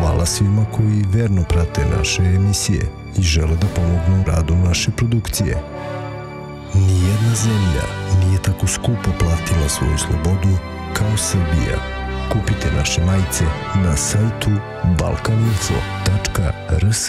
Hvala svima koji verno prate naše emisije i žele da pomognu u radu naše produkcije. Nijedna zemlja nije tako skupo platila svoju slobodu kao Srbija. Kupite naše majice na sajtu balkaninfo.rs.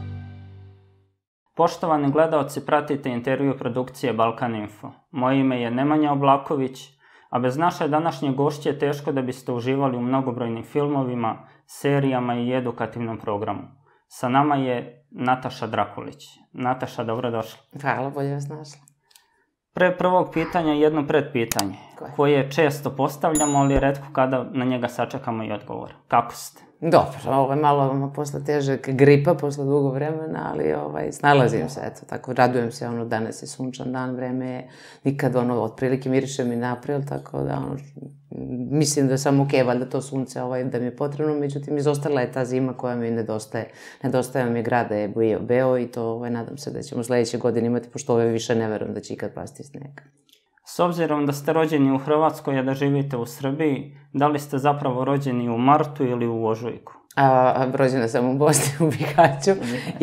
Poštovani gledaoci, pratite intervju produkcije Balkan Info. Moje ime je Nemanja Oblaković, a bez naše današnje gošće teško da biste uživali u mnogobrojnim filmovima, serijama i edukativnom programu. Sa nama je Nataša Drakulić. Nataša, dobrodošla. Hvala, bolje vas našla. Pre prvog pitanja jedno predpitanje, koje često postavljamo, ali retko kada na njega sačekamo i odgovor. Kako ste? Dobro, ovo je malo posle težeg gripa, posle dugo vremena, ali snalazim se, eto, tako, radujem se, danas je sunčan dan, vreme je, nikad, otprilike miriše mi na april, tako da, mislim da sam okej, valjda to sunce, da mi je potrebno, međutim, izostala je ta zima koja mi nedostaje, nedostaje mi grada je beo i to, nadam se da ćemo sledeće godine imati, pošto ove više ne verujem da će ikad pasti sneg. S obzirom da ste rođeni u Hrvatskoj, a da živite u Srbiji, da li ste zapravo rođeni u martu ili u ožujku? Rođena sam u Bosni, u Bihaću,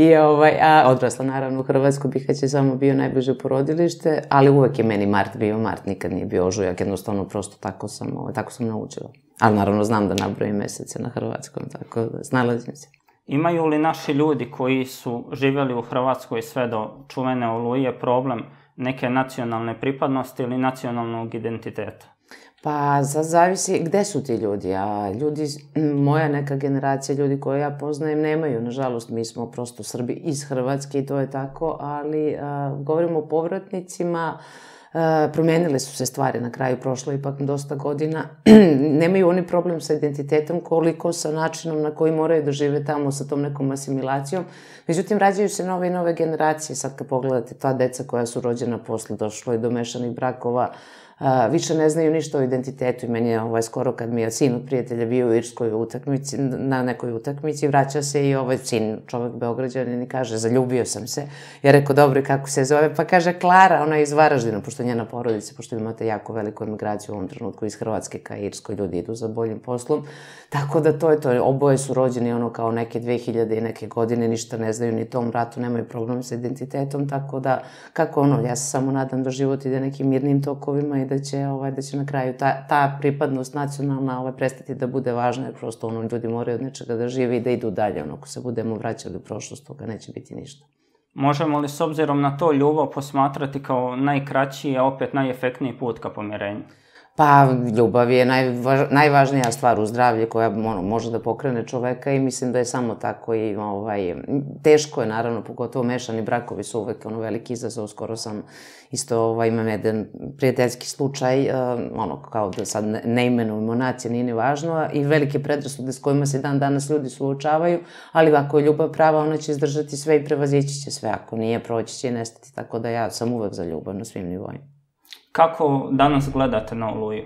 a odrasla naravno u Hrvatskoj. Bihać je samo bio najbliže porodilište, ali uvek je meni mart bio mart, nikad nije bio ožujak, jednostavno prosto tako sam naučila. Ali naravno znam da nabrojim mesece na hrvatskom, tako da snalazim se. Imaju li naši ljudi koji su živjeli u Hrvatskoj sve do čuvene Oluje problem neke nacionalne pripadnosti ili nacionalnog identiteta? Pa, zavisi gde su ti ljudi, a ljudi, moja neka generacija ljudi koje ja poznajem nemaju, nažalost, mi smo prosto Srbi iz Hrvatske i to je tako, ali govorimo o povratnicima, promenile su se stvari na kraju, prošlo ipak dosta godina, nemaju oni problem sa identitetom koliko sa načinom na koji moraju da žive tamo sa tom nekom asimilacijom, međutim rađaju se nove i nove generacije, sad kad pogledate ta deca koja su rođena posle, došlo je do mešanih brakova, više ne znaju ništa o identitetu i meni je skoro kad mi je sin od prijatelja bio u Irskoj utakmici, na nekoj utakmici, vraća se i sin, čovek Beograđanin, i kaže, zaljubio sam se. Ja rekao, dobro, i kako se zove? Pa kaže, Klara, ona je iz Varaždina, pošto je njena porodica, pošto imate jako veliku emigraciju u ovom trenutku iz Hrvatske ka Irskoj, ljudi idu za boljim poslom. Tako da to je to, oboje su rođeni kao neke 2000 i neke godine, ništa ne znaju ni tom ratu, nemaju problem sa identitetom, tako da, ja se samo nadam da život ide nekim mirnim tokovima i da će na kraju ta pripadnost nacionalna prestati da bude važna, jer prosto ljudi moraju od nečega da žive i da idu dalje, ako se budemo vraćali u prošlost, toga neće biti ništa. Možemo li s obzirom na to ljubav posmatrati kao najkraći, a opet najefektniji put ka pomirenju? Pa, ljubav je najvažnija stvar u zdravlju koja može da pokrene čoveka i mislim da je samo tako i teško je, naravno, pogotovo mešani brakovi su uvek veliki izazov, skoro sam isto imam jedan prijateljski slučaj, kao da sad ne imenujemo nacije, nije ni važno, i velike predrasude s kojima se dan danas ljudi suočavaju, ali ako je ljubav prava, ona će izdržati sve i prevazići će sve, ako nije, proći će i nestati, tako da ja sam uvek za ljubav na svim nivoima. Kako danas gledate na Oluju?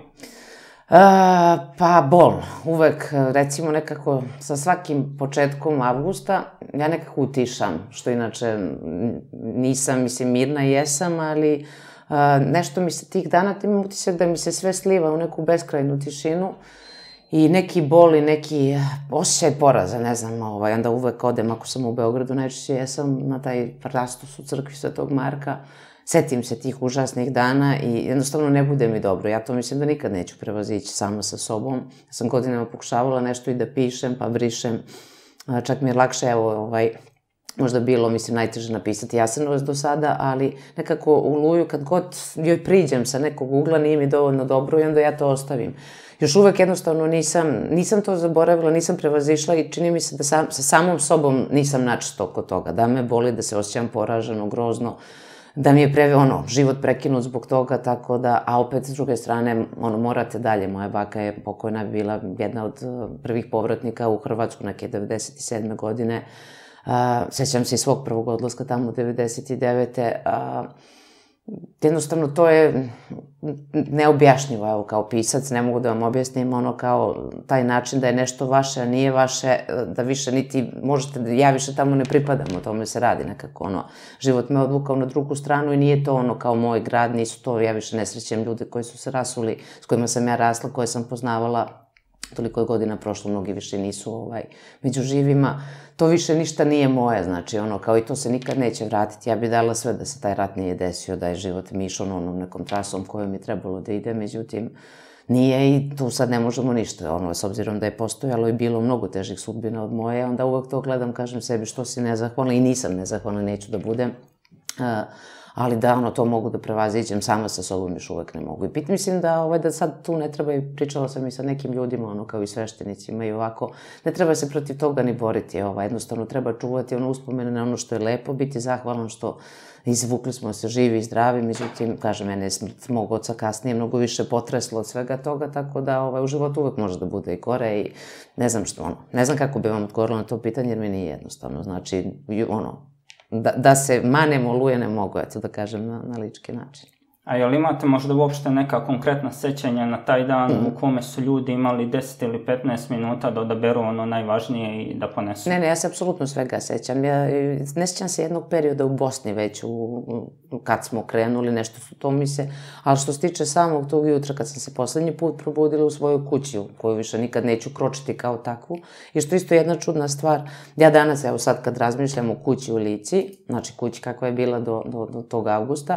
Pa, bolno. Uvek, recimo, nekako sa svakim početkom avgusta ja nekako utišam, što inače nisam, mislim, mirna jesam, ali nešto mi se tih dana, imam utisak da mi se sve sliva u neku beskrajnu tišinu i neki bol i neki osjećaj poraza, ne znam, onda uvek odem, ako sam u Beogradu, najčešće jesam na taj prastos u crkvi Svetog Marka, setim se tih užasnih dana i jednostavno ne bude mi dobro. Ja to mislim da nikad neću prevazići sama sa sobom. Ja sam godinama pokušavala nešto i da pišem, pa brišem. Čak mi je lakše, možda bilo, mislim, najteže napisati Jasenovac do sada, ali nekako u Oluju, kad god joj priđem sa nekog ugla, nije mi dovoljno dobro i onda ja to ostavim. Još uvek jednostavno nisam to zaboravila, nisam prevazišla i čini mi se da sa samom sobom nisam načisto oko toga. Da me boli, da se osjećam poraženo, grozno, da mi je život prekinut zbog toga, tako da, a opet s druge strane, morate dalje. Moja baka je pokojna bila jedna od prvih povratnika u Hrvatsku neke 97. godine. Sećam se i svog prvog odlaska tamo 99. Jednostavno, to je neobjašnjivo, evo, kao pisac, ne mogu da vam objasnim, kao taj način da je nešto vaše, a nije vaše, da više niti možete, ja više tamo ne pripadam, o tome se radi nekako, život me odvukao na drugu stranu i nije to kao moj grad, nisu to, ja više ne srećem ljude koji su se rasuli, s kojima sam ja rasla, koje sam poznavala, toliko je godina prošlo, mnogi više nisu među živima. To više ništa nije moje, znači kao i to se nikad neće vratiti. Ja bih dala sve da se taj rat nije desio, da je život mi išao onom nekom trasom kojom je trebalo da ide, međutim nije i tu sad ne možemo ništa. S obzirom da je postojalo i bilo mnogo težih sudbina od moje, onda uvek to gledam, kažem sebi što si nezahvalna i nisam nezahvalna, neću da budem. Ali da, to mogu da prevaziđem, sama sa sobom još uvek ne mogu. I mislim da sad tu ne treba, i pričala sam i sa nekim ljudima, kao i sveštenicima i ovako, ne treba se protiv toga ni boriti, jednostavno treba čuvati uspomene na ono što je lepo, biti zahvalan što izvukli smo se živi i zdravi, međutim, kažem, mene je smrt mog oca kasnije mnogo više potreslo od svega toga, tako da u životu uvek može da bude i gore i ne znam ne znam kako bi vam odgovorila na to pitanje, jer mi nije jednostavno, znači, da se manem oluje ne mogu, eto da kažem na lički način. A jel imate možda uopšte neka konkretna sećanja na taj dan u kome su ljudi imali 10 ili 15 minuta da odaberu ono najvažnije i da ponesu? Ne, ja se apsolutno svega sećam. Ja ne sećam se jednog perioda u Bosni već, kad smo krenuli, nešto su to mi se, ali što se tiče samog tog jutra kad sam se poslednji put probudila u svoju kući, u koju više nikad neću kročiti kao takvu, i što isto jedna čudna stvar, ja danas, evo sad kad razmišljam o kući u Lici, znači kući kakva je bila do tog avgusta,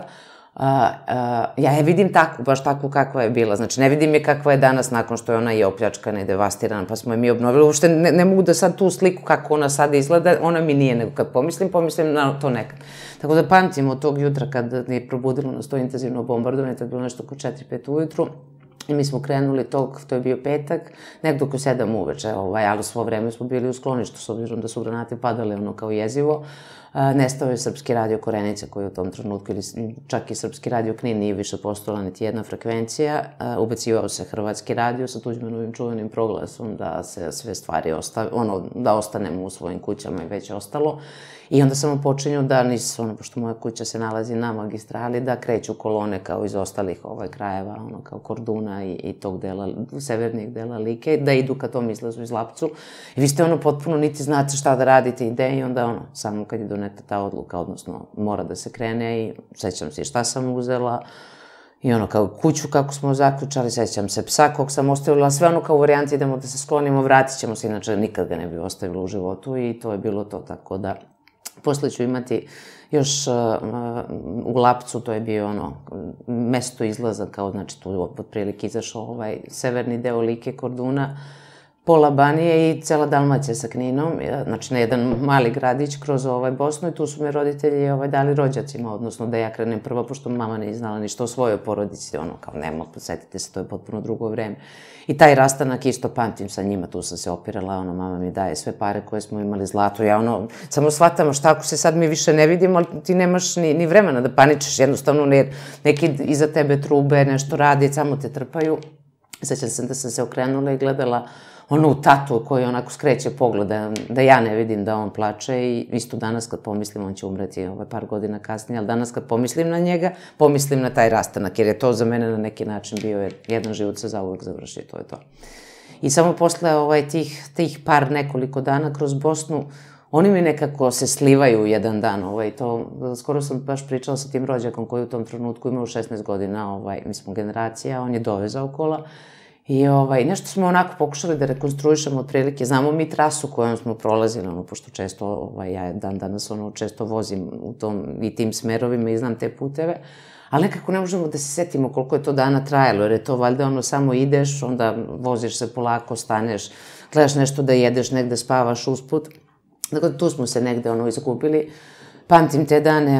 ja je vidim takvu, baš takvu kakva je bila, znači ne vidim je kakva je danas nakon što je ona i opljačkana i devastirana, pa smo je mi obnovili, uopšte ne mogu da sad tu sliku kako ona sada izgleda, ona mi nije, nego kad pomislim na to nekad. Tako da pamtim od tog jutra kad je probudilo nas to intenzivno bombardovanje, to je bilo nešto oko 4-5 ujutru, i mi smo krenuli to je bio petak, nekdo oko 7 uveče, ali svo vreme smo bili u skloništu, s obzirom da su granate padale kao jezivo. Nestao je Srpski radio Korenica, koji u tom trenutku, ili čak i Srpski radio Knin, nije više postojala niti jedna frekvencija. Ubacivao se Hrvatski radio sa Tuđmanovim čuvenim proglasom da se sve stvari da ostanemo u svojim kućama i već ostalo. I onda sam počinju da, pošto moja kuća se nalazi na magistrali, da kreću kolone kao iz ostalih krajeva, kao Korduna i tog dela, severnih dela Like, da idu ka tom izlazu iz Lapcu. I vi ste potpuno niti znate šta da radite i onda samo kad je doneta ta odluka, odnosno mora da se krene, i sećam se šta sam uzela, i kao kuću kako smo zaključali, sećam se psa kog sam ostavila, sve kao u varijanti idemo da se sklonimo, vratit ćemo se, inače nikad ga ne bi ostavila u životu, i to je bilo to, tako da posle ću imati još u Lapcu, to je bio mesto izlaza, kao znači tu otprilike izašao severni deo Like, Korduna, pola Banije i cela Dalmacija sa Kninom, znači na jedan mali gradić kroz Bosnu, i tu su me roditelji dali rođacima, odnosno da ja krenem prva, pošto mama nije znala ništa o svojoj porodici, kao nema, podsjetite se, to je potpuno drugo vreme. I taj rastanak isto pamtim sa njima, tu sam se opirala, mama mi daje sve pare koje smo imali, zlato, ja samo shvatamo šta ako se sad mi više ne vidimo, ali ti nemaš ni vremena da paničeš, jednostavno neki iza tebe trube, nešto radi, samo te trpaju. Sećam se da sam se okrenula i gledala u tatu koji onako skreće pogled, da ja ne vidim da on plače, i isto danas kad pomislim, on će umreti par godina kasnije, ali danas kad pomislim na njega, pomislim na taj rastanak, jer je to za mene na neki način bio jedan život se zauvek završio, to je to. I samo posle tih par nekoliko dana kroz Bosnu, oni mi nekako se slivaju u jedan dan, skoro sam baš pričala sa tim rođakom koji u tom trenutku imao 16 godina, mi smo generacija, on je dovezao kola, i nešto smo onako pokušali da rekonstruišemo otprilike, znamo mi trasu kojom smo prolazili, pošto često, ja dan danas često vozim i tim smerovima i znam te puteve, ali nekako ne možemo da se setimo koliko je to dana trajalo, jer je to valjda samo ideš, onda voziš se polako, staneš, gledaš nešto da jedeš, negde spavaš usput, tako da tu smo se negde izgubili. Pamtim te dane,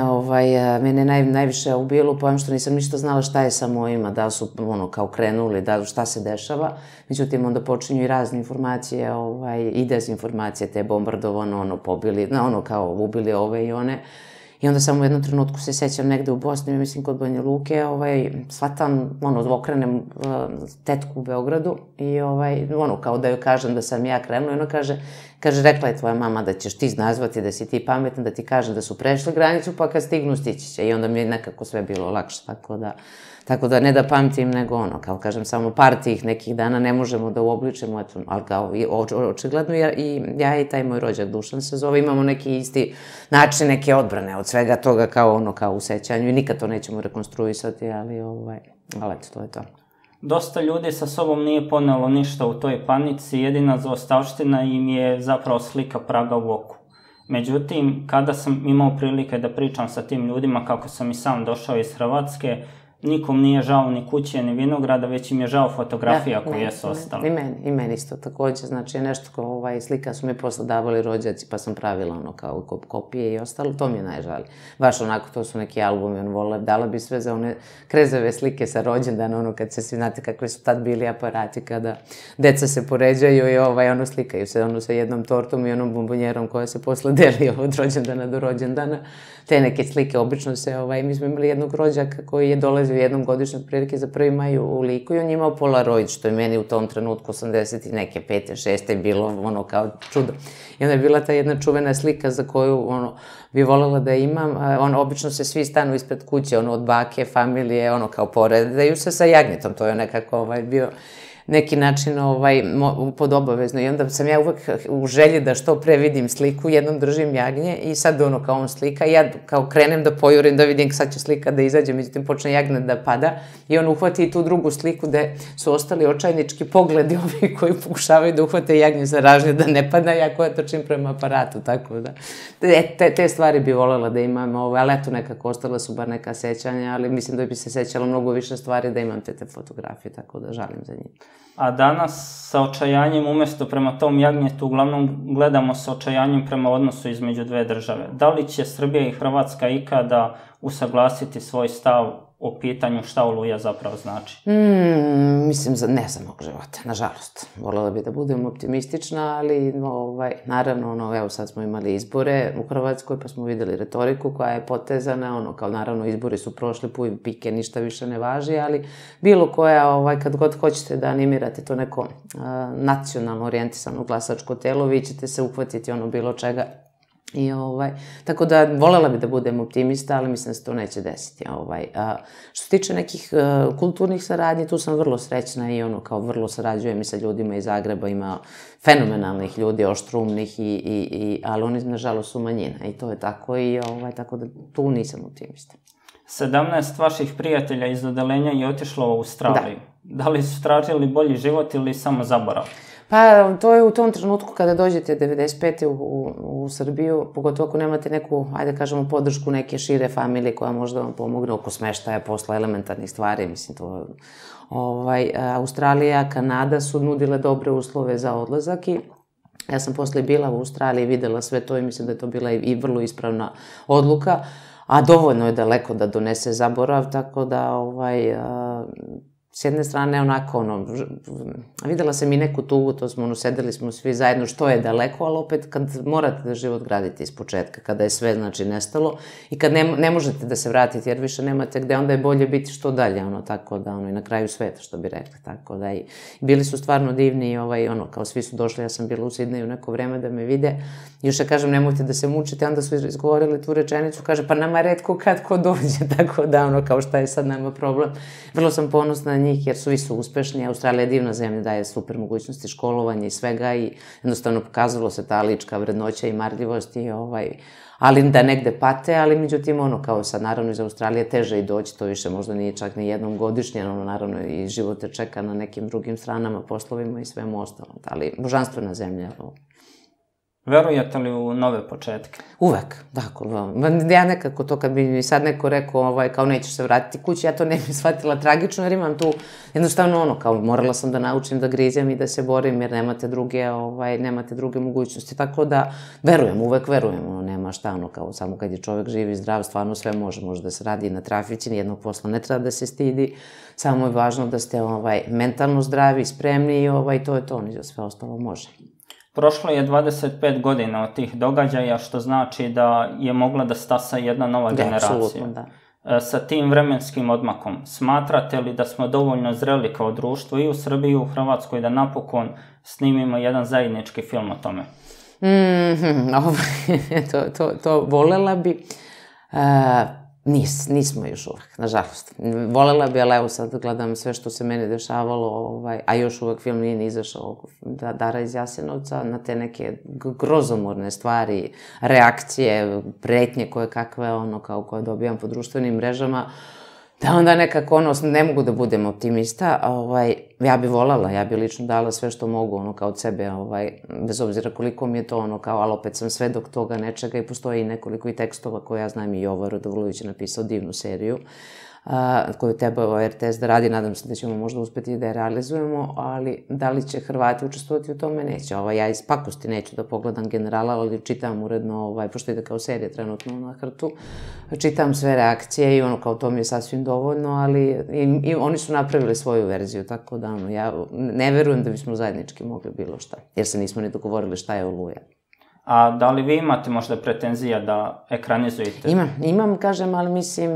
mene najviše ubijalo pojem što nisam ništa znala šta je sa mojima, da su kao krenuli, šta se dešava. Međutim, onda počinju i razne informacije i dezinformacije, te bombardovano, pobili, kao ubili ove i one. I onda samo u jednom trenutku se sećam negde u Bosni, mislim kod Banja Luke, shvatam, okrenem tetku u Beogradu i kao da joj kažem da sam ja krenula, i ona kaže, rekla je tvoja mama da ćeš ti nazvati, da si ti pametan, da ti kaže da su prešli granicu, pa kad stignu stići će. I onda mi je nekako sve bilo lakše, tako da ne da pamtim, nego kao kažem, samo par tih nekih dana ne možemo da uobličimo, ali kao očigledno i ja i taj moj rođak Dušan se zove, imamo neki isti način neke odbrane od svega toga kao u sećanju, i nikad to nećemo rekonstruisati, ali eto, to je to. Dosta ljudi sa sobom nije ponelo ništa u toj panici, jedina zaostavština im je zapravo slika praga u oku. Međutim, kada sam imao prilike da pričam sa tim ljudima kako sam i sam došao iz Hrvatske, nikom nije žao ni kuće, ni vinograda, već im je žao fotografija koje su ostale. I meni isto takođe, znači nešto kao slika su mi posle davali rođaci, pa sam pravila ono kao kopije i ostalo, to mi je najžalije. Baš onako, to su neki albumi, dala bi sve za one krezave slike sa rođendana, ono kad se svi, znate kakve su tad bili aparati, kada deca se poređaju i slikaju se sa jednom tortom i onom bombonjerom koja se posle deli od rođendana do rođendana. Te neke slike, obično se, mi smo imali jednog rođaka koji je dolazio jednom godišnje prilike za 1. maj u Liku i on je imao Polaroid, što je meni u tom trenutku 80 i neke 5. 6. bilo ono kao čudo. I onda je bila ta jedna čuvena slika za koju bi voljela da imam, obično se svi stanu ispred kuće, od bake, familije, kao poredaju se sa jagnjetom, to je nekako bio neki način pod obavezno i onda sam ja uvek u želji da što pre vidim sliku, jednom držim jagnje i sad kao on slika i ja kao krenem da pojurim da vidim sad će slika da izađe, međutim počne jagnje da pada i on uhvati i tu drugu sliku gde su ostali očajnički pogledi ovi koji pokušavaju da uhvate jagnje za ražnje da ne pada, ja koja trčim prema aparatu, tako da te stvari bi voljela da imam, ali eto nekako ostala su bar neka sećanja, ali mislim da bi se sećala mnogo više stvari da imam te fotografije, tako da žalim za njim. A danas sa očajanjem umesto prema tom jagnjetu uglavnom gledamo sa očajanjem prema odnosu između dve države. Da li će Srbija i Hrvatska ikada usaglasiti svoj stav o pitanju šta Oluja zapravo znači? Mislim, ne za mog života, nažalost. Voljela bi da budem optimistična, ali naravno, evo sad smo imali izbore u Hrvatskoj, pa smo videli retoriku koja je potezana, kao naravno izbori su prošli, puj pike, ništa više ne važi, ali bilo koja, kad god hoćete da animirate to neko nacionalno orijentisano glasačko telo, vi ćete se uhvatiti bilo čega. I tako da voljela bi da budem optimista, ali mislim da se to neće desiti. Što se tiče nekih kulturnih saradnji, tu sam vrlo srećna i kao vrlo sarađujem i sa ljudima iz Zagreba, ima fenomenalnih ljudi, oštrumnih, ali oni nažalost su manjina i to je tako i tako da tu nisam optimista. 17 vaših prijatelja iz odeljenja je otišlo u Australiju. Da li su tražili bolji život ili samo zaborav? Pa, to je u tom trenutku kada dođete 95. u Srbiju, pogotovo ako nemate neku, ajde kažemo, podršku neke šire familije koja možda vam pomogne oko smeštaja, posla, elementarnih stvari, mislim to... Australija, Kanada su nudile dobre uslove za odlazak i ja sam posle bila u Australiji i videla sve to i mislim da je to bila i vrlo ispravna odluka, a dovoljno je daleko da donese zaborav, tako da s jedne strane, onako, videla sam i neku tugu, to smo, sedeli smo svi zajedno, što je daleko, ali opet kad morate da život gradite iz početka, kada je sve, znači, nestalo i kad ne možete da se vratite, jer više nemate gde, onda je bolje biti što dalje, tako da, i na kraju sveta, što bi rekla, tako da, i bili su stvarno divni i, kao svi su došli, ja sam bila u Sidneju neko vreme da me vide, još ja kažem, nemojte da se mučite, onda su izgovorili tu rečenicu, kaže, pa nama retko kad ko dođe, tako da, kao šta je sad nama problem. Vrlo sam ponosna na njih, jer svi su uspešni. Australija je divna zemlja, daje super mogućnosti školovanja i svega i jednostavno pokazalo se ta lička vrednoća i marljivost ali da negde pate, ali međutim kao sad naravno iz Australije teže i doći, to više možda nije čak ni jednom godišnje, naravno i život te čeka na nekim drugim stranama, poslovima i svemu ostalom, ali božanstvena zemlja. Verujete li u nove početke? Uvek, tako. Ja nekako to kad bi mi sad neko rekao kao nećeš se vratiti kući, ja to ne bi shvatila tragično jer imam tu jednostavno kao morala sam da naučim da grizem i da se borim jer nemate druge mogućnosti. Tako da verujem, uvek verujem, nema šta kao samo kad je čovek živ i zdrav, stvarno sve može da se radi na trafici, nijednog posla ne treba da se stidi, samo je važno da ste mentalno zdravi, spremni i to je to, sve ostalo može. Prošlo je 25 godina od tih događaja, što znači da je mogla da stasa jedna nova generacija. Apsolutno, da. Sa tim vremenskim odmakom, smatrate li da smo dovoljno zreli kao društvo i u Srbiji i u Hrvatskoj da napokon snimimo jedan zajednički film o tome? To volela bi... Nismo još uvek, nažalost. Volela bi, ali evo sad gledam sve što se meni dešavalo, a još uvek film nije ni izašao, Dara iz Jasenovca, na te neke grozomorne stvari, reakcije, pretnje koje kakve, kao koje dobijam po društvenim mrežama. da onda nekako ne mogu da budem optimista, ja bi volala, ja bi lično dala sve što mogu, kao od sebe, bez obzira koliko mi je to, ali opet sam svedok toga nečega i postoji nekoliko i tekstova koje ja znam i Jovo Radovulović je napisao divnu seriju, koju treba RTS da radi, nadam se da ćemo možda uspeti da je realizujemo, ali da li će Hrvati učestvovati u tome, neće. Ja iz pakosti neću da pogledam Generala, ali čitam uredno, pošto ide kao serija trenutno na Hrtu, čitam sve reakcije i kao to mi je sasvim dovoljno, ali i oni su napravili svoju verziju, tako da ja ne verujem da bismo zajednički mogli bilo šta, jer se nismo ni dogovorili šta je Oluja. A da li vi imate možda pretenzija da ekranizujete? Imam, kažem, ali mislim,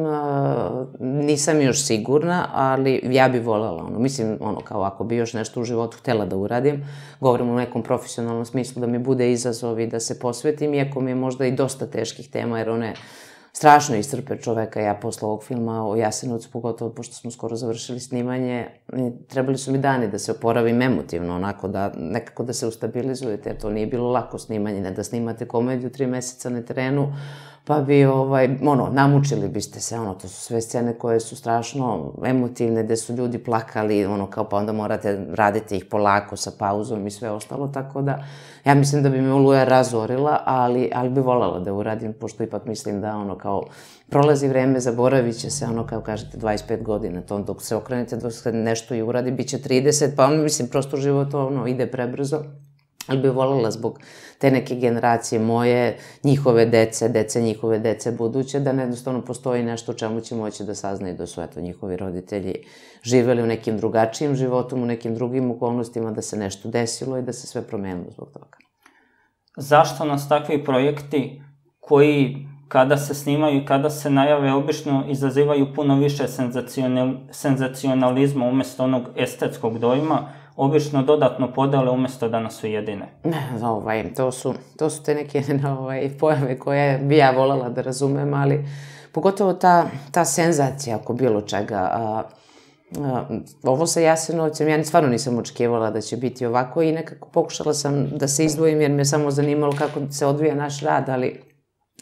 nisam još sigurna, ali ja bi voljela, mislim, kao ako bi još nešto u životu htela da uradim, govorim u nekom profesionalnom smislu, da mi bude izazov i da se posvetim, iako mi je možda i dosta teških tema, jer one strašno iscrpe čoveka. Ja posle ovog filma o Jasenovcu, pogotovo pošto smo skoro završili snimanje, trebali su mi dani da se oporavim emotivno, onako da nekako da se ustabilizujete, jer to nije bilo lako snimanje, ne da snimate komediju 3 meseca na terenu, pa bi, namučili biste se, to su sve scene koje su strašno emotivne, gde su ljudi plakali, pa onda morate raditi ih polako sa pauzom i sve ostalo, tako da ja mislim da bi me Oluja razorila, ali bi voljela da uradim, pošto ipak mislim da kao prolazi vreme, zaboravit će se, kao kažete, 25 godina, to dok se okrenete, dok se nešto i uradi, bit će 30, pa mislim, prosto život ide prebrzo, ali bi voljela zbog te neke generacije moje, njihove dece njihove dece buduće, da jednostavno postoji nešto o čemu će moći da saznaju da su, njihovi roditelji živeli u nekim drugačijim životom, u nekim drugim okolnostima, da se nešto desilo i da se sve promenilo zbog toga. Zašto nas takvi projekti koji kada se snimaju i kada se najave obično izazivaju puno više senzacionalizma umesto onog estetskog dojma, obično dodatno podele umesto da nas ujedine? To su te neke pojave koje bi ja voljela da razumem, ali pogotovo ta senzacija oko bilo čega. Ovo sa Jasenovcem, ja stvarno nisam očekivala da će biti ovako i nekako pokušala sam da se izdvojim jer me samo zanimalo kako se odvija naš rad, ali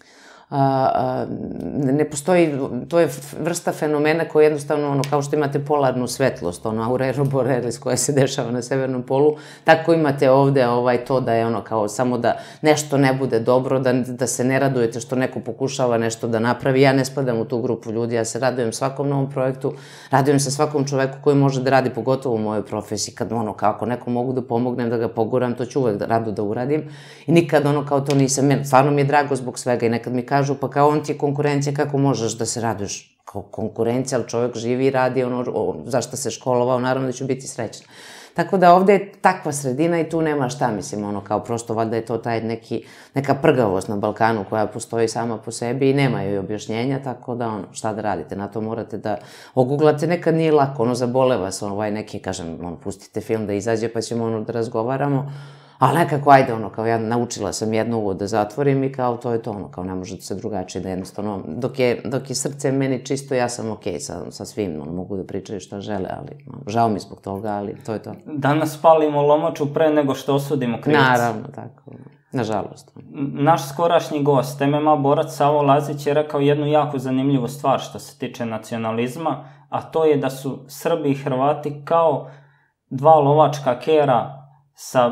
ne postoji, to je vrsta fenomena koja jednostavno, kao što imate polarnu svetlost, aurora borealis koja se dešava na severnom polu, tako imate ovde to da je kao samo da nešto ne bude dobro, da se ne radujete što neko pokušava nešto da napravi. Ja ne spadam u tu grupu ljudi, ja se radujem svakom novom projektu, radujem se svakom čoveku koji može da radi, pogotovo u mojoj profesiji, kad ako neko mogu da pomognem, da ga poguram, to ću uvek rado da uradim i nikad kao to nisam, stvarno mi je drago zbog svega i nekad mi kažu, pa kao on ti je konkurencija, kako možeš da se raduješ kao konkurencija, ali čovjek živi i radi zašto se školovao, naravno da ću biti srećna. Tako da ovde je takva sredina i tu nema šta, mislim, kao prosto valjda je to neka prgavost na Balkanu koja postoji sama po sebi i nema joj objašnjenja, tako da šta da radite, na to morate da oguglate, nekad nije lako, zaboleva se neki, kažem, pustite film da izađe pa ćemo da razgovaramo, ali nekako, ajde, kao ja naučila sam jedno uvod da zatvorim i kao to je to, kao ne može se drugačije da jednostavno, dok je srce meni čisto, ja sam okej sa svim, mogu da pričaju šta žele, ali žao mi zbog toga, ali to je to. Danas palimo lomaču pre nego što osudimo krivca. Naravno, tako, nažalost. Naš skorašnji gost, MMA borac Savo Lazić je rekao jednu jako zanimljivu stvar što se tiče nacionalizma, a to je da su Srbi i Hrvati kao dva lovačka kera sa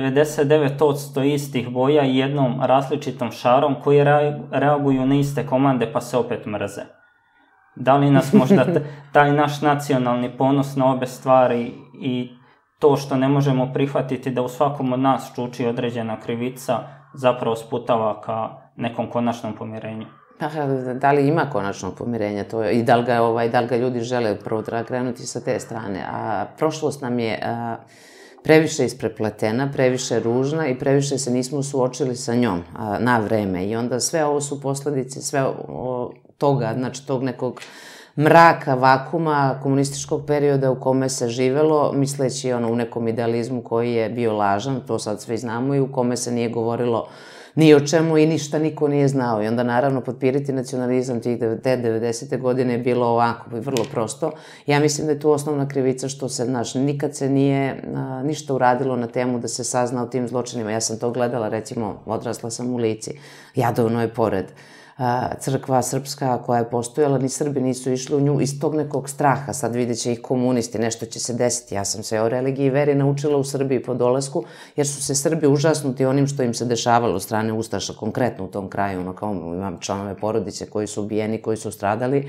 99% istih boja i jednom različitom šarom koji reaguju na iste komande pa se opet mrze. Da li nas možda taj naš nacionalni ponos na obe stvari i to što ne možemo prihvatiti da u svakom od nas čuči određena krivica zapravo sputava ka nekom konačnom pomirenju? Da li ima konačnog pomirenja i da li ga ljudi žele, prvo treba krenuti sa te strane, a prošlost nam je previše isprepletena, previše ružna i previše se nismo suočili sa njom na vreme i onda sve ovo su posledice sve toga, znači tog nekog mraka, vakuma, komunističkog perioda u kome se živelo, misleći u nekom idealizmu koji je bio lažan, to sad svi znamo, i u kome se nije govorilo ni o čemu i ništa niko nije znao. I onda naravno potpiriti nacionalizam te 90. godine je bilo ovako, vrlo prosto. Ja mislim da je tu osnovna krivica što se, nikad se nije ništa uradilo na temu da se sazna o tim zločinima. Ja sam to gledala, recimo, odrasla sam u Lici, Jadovno je pored. crkva srpska koja je postojala, ni Srbi nisu išli u nju iz tog nekog straha, sad vidjet će ih komunisti, nešto će se desiti. Ja sam se o religiji i veri naučila u Srbiji po dolasku, jer su se Srbi užasnuti onim što im se dešavalo od strane Ustaša, konkretno u tom kraju, kao imam članove porodice koji su ubijeni, koji su stradali,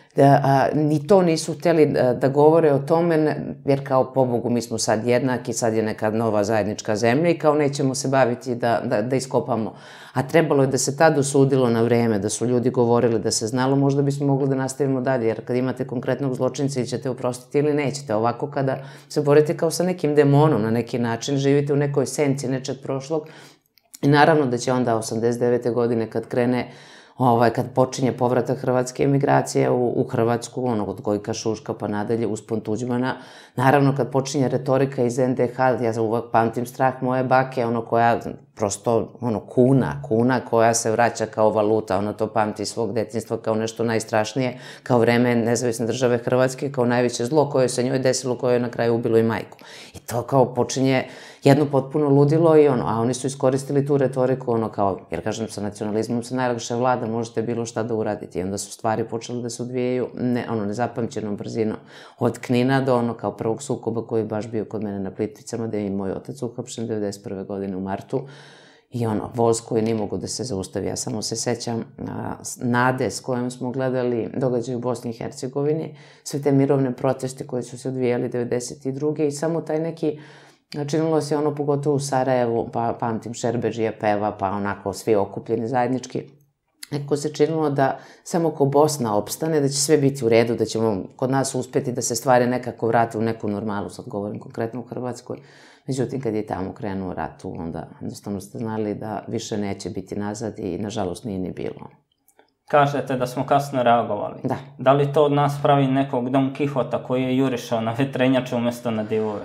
ni to nisu hteli da govore o tome, jer kao pobogu mi smo sad jednaki, sad je neka nova zajednička zemlja i kao nećemo se baviti da iskopamo. A trebalo je da se tad osudilo na vreme, da su ljudi govorili, da se znalo, možda bismo mogli da nastavimo dalje, jer kad imate konkretnog zločinca i ćete oprostiti ili nećete. Ovako kada se borite kao sa nekim demonom na neki način, živite u nekoj senci nečeg prošlog i naravno da će onda 89. godine kad krene kad počinje povratak hrvatske emigracije u Hrvatsku, od Gojka Šuška pa nadalje, uspon Tuđmana, naravno kad počinje retorika iz NDH, ja uvek pamtim strah moje bake, koja, prosto, kuna koja se vraća kao valuta, to pamti svog detinjstva kao nešto najstrašnije, kao vreme nezavisne države Hrvatske, kao najveće zlo koje se njoj desilo, koje je na kraju ubilo i majku. I to kao počinje jedno potpuno ludilo i a oni su iskoristili tu retoriku, jer kažem, sa nacionalizmom se najlakše vlada, možete bilo šta da uradite. I onda su stvari počele da se odvijaju nezapamćenom brzinom. Od Knina do kao prvog sukoba koji je baš bio kod mene na Plitvicama, da je i moj otac uhapšen 1991. godine u martu. I voz koji nije mogo da se zaustavi. Ja samo se sećam nade s kojom smo gledali događaj u Bosni i Hercegovini, sve te mirovne proteste koje su se odvijali 1992. i samo taj neki, činilo se pogotovo u Sarajevu, pa pamtim Šerbežija peva, pa onako svi okupljeni zajednički. Nekako se činilo da samo ko Bosna opstane, da će sve biti u redu, da ćemo kod nas uspeti da se stvari nekako vrate u neku normalu, sad govorim konkretno u Hrvatskoj. Međutim, kad je tamo krenuo rat, onda jednostavno ste znali da više neće biti nazad i nažalost nije ni bilo. Kažete da smo kasno reagovali. Da. Da li to od nas pravi nekog Don Kihota koji je jurišao na vetrenjače umjesto na divove?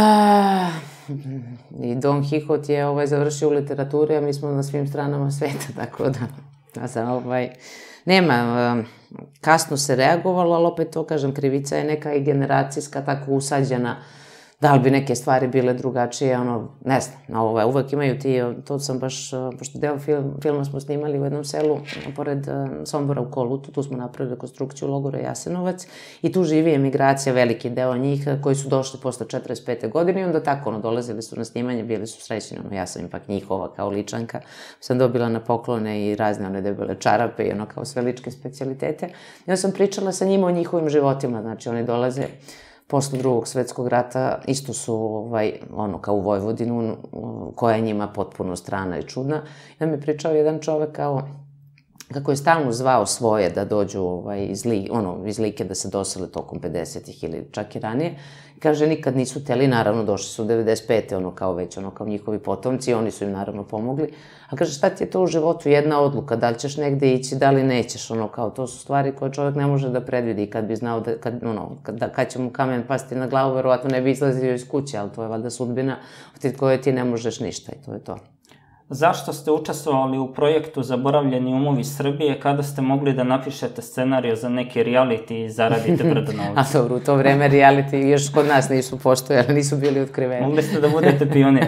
I Don Kihot je završio u literaturi, a mi smo na svim stranama sveta, tako da nema, kasno se reagovalo, ali opet to kažem, krivica je neka i generacijska, tako usađena, da li bi neke stvari bile drugačije, ne znam, uvek imaju ti, to sam baš, pošto deo filma smo snimali u jednom selu, pored Sombora u Kolutu, tu smo napravili rekonstrukciju logora Jasenovac i tu živi emigracija, veliki deo njih koji su došli posle 45. godine i onda tako, dolazili su na snimanje, bili su srećni, ja sam ipak njihova kao ličanka, sam dobila na poklone i razne one debele čarape i kao sve ličke specijalitete. I onda sam pričala sa njima o njihovim životima, znači oni dolaze posle Drugog svetskog rata, isto su, kao u Vojvodinu, koja je njima potpuno strana i čudna. I onda mi pričao jedan čovek kako je stalno zvao svoje da dođu iz Like da se dosele tokom 50-ih ili čak i ranije. Kaže, nikad nisu teli, naravno došli su u 95. kao njihovi potomci i oni su im naravno pomogli. A kaže, šta ti je to u životu? Jedna odluka, da li ćeš negde ići, da li nećeš, to su stvari koje čovjek ne može da predvidi i kad bi znao kad će mu kamen pasti na glavu, verovatno ne bi izlazio iz kuće, ali to je valjda sudbina od koje ti ne možeš ništa i to je to. Zašto ste učestvovali u projektu Zaboravljeni umovi Srbije kada ste mogli da napišete scenariju za neki reality i zaradite brdo novca? A dobro, u to vreme reality još kod nas nisu postojali, nisu bili otkriveni. Mogli ste da budete pionir.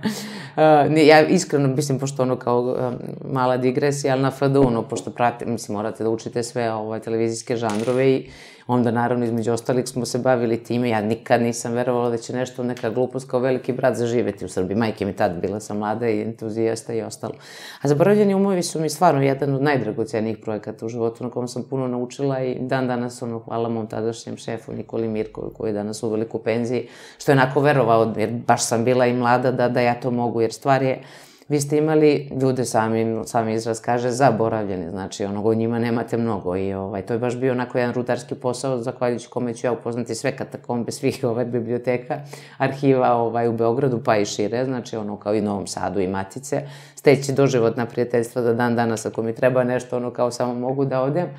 Ja iskreno mislim, pošto kao mala digresija, ali na FDU, pošto pratim, morate da učite sve televizijske žanrove i onda naravno između ostalih smo se bavili time. Ja nikad nisam verovala da će nešto, neka glupost kao Veliki brat zaživeti u Srbiji. Majke mi tad, bila sam mlada i entuzijasta i ostalo. A Zaboravljeni umovi su mi stvarno jedan od najdragocenijih projekata u životu na kom sam puno naučila i dan danas hvala mom tadašnjem šefu Nikoli Mirkovi koji je danas u veliku penziji, što je onako verovao, jer baš sam bila i mlada da ja to mogu, jer stvar je, vi ste imali ljude, sami izraz kaže, zaboravljeni, znači o njima nemate mnogo i to je baš bio onako jedan rudarski posao, zahvaljujući kome ću ja upoznati sve katakombe svih biblioteka, arhiva u Beogradu pa i šire, znači kao i Novom Sadu i Matice, steći doživotna prijateljstva da dan danas ako mi treba nešto, kao samo mogu da odem,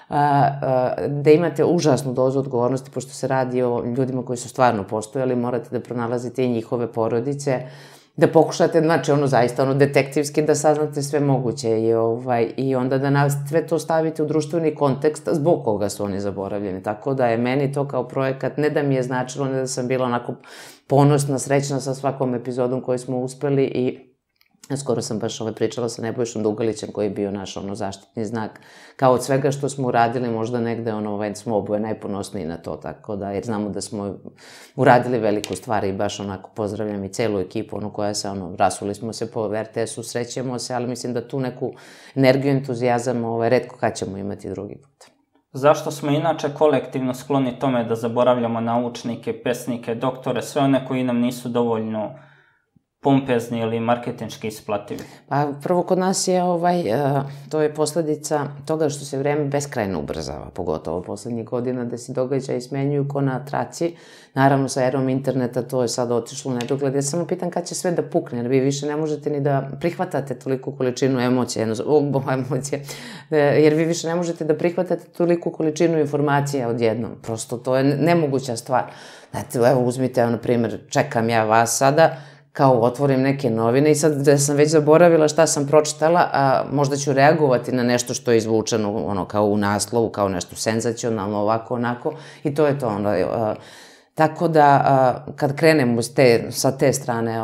da imate užasnu dozu odgovornosti, pošto se radi o ljudima koji su stvarno postojali, morate da pronalazite i njihove porodice, da pokušate, znači zaista detektivski da saznate sve moguće i onda da sve to stavite u društveni kontekst zbog koga su oni zaboravljeni. Tako da je meni to kao projekat, ne da mi je značilo, ne da sam bila onako ponosna, srećna sa svakom epizodom koju smo uspeli i Skoro sam baš pričala sa Nebojšom Dugalićem koji je bio naš zaštitni znak. Kao od svega što smo uradili, možda negde smo oboje najponosniji na to, tako da, jer znamo da smo uradili veliku stvar i baš onako pozdravljam i celu ekipu, koja se, rasuli smo se po RTS-u, srećemo se, ali mislim da tu neku energiju, entuzijazam, retko kad ćemo imati drugi put. Zašto smo inače kolektivno skloni tome da zaboravljamo naučnike, pesnike, doktore, sve one koji nam nisu dovoljno pompezni ili marketinški isplativi? Pa prvo kod nas je, to je posledica toga što se vreme beskrajno ubrzava, pogotovo poslednjih godina, da se događaji smenjuju ko na traci. Naravno, sa erom interneta to je sad otišlo u nedogled. Ja samo pitam kad će sve da pukne, jer vi više ne možete ni da prihvatate toliku količinu emocije, jer vi više ne možete da prihvatate toliku količinu informacija odjednom. Prosto, to je nemoguća stvar. Znate, evo, uzmite, na primjer, čekam ja vas sada, kao otvorim neke novine i sad da sam već zaboravila šta sam pročitala, a možda ću reagovati na nešto što je izvučeno kao u naslovu, kao nešto senzacionalno, ovako, onako, i to je to. Tako da, kad krenemo sa te strane,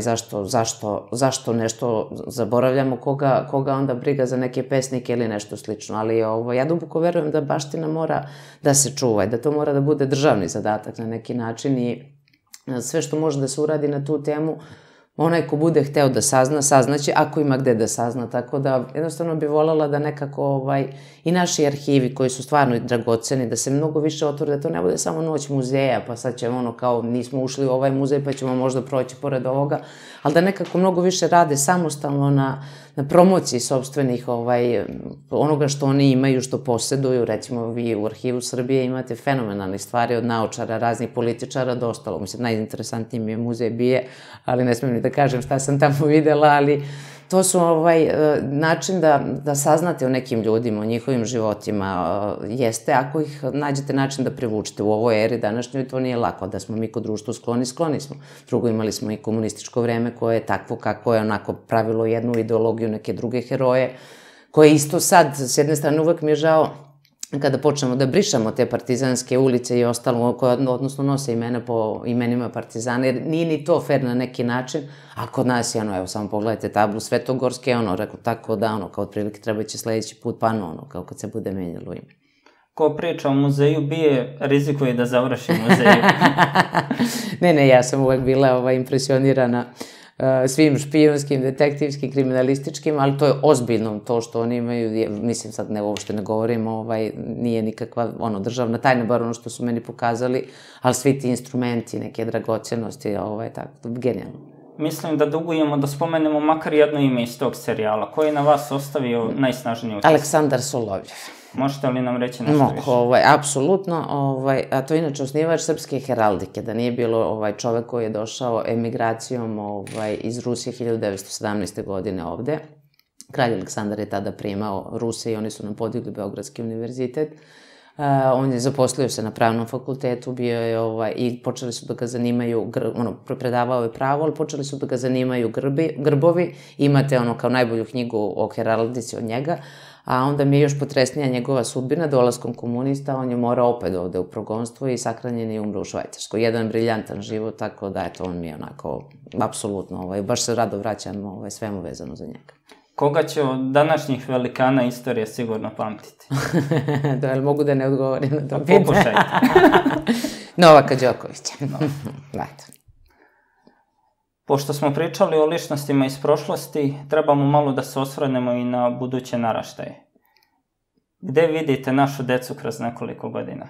zašto nešto zaboravljamo, koga onda briga za neke pesnike ili nešto slično, ali ja duboko verujem da baština mora da se čuva i da to mora da bude državni zadatak na neki način i sve što može da se uradi na tu temu, onaj ko bude hteo da sazna, saznaće, ako ima gde da sazna, tako da jednostavno bi voljela da nekako i naši arhivi koji su stvarno dragoceni, da se mnogo više otvore, da to ne bude samo noć muzeja, pa sad ćemo kao nismo ušli u ovaj muzej pa ćemo možda proći pored ovoga, ali da nekako mnogo više rade samostalno na promociji sopstvenih onoga što oni imaju, što poseduju. Recimo vi u Arhivu Srbije imate fenomenalne stvari od naučara, raznih političara do ostalo. Mislim, najinteresantniji mi je muzej Bije, ali ne smijem ni da kažem šta sam tamo videla, ali to su način da saznate o nekim ljudima, o njihovim životima. Jeste, ako ih nađete način da privučete u ovoj eri današnjoj, to nije lako. Da smo mi kod društva skloni smo. Drugo, imali smo i komunističko vreme koje je takvo kako je onako pravilo jednu ideologiju, neke druge heroje, koje isto sad, s jedne strane, uvek mi je žao kada počnemo da brišamo te partizanske ulice i ostalo, koje odnosno nose imena po imenima partizana, jer nije ni to fair na neki način, a kod nas je evo samo pogledajte tablu Svetogorske, rekao tako da, kao otprilike treba će sledeći put kao kad se bude menjalo ime. Ko priča o muzeju Bije, rizikuje da završi muzeju. Ne, ja sam uvek bila impresionirana svim špijonskim, detektivskim, kriminalističkim, ali to je ozbiljno to što oni imaju, mislim sad uopšte ne govorim, nije nikakva državna tajna, bar ono što su meni pokazali, ali svi ti instrumenti, neke dragocenosti, tako, genijalno. Mislim da dugujemo da spomenemo makar jedno ime iz tog serijala. Ko je na vas ostavio najsnažniji utisak? Aleksandar Solovjev. Možete li nam reći nešto više? Apsolutno, a to je inače osnivač srpske heraldike, da nije bilo čovek koji je došao emigracijom iz Rusije 1917. godine ovde. Kralj Aleksandar je tada primao Ruse i oni su nam podigli Beogradski univerzitet. On je zaposlio se na pravnom fakultetu, bio je i počeli su da ga zanimaju, predavao je pravo, ali počeli su da ga zanimaju grbovi. Imate kao najbolju knjigu o heraldici od njega. A onda mi je još potresnija njegova sudbina, dolaskom komunista, on je morao opet ovde u progonstvo i sahranjen i umro u Švajcarskoj. Jedan briljantan život, tako da, eto, on mi je onako, apsolutno, baš se rado vraćam svemu vezano za njega. Koga će od današnjih velikana istorije sigurno pamtiti? Da, ali mogu da ne odgovorim na to pitanje? Pokušajte. Novaka Đokovića. Eto. Pošto smo pričali o ličnostima iz prošlosti, trebamo malo da se osvrnemo i na buduće naraštaje. Gde vidite našu decu kroz nekoliko godina?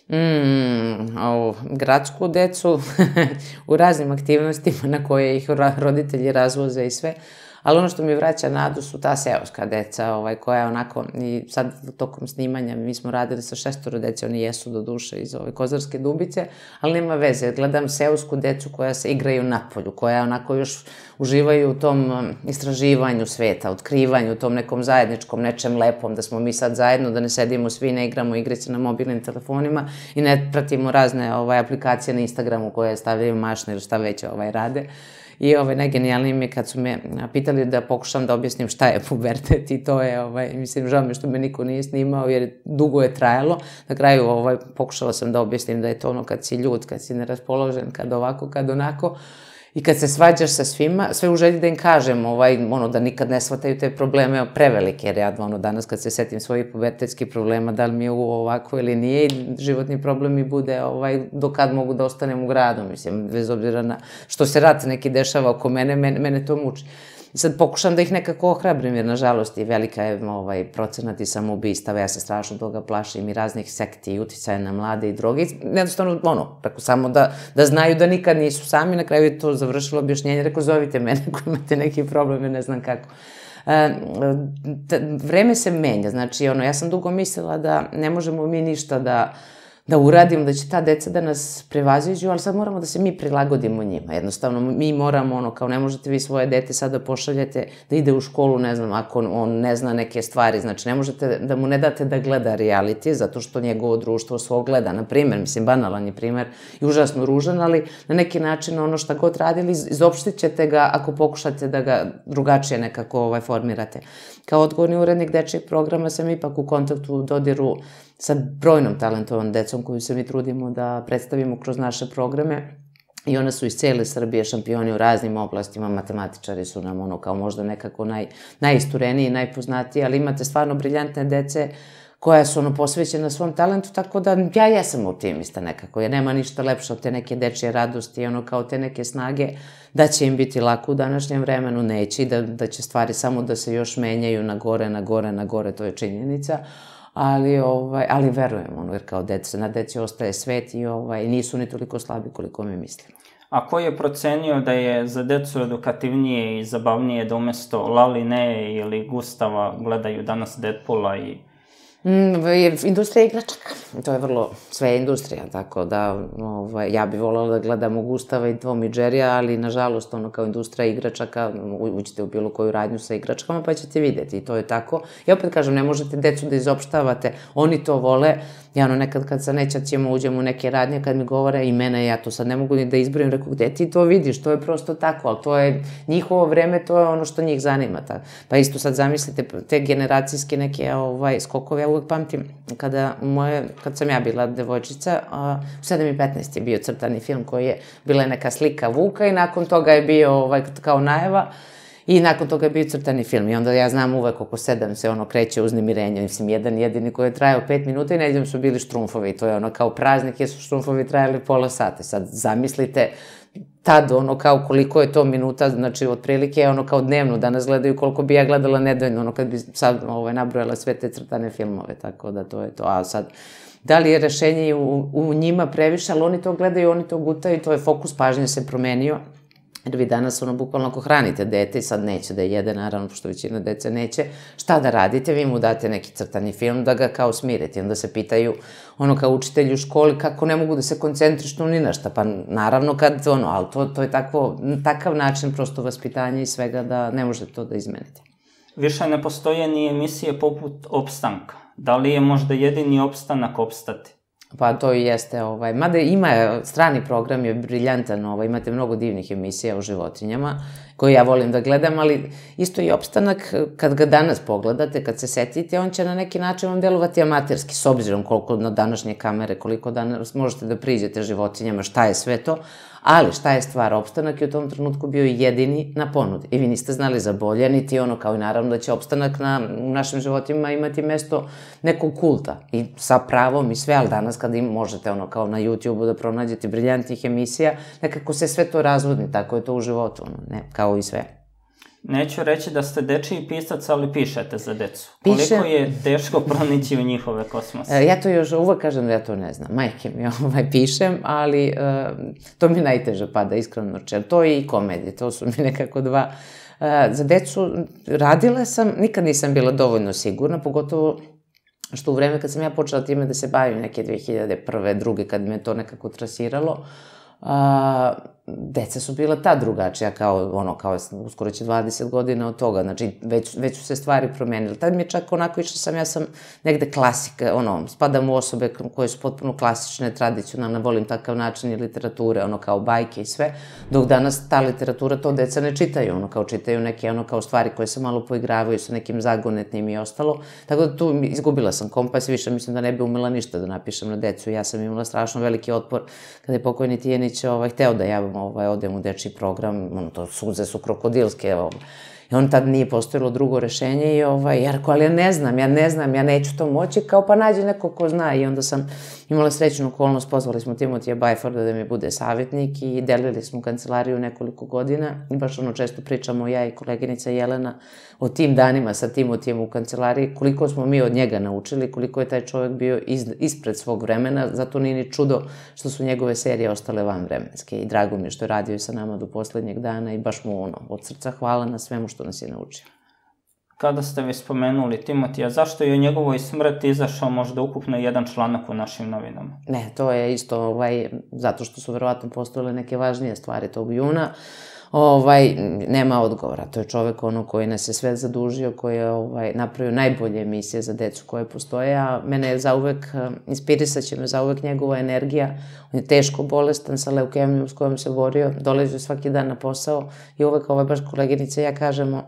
Gradsku decu u raznim aktivnostima na koje ih roditelji razvoze i sve, ali ono što mi vraća nadu su ta seoska deca koja onako, i sad tokom snimanja mi smo radili sa 6 dece, oni jesu do duše iz Kozarske Dubice, ali nema veze, gledam seosku decu koja se igraju napolju, koja onako još uživaju u tom istraživanju sveta, otkrivanju, u tom nekom zajedničkom, nečem lepom, da smo mi sad zajedno, da ne sedimo svi, ne igramo igrice na mobilnim telefonima i ne pratimo razne aplikacije na Instagramu koje stavljaju mašne ili šta već rade. I najgenijalnije mi je kad su me pitali da pokušam da objasnim šta je pubertet i to je, mislim, žao mi što me niko nije snimao jer dugo je trajalo. Na kraju pokušala sam da objasnim da je to kad si ljud, kad si neraspoložen, kad ovako, kad onako. I kad se svađaš sa svima, sve u želji da im kažem, da nikad ne shvataju te probleme prevelike, jer ja danas kad se setim svojih pubertetskih problema, da li mi je ovako ili nije, i životni problem mi bude do kad mogu da ostanem u gradu, mislim, bez obzira na što se rat neki dešava oko mene, mene to muči. I sad pokušam da ih nekako ohrabrim, jer nažalost i velika je procenat i samoubistava, ja se strašno toga plašim i raznih sekti i uticaja na mlade i droge. Jednostavno, tako samo da znaju da nikad nisu sami, na kraju je to završilo objašnjenje, rekao zovite mene ako imate neki problem, ne znam kako. Vreme se menja, znači ja sam dugo mislila da ne možemo mi ništa da uradimo, da će ta deca da nas prevaziđu, ali sad moramo da se mi prilagodimo njima. Jednostavno, mi moramo, kao ne možete vi svoje dete sad da pošaljete da ide u školu, ne znam, ako on ne zna neke stvari, znači ne možete da mu ne date da gleda reality, zato što njegovo društvo svog gleda. Na primer, mislim, banalan je primer i užasno ružan, ali na neki način ono šta god radili, izopštit ćete ga ako pokušate da ga drugačije nekako formirate. Kao odgovorni urednik dečijeg programa sam ipak u kontaktu, u dodiru sa brojnom talentovom decom koju se mi trudimo da predstavimo kroz naše programe i one su iz cele Srbije šampioni u raznim oblastima, matematičari su nam kao možda nekako najistureniji, najpoznatiji, ali imate stvarno briljantne dece koja su posvećena svom talentu, tako da ja jesam optimista nekako, jer nema ništa lepše od te neke dečije radosti, kao te neke snage, da će im biti lako u današnjem vremenu, neće, i da će stvari samo da se još menjaju na gore, to je činjenica, ali verujem, jer kao na deci ostaje svet i nisu ni toliko slabi koliko mi mislimo. A ko je procenio da je za decu edukativnije i zabavnije da umesto Laline ili Gustava gledaju danas Deadpoola i... Industrija igračaka, to je vrlo, sve je industrija, tako da ja bih voljela da gledamo Gustava i Tom i Jerrya, ali nažalost kao industrija igračaka, uđite u bilo koju radnju sa igračkama pa ćete videti i to je tako. I opet kažem, ne možete decu da izopštavate, oni to vole. Ja nekad kad sa nećaćima uđem u neke radnje, kad mi govore imena, ja to sad ne mogu ni da izbrojim, rekao, gde ti to vidiš, to je prosto tako, ali to je njihovo vreme, to je ono što njih zanima. Pa isto sad zamislite te generacijske neke skokove, ja uvek pamtim, kad sam ja bila devojčica, u 7:15 je bio crtani film koji je bila neka slika Vuka i nakon toga je bio kao najava. I nakon toga je bio crtani film i onda ja znam uvek oko 7 se kreće uznemirenje, mislim, jedan jedini koji je trajao 5 minuta i neđem su bili štrumfovi i to je kao praznik jer su štrumfovi trajali pola sata. Sad zamislite tad kao koliko je to minuta, znači otprilike kao dnevno, danas gledaju koliko bi ja gledala nedeljno, kad bi sad nabrojala sve te crtane filmove, tako da to je to. A sad, da li je rešenje u njima previše, ali oni to gledaju, oni to gutaju, to je fokus pažnje se promenio. Jer vi danas bukvalno ako hranite dete i sad neće da jede, naravno, pošto većina dece neće, šta da radite? Vi mu date neki crtani film da ga kao smirite. Onda se pitaju, kao učitelji u školi, kako ne mogu da se koncentrišu ni na šta. Pa naravno kad, ali to je takav način prosto vaspitanja i svega da ne možete to da izmenite. Više ne postoje ni emisije poput Opstanka. Da li je možda jedini opstanak opstati? Pa to i jeste, mada ima, strani program je briljantan, imate mnogo divnih emisija o životinjama, koje ja volim da gledam, ali isto i opstanak, kad ga danas pogledate, kad se setite, on će na neki način vam delovati amaterski, s obzirom koliko na današnje kamere, koliko danas možete da priđete životinjama, šta je sve to, ali šta je stvar, opstanak je u tom trenutku bio jedini na ponudi i vi niste znali za bolje, niti kao i naravno da će opstanak u našim životima imati mesto nekog kulta i sa pravom i sve, ali danas kad možete kao na YouTube-u da pronađete briljantnih emisija, nekako se sve to razvodni, tako je to u životu, kao i sve. Neću reći da ste dečiji pisac, ali pišete za decu. Koliko je teško pronići u njihove kosmose? Ja to još uvek kažem da ja to ne znam. Majke mi pišem, ali to mi najteže pada, iskreno. To i komedije, to su mi nekako dva. Za decu radila sam, nikad nisam bila dovoljno sigurna, pogotovo što u vreme kad sam ja počela time da se bavim neke 2001. 2002. kad me to nekako trasiralo, deca su bila tad drugačija, kao uskoro će 20 godina od toga, znači već su se stvari promenile. Tad mi je čak onako išla ja sam negde klasika, spadam u osobe koje su potpuno klasične, tradicionalne, volim takav način i literature, kao bajke i sve, dok danas ta literatura to deca ne čitaju, kao čitaju neke stvari koje se malo poigravaju sa nekim zagonetnim i ostalo, tako da tu izgubila sam kompas, više mislim da ne bi umela ništa da napišem na decu, ja sam imala strašno veliki otpor kada je pokojni Tijenić hteo da ja odem u dečiji program, to suze su krokodilske, i on tad nije postojilo drugo rešenje i ja rekao, ali ja ne znam, ja neću to moći, kao pa nađi neko ko zna i onda sam imala srećnu okolnost, pozvali smo Timotija Bajforda da mi bude savjetnik i delili smo kancelariju nekoliko godina i baš često pričamo ja i koleginica Jelena o tim danima sa Timotijem u kancelariji, koliko smo mi od njega naučili, koliko je taj čovjek bio ispred svog vremena, zato nije ni čudo što su njegove serije ostale vanvremenske i drago mi je što je radio i sa nama do poslednjeg dana i baš mu od srca hvala na svemu što nas je naučio. Kada ste vi spomenuli Timotija, zašto je o njegovoj smrti izašao možda ukupno jedan članak u našim novinama? Ne, to je isto zato što su verovatno postojile neke važnije stvari tog juna. Nema odgovora. To je čovek koji nas je sve zadužio, koji je napravio najbolje emisije za decu koje postoje, a mene je zauvek, inspirisaće me zauvek njegova energija. On je teško bolestan sa leukemijom s kojom se borio, dolazi svaki dan na posao i uvek baš koleginica i ja kažemo,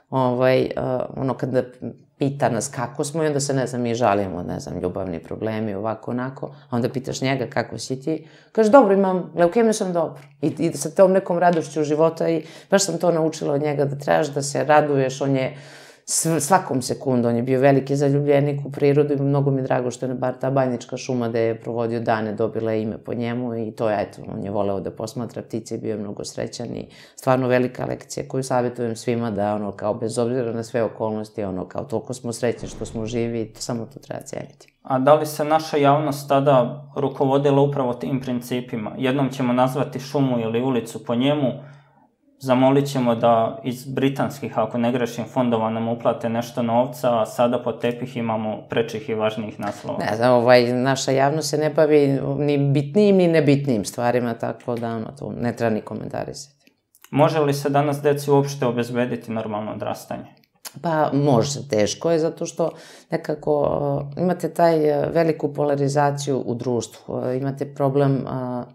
kada pita nas kako smo i onda se, mi žalimo, ljubavni problemi, ovako, onako, a onda pitaš njega kako si ti, kaže, dobro, imam leukemiju, sam dobro. I sa tom nekom radošću života i baš sam to naučila od njega, da trebaš da se raduješ, on je svakom sekundu, on je bio veliki zaljubljenik u prirodu i mnogo mi je drago što je bar ta Banjička šuma gde je provodio dane dobila ime po njemu i to je, on je voleo da posmatra ptice i bio je mnogo srećan i stvarno velika lekcija koju savjetujem svima da kao bez obzira na sve okolnosti, kao toliko smo srećni što smo živi i samo to treba cijeniti. A da li se naša javnost tada rukovodila upravo tim principima? Jednom ćemo nazvati šumu ili ulicu po njemu, zamolit ćemo da iz britanskih, ako ne grešim, fondova nam uplate nešto novca, a sada pod tepih imamo prečih i važnijih naslova. Ne znam, naša javnost se ne bavi ni bitnijim ni nebitnijim stvarima, tako da to ne treba ni komentarisati. Može li se danas deci uopšte obezbediti normalno odrastanje? Pa može, teško je, zato što nekako imate taj veliku polarizaciju u društvu, imate problem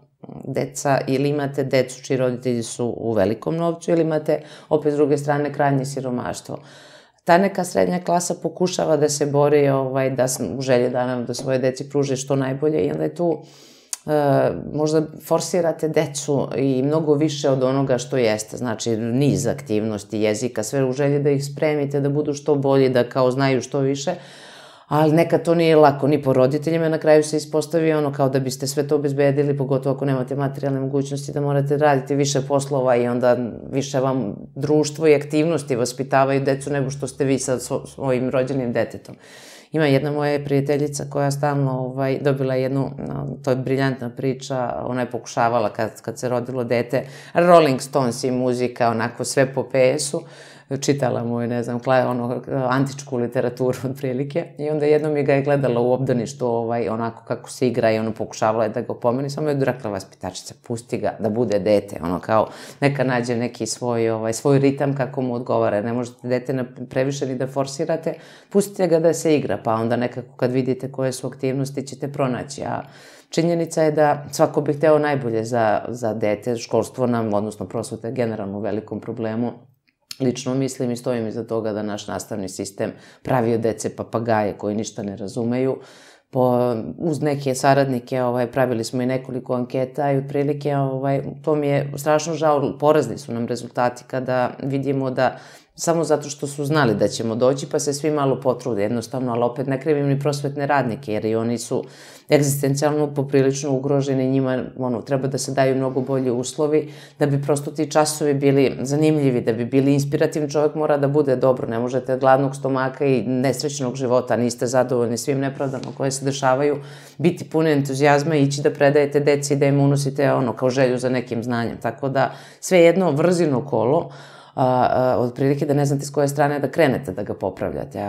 deca ili imate decu čiji roditelji su u velikom novcu ili imate opet s druge strane krajnje siromaštvo. Ta neka srednja klasa pokušava da se bori da u želji da svoje deci pruže što najbolje i onda je tu možda forsirate decu i mnogo više od onoga što jeste, znači niz aktivnosti, jezika, sve u želji da ih spremite, da budu što bolji, da kao znaju što više, ali nekad to nije lako ni po roditeljima, na kraju se ispostavi kao da biste sve to obezbedili, pogotovo ako nemate materijalne mogućnosti, da morate raditi više poslova i onda više vam društvo i aktivnosti vaspitavaju decu nego što ste vi sa svojim rođenim detetom. Ima jedna moja prijateljica koja stalno dobila jednu, to je briljantna priča, ona je pokušavala kad se rodilo dete, Rolling Stones i muzika, onako sve po PS-u, čitala mu je, antičku literaturu otprilike i onda jednom je ga je gledala u obdaništu onako kako se igra i pokušavala je da ga opomeni, samo je rekla vaspitačica, pusti ga da bude dete, kao neka nađe neki svoj ritam kako mu odgovara, ne možete dete previše ni da forsirate, pustite ga da se igra, pa onda nekako kad vidite koje su aktivnosti ćete pronaći, a činjenica je da svako bi hteo najbolje za dete, školstvo nam, odnosno prosveta je generalno u velikom problemu. Lično mislim i stojim iza toga da naš nastavni sistem pravi od dece papagaje koji ništa ne razumeju. Uz neke saradnike pravili smo i nekoliko anketa i otprilike to mi je strašno žao, porazni su nam rezultati kada vidimo da samo zato što su znali da ćemo doći pa se svi malo potrude jednostavno, ali opet ne krivim ni prosvetne radnike jer i oni su egzistencijalno poprilično ugroženi, njima treba da se daju mnogo bolji uslovi da bi prosto ti časovi bili zanimljivi, da bi bili inspirativni, čovjek mora da bude dobro, ne možete od gladnog stomaka i nesrećnog života, niste zadovoljni svim nepravdama koje se dešavaju, biti puni entuzijazma i ići da predajete deci i da im unosite kao želju za nekim znanjem, tako da sve jedno vrzino kolo, otprilike da ne znate s koje strane da krenete da ga popravljate,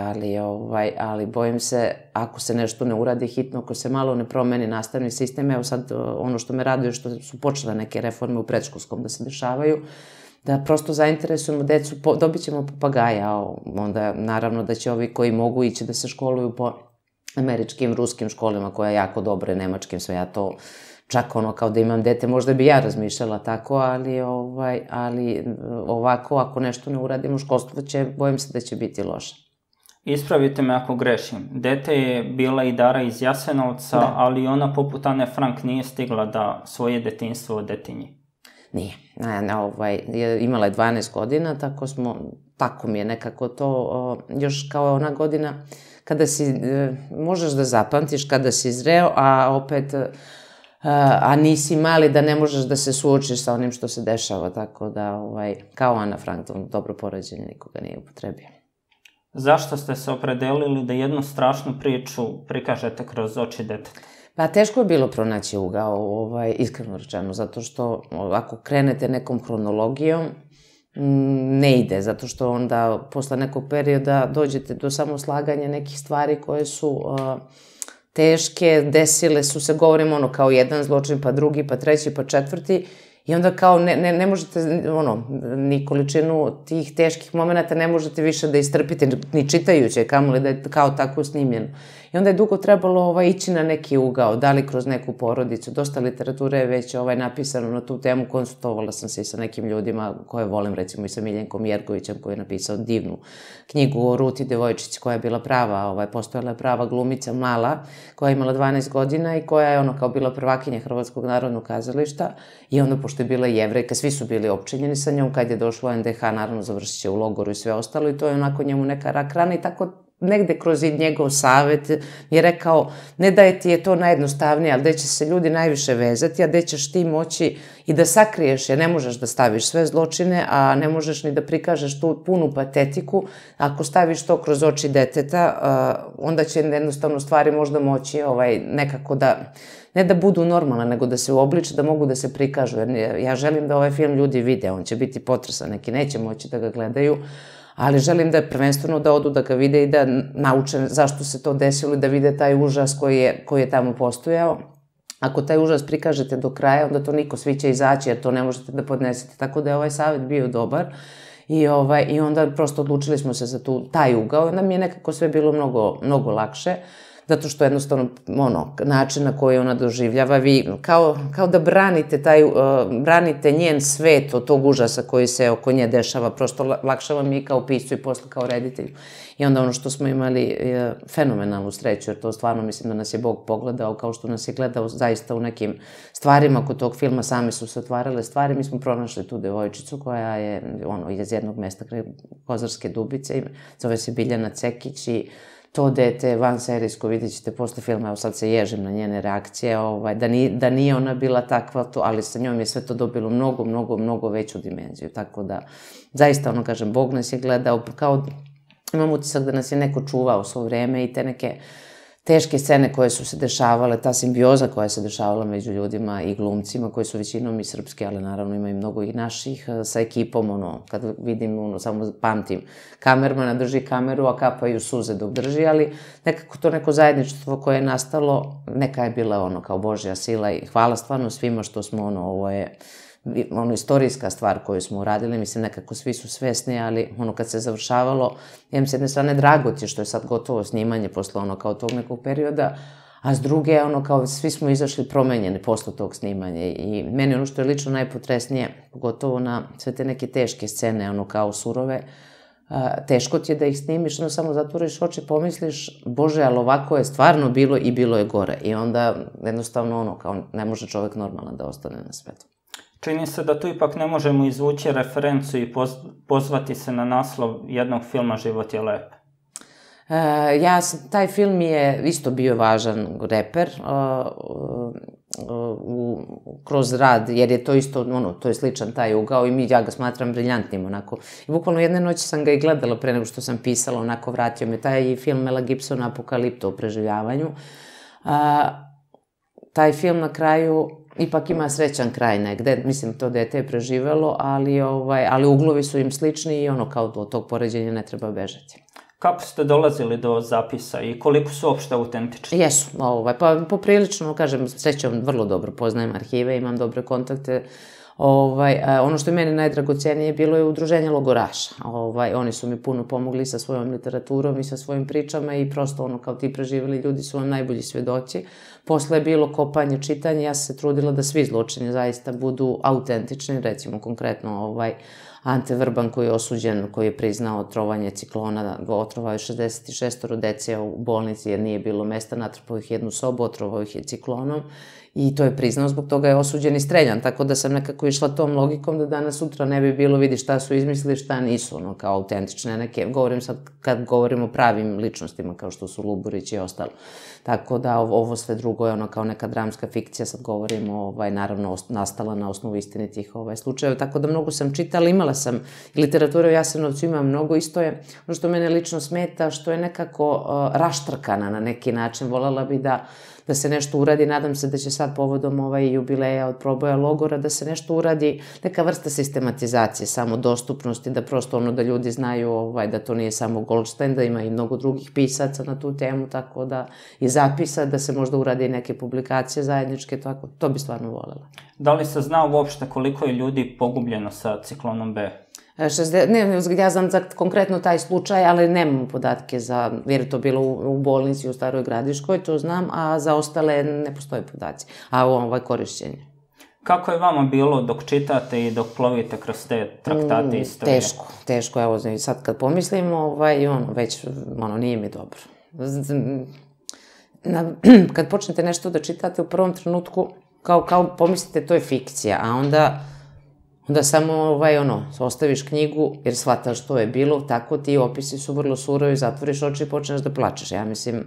ali bojim se ako se nešto ne uradi hitno, ako se malo ne promeni nastavni sistem, evo sad ono što me raduje što su počele neke reforme u predškolskom da se dešavaju, da prosto zainteresujemo decu, dobit ćemo papagaja, onda naravno da će ovi koji mogu ići da se školuju po američkim, ruskim školama koja je jako dobra, nemačkim, sve ja to čak kao da imam dete, možda bi ja razmišljala tako, ali ovako, ako nešto ne uradimo, školstvo će, bojim se da će biti loše. Ispravite me ako grešim. Dete je bila i Dara iz Jasenovca, ali ona poput Ane Frank nije stigla da svoje detinjstvo u Detinji. Nije. Imala je 12 godina, tako mi je nekako to, još kao ona godina kada možeš da zapamtiš kada si zreo, a opet, a nisi mali da ne možeš da se suočiš sa onim što se dešava, tako da, kao Ana Frank, dobro poređenje nikoga nije upotrebio. Zašto ste se opredelili da jednu strašnu priču prikažete kroz oči deteta? Pa teško je bilo pronaći ugao, iskreno rečeno, zato što ako krenete nekom hronologijom, ne ide, zato što onda posle nekog perioda dođete do samoslaganja nekih stvari koje su teške, desile su se, govorimo kao jedan zločin, pa drugi, pa treći, pa četvrti, i onda kao ne možete, ni količinu tih teških momenta ne možete više da istrpite, ni čitajuće, kamoli da je kao tako snimljeno. I onda je dugo trebalo ići na neki ugao, da li kroz neku porodicu. Dosta literature je već napisano na tu temu, konsultovala sam se i sa nekim ljudima koje volim, recimo i sa Miljenkom Jergovićem koji je napisao divnu knjigu o Ruti devojčici koja je bila prava, postojala je prava glumica mala, koja je imala 12 godina i koja je kao bila prvakinja Hrvatskog narodnog kazališta, i onda pošto je bila Jevrejka, svi su bili opčinjeni sa njom, kad je došlo NDH, naravno završit će u logoru i sve ostalo, i to je onako njemu neka rak rana, i tako negde kroz njegov savet je rekao, ne da je ti je to najjednostavnije, ali gde će se ljudi najviše vezati, a gde ćeš ti moći i da sakriješ, jer ne možeš da staviš sve zločine, a ne možeš ni da prikažeš tu punu patetiku. Ako staviš to kroz oči deteta, onda će jednostavno stvari možda moći nekako da, ne da budu normalne, nego da se uobliče, da mogu da se prikažu, jer ja želim da ovaj film ljudi vide, on će biti potresan, neki neće moći da ga gledaju, ali želim da prvenstveno da odu da ga vide i da nauče zašto se to desilo i da vide taj užas koji je tamo postojao. Ako taj užas prikažete do kraja, onda to niko, svi će izaći, jer to ne možete da podnesete. Tako da je ovaj savjet bio dobar i onda prosto odlučili smo se za taj ugao. Onda mi je nekako sve bilo mnogo lakše, zato što jednostavno, način na koji ona doživljava, vi kao da branite njen svet od tog užasa koji se oko nje dešava, prosto lakše vam je kao piscu i posle kao reditelju. I onda ono što smo imali fenomenalnu sreću, jer to stvarno mislim da nas je Bog pogledao, kao što nas je gledao zaista u nekim stvarima kod tog filma, same su se otvarale stvari, mi smo pronašli tu devojčicu koja je iz jednog mesta kraj Kozarske Dubice, zove se Biljana Cekić, i to dete vanserijsko, vidjet ćete posle filma, evo sad se ježim na njene reakcije, da nije ona bila takva, ali sa njom je sve to dobilo mnogo veću dimenziju, tako da, zaista, kažem, Bog nas je gledao, kao, imam utisak da nas je neko čuvao svo vreme i te neke teške scene koje su se dešavale, ta simbioza koja se dešavala među ljudima i glumcima, koji su većinom i srpski, ali naravno ima i mnogo i naših, sa ekipom, kad vidim, samo pamtim, kamermana drži kameru, a kapaju suze dok drži, ali nekako to neko zajedništvo koje je nastalo, neka je bila kao Božja sila, i hvala stvarno svima što smo, ovo je istorijska stvar koju smo uradili, mislim, nekako svi su svesni, ali kad se završavalo, imam s jedne strane drago ti što je sad gotovo snimanje posle kao tog nekog perioda, a s druge, kao svi smo izašli promenjeni posle tog snimanja, i meni ono što je lično najpotresnije, pogotovo na sve te neke teške scene, kao surove, teško ti je da ih snimiš, samo zatvoriš oči, pomisliš, Bože, ali ovako je stvarno bilo i bilo je gore, i onda jednostavno kao ne može čovek normalan da ostane na svetu. Čini se da tu ipak ne možemo izvući referencu i pozvati se na naslov jednog filma Život je lep. Taj film je isto bio važan reper kroz rad, jer je to isto, to je sličan taj ugao, i ja ga smatram briljantnim, onako. I bukvalno jedne noći sam ga i gledala pre nego što sam pisala, onako vratio me taj film Mela Gibsona Apokalipto o preživljavanju. Taj film na kraju ipak ima srećan kraj negde, mislim, to dete je preživelo, ali uglovi su im slični i kao od tog poređenja ne treba bežati. Kako ste dolazili do zapisa i koliko su uopšte autentični? Jesu, pa poprilično, kažem, srećom, vrlo dobro poznajem arhive, imam dobre kontakte. Ono što je meni najdragocenije bilo je udruženje logoraša. Oni su mi puno pomogli sa svojom literaturom i sa svojim pričama, i prosto kao ti preživeli ljudi su vam najbolji svedoci. Posle je bilo kopanje, čitanje, ja sam se trudila da svi zločini zaista budu autentični, recimo konkretno Ante Vrban koji je osuđen, koji je priznao trovanje ciklona, otrovao je 66 dece u bolnici jer nije bilo mesta, natrpao ih jednu sobu, otrovao ih je ciklonom, I to je priznao, zbog toga je osuđen i streljan, tako da sam nekako išla tom logikom da danas sutra ne bi bilo vidi šta su izmislili, šta nisu, ono, kao autentične neke, govorim sad kad govorim o pravim ličnostima kao što su Luburić i ostalo. Tako da ovo sve drugo je ono kao neka dramska fikcija, sad govorimo, naravno, nastala na osnovu istinitih slučajeva, tako da mnogo sam čitala, imala sam i literature o Jasenovcu, imam mnogo, isto je, ono što mene lično smeta, što je nekako raštrkana na neki način, voljela bi da se nešto uradi, nadam se da će sad povodom jubileja od proboja logora, da se nešto uradi, neka vrsta sistematizacije, samo dostupnosti, da prosto ono da ljudi znaju da to nije samo Goldstein, da ima i mnogo drugih pisaca na tu temu, tako da i zapisa, da se možda uradi i neke publikacije zajedničke, tako, to bi stvarno voljela. Da li se zna uopšte koliko je ljudi pogubljeno sa ciklonom B? Ne, ja znam za konkretno taj slučaj, ali nemam podatke za, jer je to bilo u bolnici u Staroj Gradiškoj, to znam, a za ostale ne postoje podaci, a ovo korišćenje. Kako je vama bilo dok čitate i dok plovite kroz te traktate istorije? Teško, evo, sad kad pomislim, već, nije mi dobro. Kad počnete nešto da čitate u prvom trenutku, kao pomislite to je fikcija, a onda samo, ostaviš knjigu jer shvataš što je bilo, tako ti opisi su vrlo surovi, zatvoriš oči i počneš da plačeš. Ja mislim,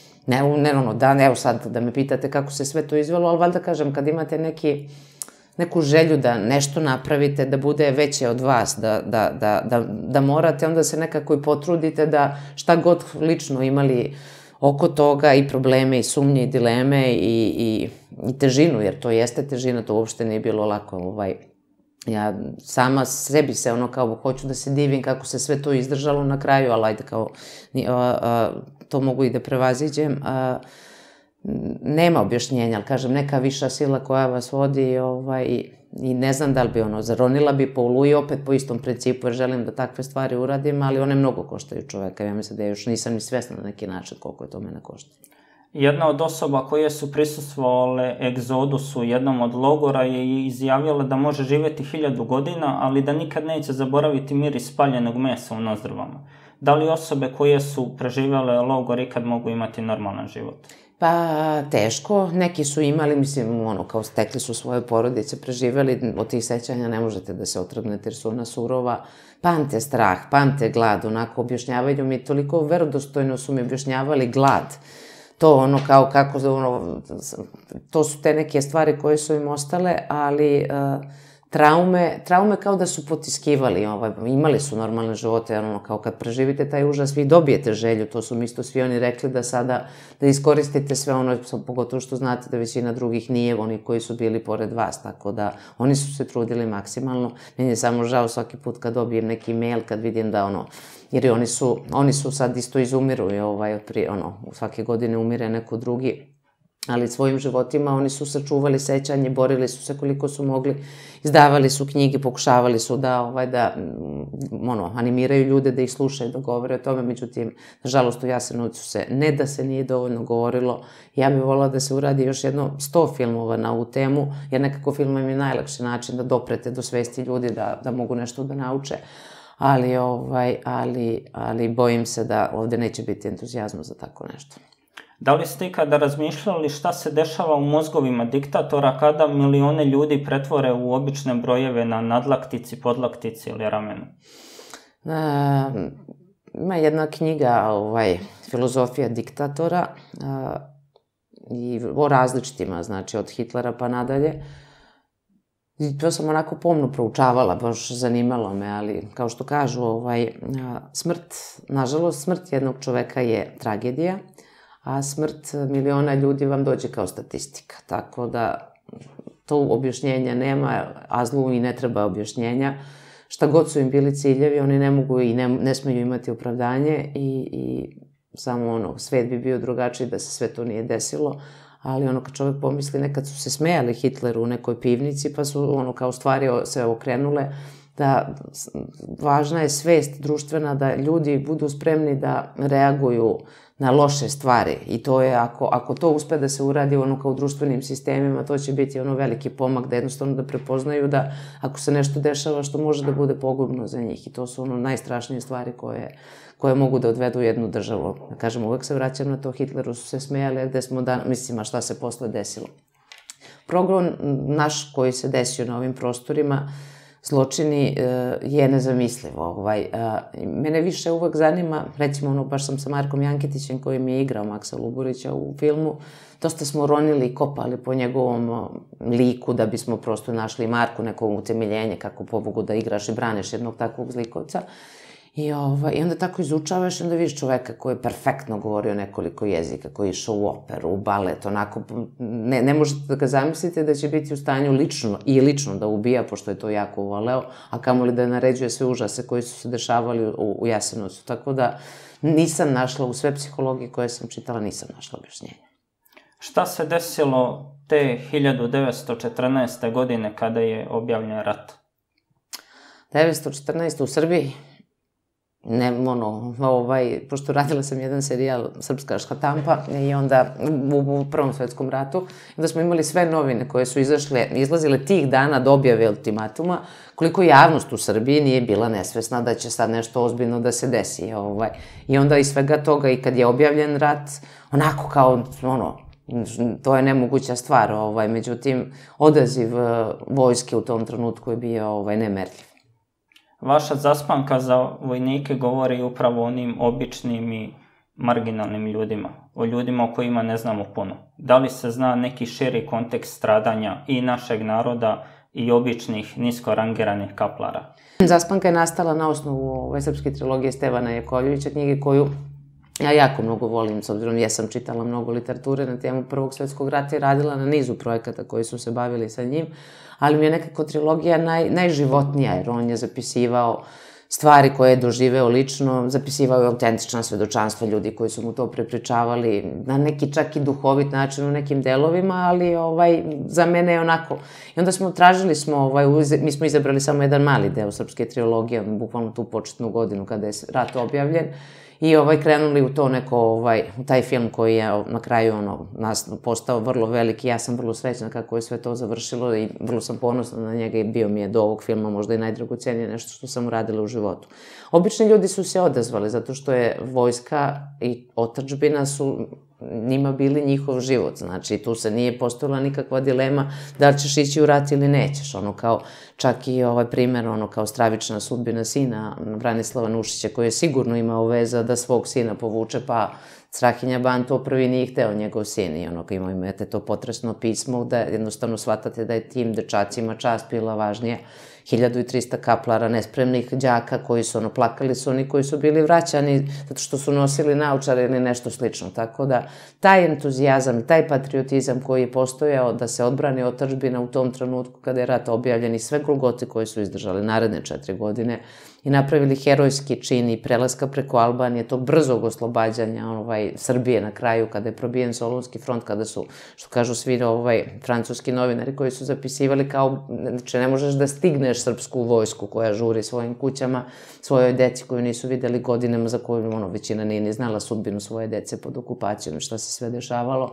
evo sad da me pitate kako se sve to izvelo, ali valjda kažem, kad imate neku želju da nešto napravite, da bude veće od vas, da morate, onda se nekako i potrudite da šta god lično imali oko toga i probleme i sumnje i dileme i težinu, jer to jeste težina, to uopšte nije bilo lako, ja sama sebi se kao hoću da se divim kako se sve to izdržalo na kraju, ali ajde kao to mogu i da prevaziđem. Nema objašnjenja, ali kažem, neka viša sila koja vas vodi i ne znam da li bi zaronila bi po Oluji opet po istom principu jer želim da takve stvari uradim, ali one mnogo koštaju čoveka. Ja mislim da ja još nisam ni svesna na neki način koliko je to mene košta. Jedna od osoba koje su prisustvovale egzodusu jednom od logora je izjavila da može živjeti 1000 godina, ali da nikad neće zaboraviti miris spaljenog mesa u nozdrvama. Da li osobe koje su preživjele logor ikad mogu imati normalan život? Pa, teško. Neki su imali, mislim, kao stekli su svoje porodice, preživjeli, od tih sećanja ne možete da se otrgnete jer su ona surova. Pamte strah, pamte glad, onako objašnjavaju mi, toliko verodostojno su mi objašnjavali glad. To kako, to su te neke stvari koje su im ostale, ali traume kao da su potiskivali, imali su normalne živote, kao kad preživite taj užas, vi dobijete želju, to su mi isto svi oni rekli da sada, da iskoristite sve pogotovo što znate da većina drugih nije, oni koji su bili pored vas, tako da oni su se trudili maksimalno, meni je samo žao svaki put kad dobijem neki mail, kad vidim da jer oni su sad isto izumiru, svake godine umire neko drugi, ali svojim životima oni su sačuvali sećanje, borili su se koliko su mogli, izdavali su knjige, pokušavali su da animiraju ljude, da ih slušaju, da govore o tome, međutim, nažalost u Jasenovcu se, ne da se nije dovoljno govorilo, ja bih volila da se uradi još 100 filmova na ovu temu, jer nekako filmom je najlakši način da doprete do svesti ljudi, da mogu nešto da nauče, ali bojim se da ovde neće biti entuzijazma za tako nešto. Da li ste ikada razmišljali šta se dešava u mozgovima diktatora kada milione ljudi pretvore u obične brojeve na nadlaktici, podlaktici ili ramenu? Ima jedna knjiga, Filozofija diktatora, i o različitima, znači od Hitlera pa nadalje. To sam onako pomno proučavala, baš zanimalo me, ali kao što kažu, nažalost, smrt jednog čoveka je tragedija, a smrt miliona ljudi vam dođe kao statistika. Tako da to objašnjenja nema, a zlu i ne treba objašnjenja. Šta god su im bili ciljevi, oni ne mogu i ne smeju imati opravdanje i samo svet bi bio drugačiji da se sve to nije desilo. Ali kad čovjek pomisli, nekad su se smejali Hitleru u nekoj pivnici, pa su kao stvari se okrenule, da važna je svest društvena, da ljudi budu spremni da reaguju na loše stvari. I to je, ako to uspe da se uradi kao u društvenim sistemima, to će biti veliki pomak, da jednostavno da prepoznaju da ako se nešto dešava što može da bude pogubno za njih. I to su najstrašnije stvari koje mogu da odvedu jednu državu. Da kažem, uvek se vraćam na to, Hitleru su se smejali, gde smo mislim, a šta se posle desilo. progon naš koji se desio na ovim prostorima, zločini, je nezamislivo. Mene više uvek zanima, recimo baš sam sa Markom Janketićem koji mi je igrao Maksa Luburića u filmu, dosta smo ronili i kopali po njegovom liku da bismo prosto našli Marku neko utemeljenje kako pobogu da igraš i braniš jednog takvog zlikovca. I onda tako izučavaš i onda vidiš čoveka koji je perfektno govorio nekoliko jezika, koji je išao u operu, u balet, onako, ne možete da ga zamislite da će biti u stanju lično da ubija, pošto je to jako voleo, a kamoli da naređuje sve užase koji su se dešavali u Jasenovcu. Tako da nisam našla, u sve psihologije koje sam čitala, nisam našla objašnjenje. Šta se desilo te 1914. godine kada je objavljen rat? 1914. u Srbiji? Pošto radila sam jedan serijal Srpska štampa i onda u Prvom svetskom ratu, onda smo imali sve novine koje su izlazile tih dana do objave ultimatuma, koliko javnost u Srbiji nije bila nesvesna da će sad nešto ozbiljno da se desi. I onda iz svega toga i kad je objavljen rat, onako kao, to je nemoguća stvar, međutim, odaziv vojske u tom trenutku je bio nemerljiv. Vaša zaspanka za vojnike govori upravo o onim običnim i marginalnim ljudima, o ljudima o kojima ne znamo puno. Da li se zna neki širi kontekst stradanja i našeg naroda i običnih nisko rangiranih kaplara? Zaspanka je nastala na osnovu srpske trilogije Stevana Jakovljevića, knjige koju ja jako mnogo volim, s obzirom ja sam čitala mnogo literature na temu Prvog svetskog rata i radila na nizu projekata koji su se bavili sa njim, ali mi je nekako trilogija najživotnija, jer on je zapisivao stvari koje je doživeo lično, zapisivao je autentična svedočanstva ljudi koji su mu to prepričavali, na neki čak i duhovit način u nekim delovima, ali za mene je onako. I onda mi smo izabrali samo jedan mali deo srpske trilogije, bukvalno tu početnu godinu kada je rat objavljen, i krenuli u to u taj film koji je na kraju postao vrlo veliki. Ja sam vrlo srećna kako je sve to završilo i vrlo sam ponosna na njega i bio mi je do ovog filma možda i najdragocenije nešto što sam uradila u životu. Obični ljudi su se odazvali zato što je vojska i otadžbina su njima bili njihov život. Znači, tu se nije postojala nikakva dilema da li ćeš ići u rat ili nećeš. Čak i primer, kao stravična sudbina sina Branislava Nušića, koji je sigurno imao veza da svog sina povuče, pa Strahinja Ban to prvi nije hteo, njegov sin. I imate to potresno pismo da jednostavno shvatate da je tim dečacima čast bila važnija. 1300 kaplara, nespremnih đaka koji su plakali su oni koji su bili vraćani zato što su nosili naočare ili nešto slično. Tako da taj entuzijazam, taj patriotizam koji je postojao da se odbrani otadžbina u tom trenutku kada je rat objavljen i sve golgote koje su izdržali naredne 4 godine i napravili herojski čin i prelaska preko Albanije, tog brzog oslobađanja Srbije na kraju kada je probijen Solunski front, kada su, što kažu svi francuski novinari koji su zapisivali kao, znači ne možeš da stigneš srpsku vojsku koja žuri svojim kućama, svojoj deci koju nisu videli godinama, za koju većina nije ni znala sudbinu svoje dece pod okupacijom i šta se sve dešavalo.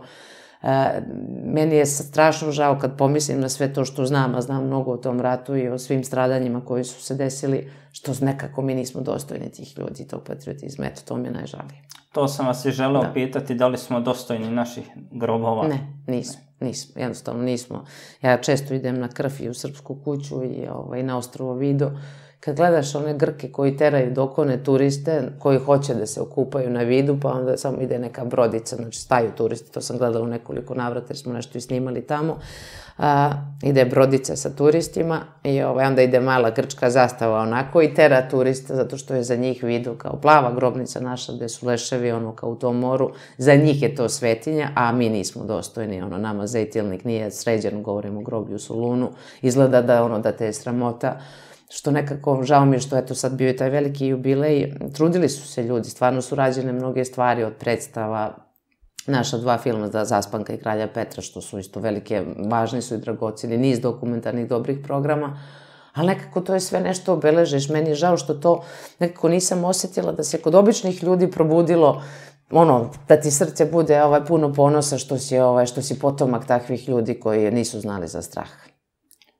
Meni je strašno žao kad pomislim na sve to što znam, a znam mnogo o tom ratu i o svim stradanjima koji su se desili, što nekako mi nismo dostojni tih ljudi, tog patriotizma. Eto, to mi je najžalije. To sam vas i želeo pitati, da li smo dostojni naših grobova? Ne, nismo, jednostavno nismo. Ja često idem na krv i u Srpsku kuću i na ostrvo Vido. Kad gledaš one Grke koji teraju dokone turiste, koji hoće da se okupaju na Vidu, pa onda samo ide neka brodica, znači staju turisti, to sam gledala u nekoliko navrata jer smo nešto i snimali tamo, ide brodica sa turistima i onda ide mala grčka zastava onako i tera turista zato što je za njih Vidu kao plava grobnica naša gde su leševi kao u tom moru, za njih je to svetinja, a mi nismo dostojni, nama Zejtilnik nije sređen, govorimo o groblju u Solunu, izgleda da te je sramota. Što nekako, žao mi je što eto sad bio je taj veliki jubilej, trudili su se ljudi, stvarno su rađene mnoge stvari od predstava, naša 2 filma, Zaspanka i Kralja Petra, što su isto velike, važni su i dragoceni, niz dokumentarnih dobrih programa, ali nekako to je sve nešto obeležeš, meni je žao što to nekako nisam osetila da se kod običnih ljudi probudilo, da ti srce bude puno ponosa što si potomak takvih ljudi koji nisu znali za strah.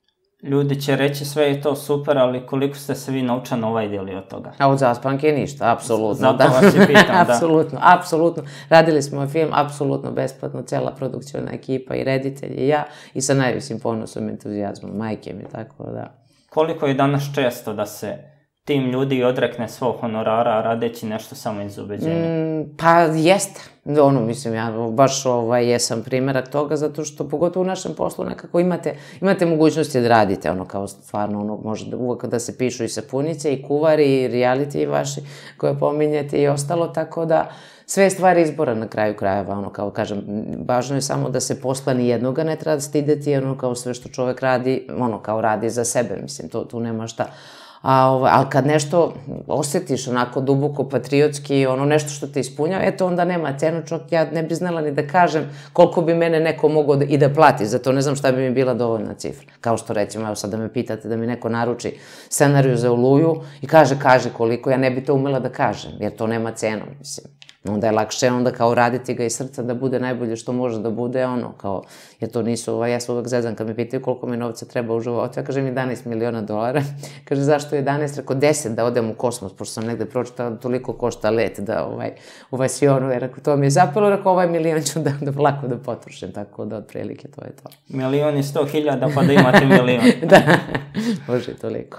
Ljudi će reći sve je to super, ali koliko ste se vi novčano uvajdili od toga? A od Zaspanke ništa, apsolutno. Zato vas je pitam, da. Apsolutno. Radili smo film, apsolutno besplatno, cela produkcijona ekipa i reditelj i ja, i sa najvišim ponosom, entuzijazmom, majke mi, tako da. Koliko je danas često da se tim ljudi odrekne svog honorara radeći nešto samo iz ubeđenja? Pa jeste. Mislim, ja baš jesam primerak toga, zato što pogotovo u našem poslu nekako imate mogućnosti da radite, kao stvarno, može uvek da se pišu i sapunice, i kuvari, i reality vaši koje pominjete i ostalo, tako da sve je stvar izbora na kraju krajeva, kao kažem, važno je samo da se posla ni jednoga ne treba stideti, kao sve što čovek radi, kao radi za sebe, mislim, tu nema šta. Ali kad nešto osjetiš onako duboko patriotski, nešto što te ispunjava, eto onda nema cenu, čak ja ne bi znala ni da kažem koliko bi mene neko mogao i da plati, zato ne znam šta bi mi bila dovoljna cifra. Kao što recimo, evo sad da me pitate da mi neko naruči scenariju za Oluju i kaže koliko, ja ne bi to umela da kažem, jer to nema cenu, mislim. Onda je lakše onda kao raditi ga iz srca da bude najbolje što može da bude, jer to nisu, ja se uvek zezam kad me pitaju koliko mi novca treba u životu, ja kažem $11 miliona, kaže zašto 11, rekao 10 da odem u kosmos, pošto sam negde pročitala toliko košta let da u Vasionu, jer ako to mi je zapelo, rekao milion ću da lako da potrošim, tako da otprilike to je to. 1.100.000 pa da imate milion. Da, može i toliko.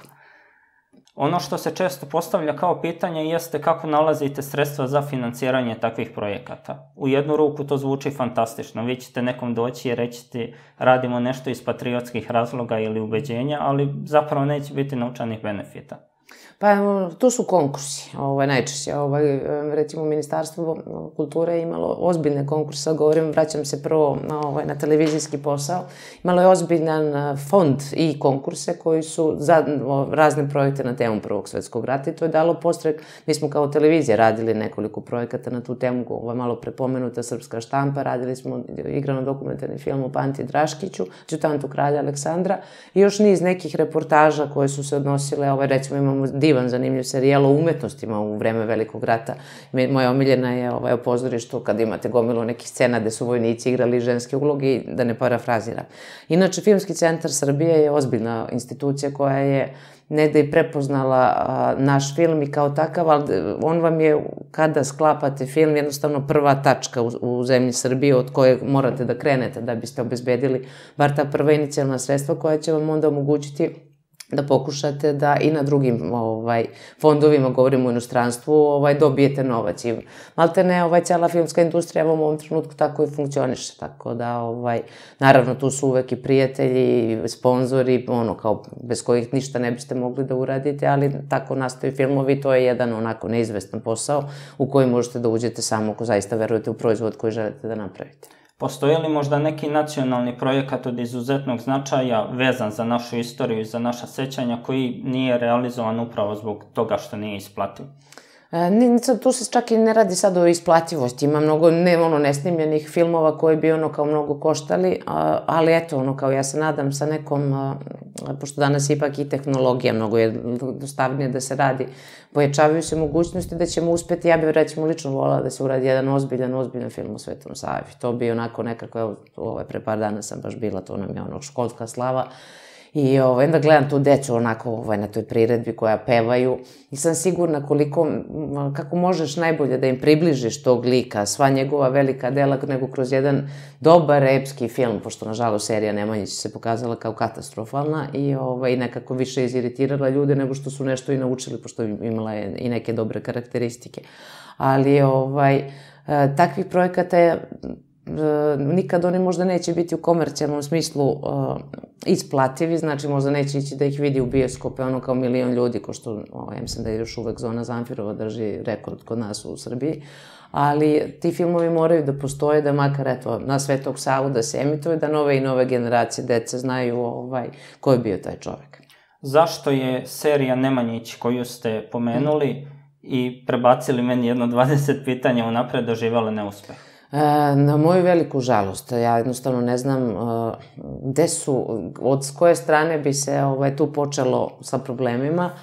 Ono što se često postavlja kao pitanje jeste kako nalazite sredstva za financiranje takvih projekata. U jednu ruku to zvuči fantastično. Vi ćete nekom doći i reći ti radimo nešto iz patriotskih razloga ili ubeđenja, ali zapravo neće biti novčanih benefita. Pa tu su konkursi, najčešće. Recimo, Ministarstvo kulture je imalo ozbiljne konkurse, govorim, vraćam se prvo na televizijski posao, imalo je ozbiljan fond i konkurse koji su za razne projekte na temu Prvog svetskog rata i to je dalo postrek. Mi smo kao televizija radili nekoliko projekata na tu temu, malo prepomenuta Srpska štampa, radili smo igrano-dokumentarni film o Panti Draškiću, adjutantu kralja Aleksandra i još niz nekih reportaža koje su se odnosile, recimo imamo divan, zanimljiv serijal o umetnostima u vreme Velikog rata. Moja omiljena je o pozorištu kad imate gomilu nekih scena gde su vojnici igrali ženske uloge i da ne parafraziram. Inače, Filmski centar Srbije je ozbiljna institucija koja je negde i prepoznala naš film i kao takav, ali on vam je, kada sklapate film, jednostavno prva tačka u zemlji Srbije od koje morate da krenete da biste obezbedili bar ta prva inicijalna sredstva koja će vam onda omogućiti da pokušate da i na drugim fondovima, govorimo o inostranstvu, dobijete novac. I malte ne, cela filmska industrija u ovom trenutku tako i funkcioniše, tako da, naravno, tu su uvek i prijatelji, sponzori, kao bez kojih ništa ne biste mogli da uradite, ali tako nastaju filmovi, to je jedan onako neizvestan posao u koji možete da uđete samo ako zaista verujete u proizvod koji želite da napravite. Postoji li možda neki nacionalni projekat od izuzetnog značaja vezan za našu istoriju i za naša sećanja koji nije realizovan upravo zbog toga što nije isplativ? Tu se čak i ne radi sad o isplativosti, ima mnogo nesnimljenih filmova koji bi kao mnogo koštali, ali eto, kao ja se nadam sa nekom, pošto danas ipak i tehnologija mnogo je dostavnije da se radi, pojačavaju se mogućnosti da ćemo uspeti, ja bih recimo lično volala da se uradi jedan ozbiljan film o Svetom Savi. To bi onako nekako, pre par dana sam baš bila, to nam je školska slava, i onda gledam tu decu onako na toj priredbi koja pevaju i sam sigurna kako možeš najbolje da im približiš tog lika, sva njegova velika dela, nego kroz jedan dobar epski film, pošto nažalost serija Nemanjić se pokazala kao katastrofalna i nekako više iziritirala ljude nego što su nešto i naučili, pošto imala je i neke dobre karakteristike. Ali takvih projekata je nikad oni možda neće biti u komercijalnom smislu isplativi, znači možda neće ići da ih vidi u bioskope kao milion ljudi, ko što, ja mislim da je još uvek Zona Zamfirova drži rekord kod nas u Srbiji, ali ti filmovi moraju da postoje, da makar na Svetog Savu da se emituju, da nove i nove generacije dece znaju ko je bio taj čovek. Zašto je serija Nemanjić koju ste pomenuli i prebacili meni jedno 20 pitanja unapred doživjela neuspeh? Na moju veliku žalost, ja jednostavno ne znam gde su, od koje strane bi se tu počelo sa problemima,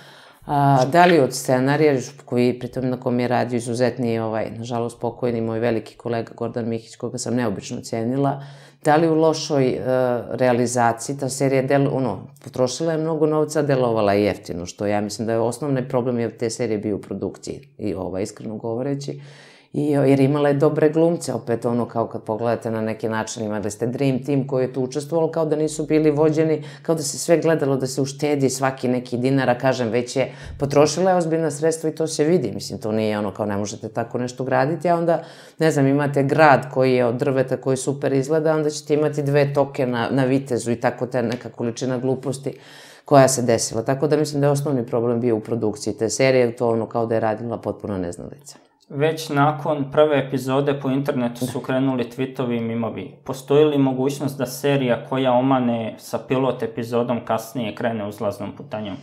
Da li od scenarija, koji pritom na kom je radio izuzetni, nažalost pokojni moj veliki kolega Gordan Mihić, koga sam neobično cenila, da li u lošoj realizaciji, ta serija potrošila je mnogo novca, delovala je jeftino, što ja mislim da je osnovni problem te serije bio u produkciji, i iskreno govoreći, jer imala je dobre glumce, opet kao kad pogledate na neki način, imali ste Dream Team koji je tu učestvovalo, kao da nisu bili vođeni, kao da se sve gledalo da se uštedi svaki neki dinar, a kažem, već je potrošila je ozbiljna sredstva i to se vidi, mislim, to nije kao ne možete tako nešto graditi, a onda, ne znam, imate grad koji je od drveta, koji super izgleda, onda ćete imati 2 toke na vitezu i tako te neka količina gluposti koja se desila, tako da mislim da je osnovni problem bio u produkciji te serije, to kao da je radila potpuno neznalica. Već nakon prve epizode po internetu su krenuli tweetovi i mimovi. Postoji li mogućnost da serija koja omane sa pilot epizodom kasnije krene uzlaznom putanjom?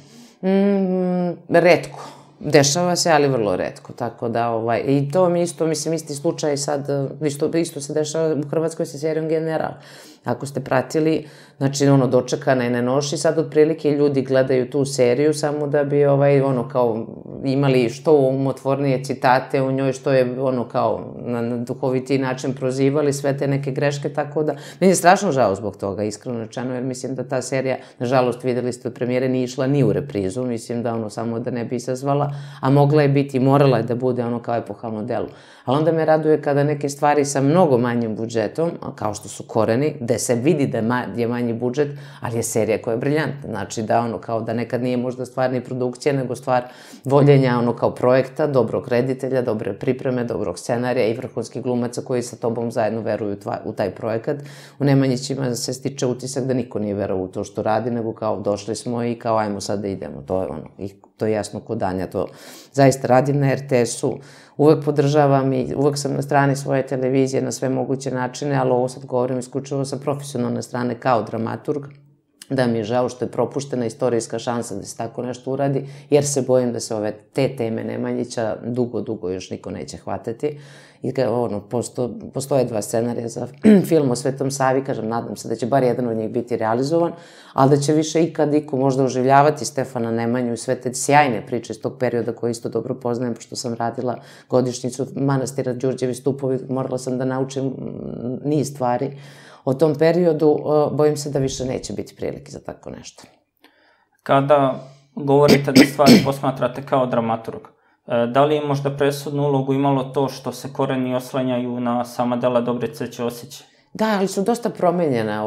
Retko. Dešava se, ali vrlo retko, tako da, i to mi isto, mislim, isti slučaj sad, isto se dešava u Hrvatskoj sa serijom General. Ako ste pratili, znači, dočekana je na noši, sad otprilike ljudi gledaju tu seriju samo da bi, kao, imali što umotvornije citate u njoj, što je, kao, na duhovitiji način prozivali sve te neke greške, tako da, meni je strašno žao zbog toga, iskreno rečeno, jer mislim da ta serija, nažalost, videli ste od premijere, nije išla ni u reprizu, mislim da, samo da ne bi izazvala, a mogla je biti, morala je da bude, kao epohalno delo. Ali onda me raduje kada neke stvari sa mnogo manjim budžetom, kao što su Koreni, gde se vidi da je manji budžet, ali je serija koja je briljantna. Znači da kao da nekad nije možda stvar ni produkcija, nego stvar voljenja kao projekta, dobrog reditelja, dobre pripreme, dobrog scenarija i vrhunskih glumaca koji sa tobom zajedno veruju u taj projekat. U Nemanjićima se stiče utisak da niko nije verovao u to što radi, nego kao došli smo i kao ajmo sad da idemo. To je jasno kod danja. To zaista radim na RTS-u. Uvek podržavam i uvek sam na strani svoje televizije na sve moguće načine, ali ovo sad govorim isključivo sa profesionalne strane kao dramaturg, da mi je žao što je propuštena istorijska šansa da se tako nešto uradi, jer se bojim da se te teme Nemanjića dugo još niko neće hvatati. I postoje 2 scenarija za film o Svetom Savi, kažem, nadam se da će bar jedan od njih biti realizovan, ali da će više ikad iko možda oživljavati Stefana Nemanju i sve te sjajne priče iz tog perioda koje isto dobro poznajem, pošto sam radila godišnjicu manastira Đurđevi stupovi, morala sam da naučim niz stvari o tom periodu, bojim se da više neće biti prilike za tako nešto. Kada govorite da stvari posmatrate kao dramaturg, da li je možda presudnu ulogu imalo to što se Koreni oslanjaju na sama dela Dobrice Ćosić? Da, ali su dosta promenjena,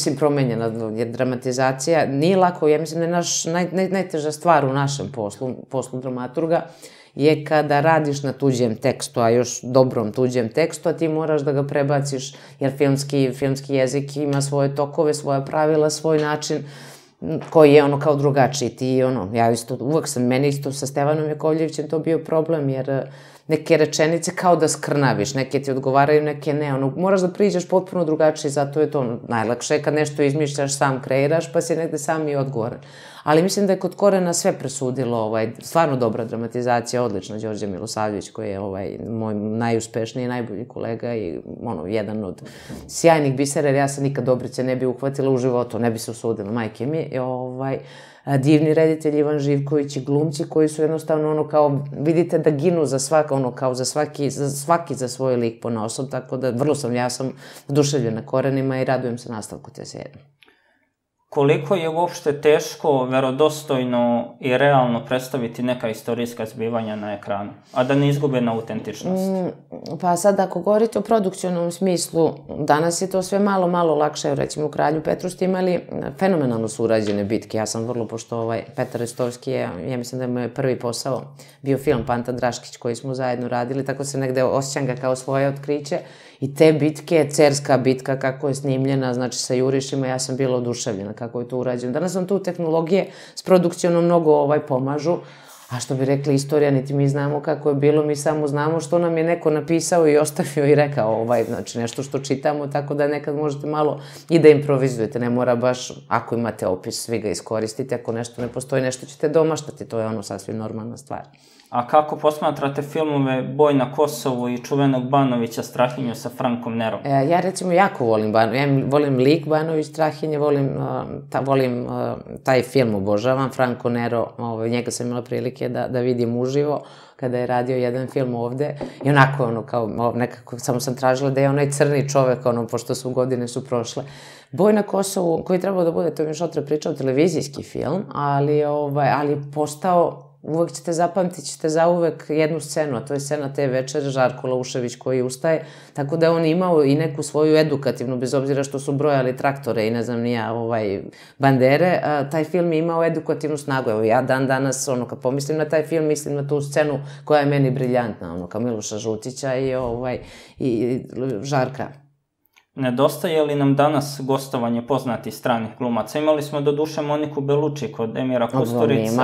jer dramatizacija nije lako, ja mislim da je najteža stvar u našem poslu dramaturga, je kada radiš na tuđem tekstu, a još dobrom tuđem tekstu, a ti moraš da ga prebaciš, jer filmski jezik ima svoje tokove, svoja pravila, svoj način, koji je kao drugačiji. Ja isto, meni isto sa Stevanom Jakovljevićem to bio problem, jer neke rečenice kao da skrnaviš, neke ti odgovaraju, neke ne, moraš da priđeš potpuno drugačiji, zato je to najlakše kad nešto izmišljaš, sam kreiraš, pa si negde sam i odgovoran. Ali mislim da je kod Korena sve presudilo, stvarno dobra dramatizacija, odlična, Đorđe Milosavljević, koji je moj najuspešniji i najbolji kolega i jedan od sjajnih bisera, jer ja se nikad Dobrice ne bi uhvatila u životu, ne bi se usudila, majke mi, divni reditelj Ivan Živković i glumci koji su jednostavno kao, vidite da ginu za svaki za svoj lik ponosom, tako da ja sam oduševljena Korenima i radujem se nastavku te serije. Koliko je uopšte teško, verodostojno i realno predstaviti neka istorijska zbivanja na ekranu, a da ne izgube na autentičnost? Pa sad, ako govorite o produkcionalnom smislu, danas je to sve malo lakše. Recimo, u Kralju Petru ste imali fenomenalno su urađene bitke. Ja sam vrlo, pošto Petar Restovski je, ja mislim da je moj prvi posao bio film Panta Draškić koji smo zajedno radili, tako se negde osjećam ga kao svoje otkriće. I te bitke, Cerska bitka, kako je snimljena, znači sa jurišima, ja sam bila oduševljena kako je to urađeno. Danas vam tu tehnologije s produkcionom mnogo pomažu, a što bi rekli istorija, niti mi znamo kako je bilo, mi samo znamo što nam je neko napisao i ostavio i rekao, znači nešto što čitamo, tako da nekad možete malo i da improvizujete, ne mora baš, ako imate opis, svi ga iskoristite, ako nešto ne postoji, nešto ćete domaštati, to je sasvim normalna stvar. A kako posmatrate filmove Boj na Kosovu i čuvenog Banovića Strahinju sa Frankom Nerom? Ja recimo jako volim Banović, ja volim lik Banović Strahinje, volim taj film, obožavam, Franco Nero, njega sam imala prilike da vidim uživo, kada je radio jedan film ovde, i onako, kao, nekako, samo sam tražila da je onaj crni čovek, pošto godine su prošle. Boj na Kosovu, koji trebao da bude, to mi je Šotra pričao, televizijski film, ali postao, uvek zapamtit ćete zauvek jednu scenu, a to je scena te večere, Žarko Laušević koji ustaje, tako da on imao i neku svoju edukativnu, bez obzira što su brojali traktore i ne znam nija bandere, taj film je imao edukativnu snagu. Evo ja danas, kad pomislim na taj film, mislim na tu scenu koja je meni briljantna, kao Miloša Žutića i Žarka. Nedostaje li nam danas gostovanje poznatih stranih glumaca? Imali smo do duše Moniku Belucci kod Emira Kusturica,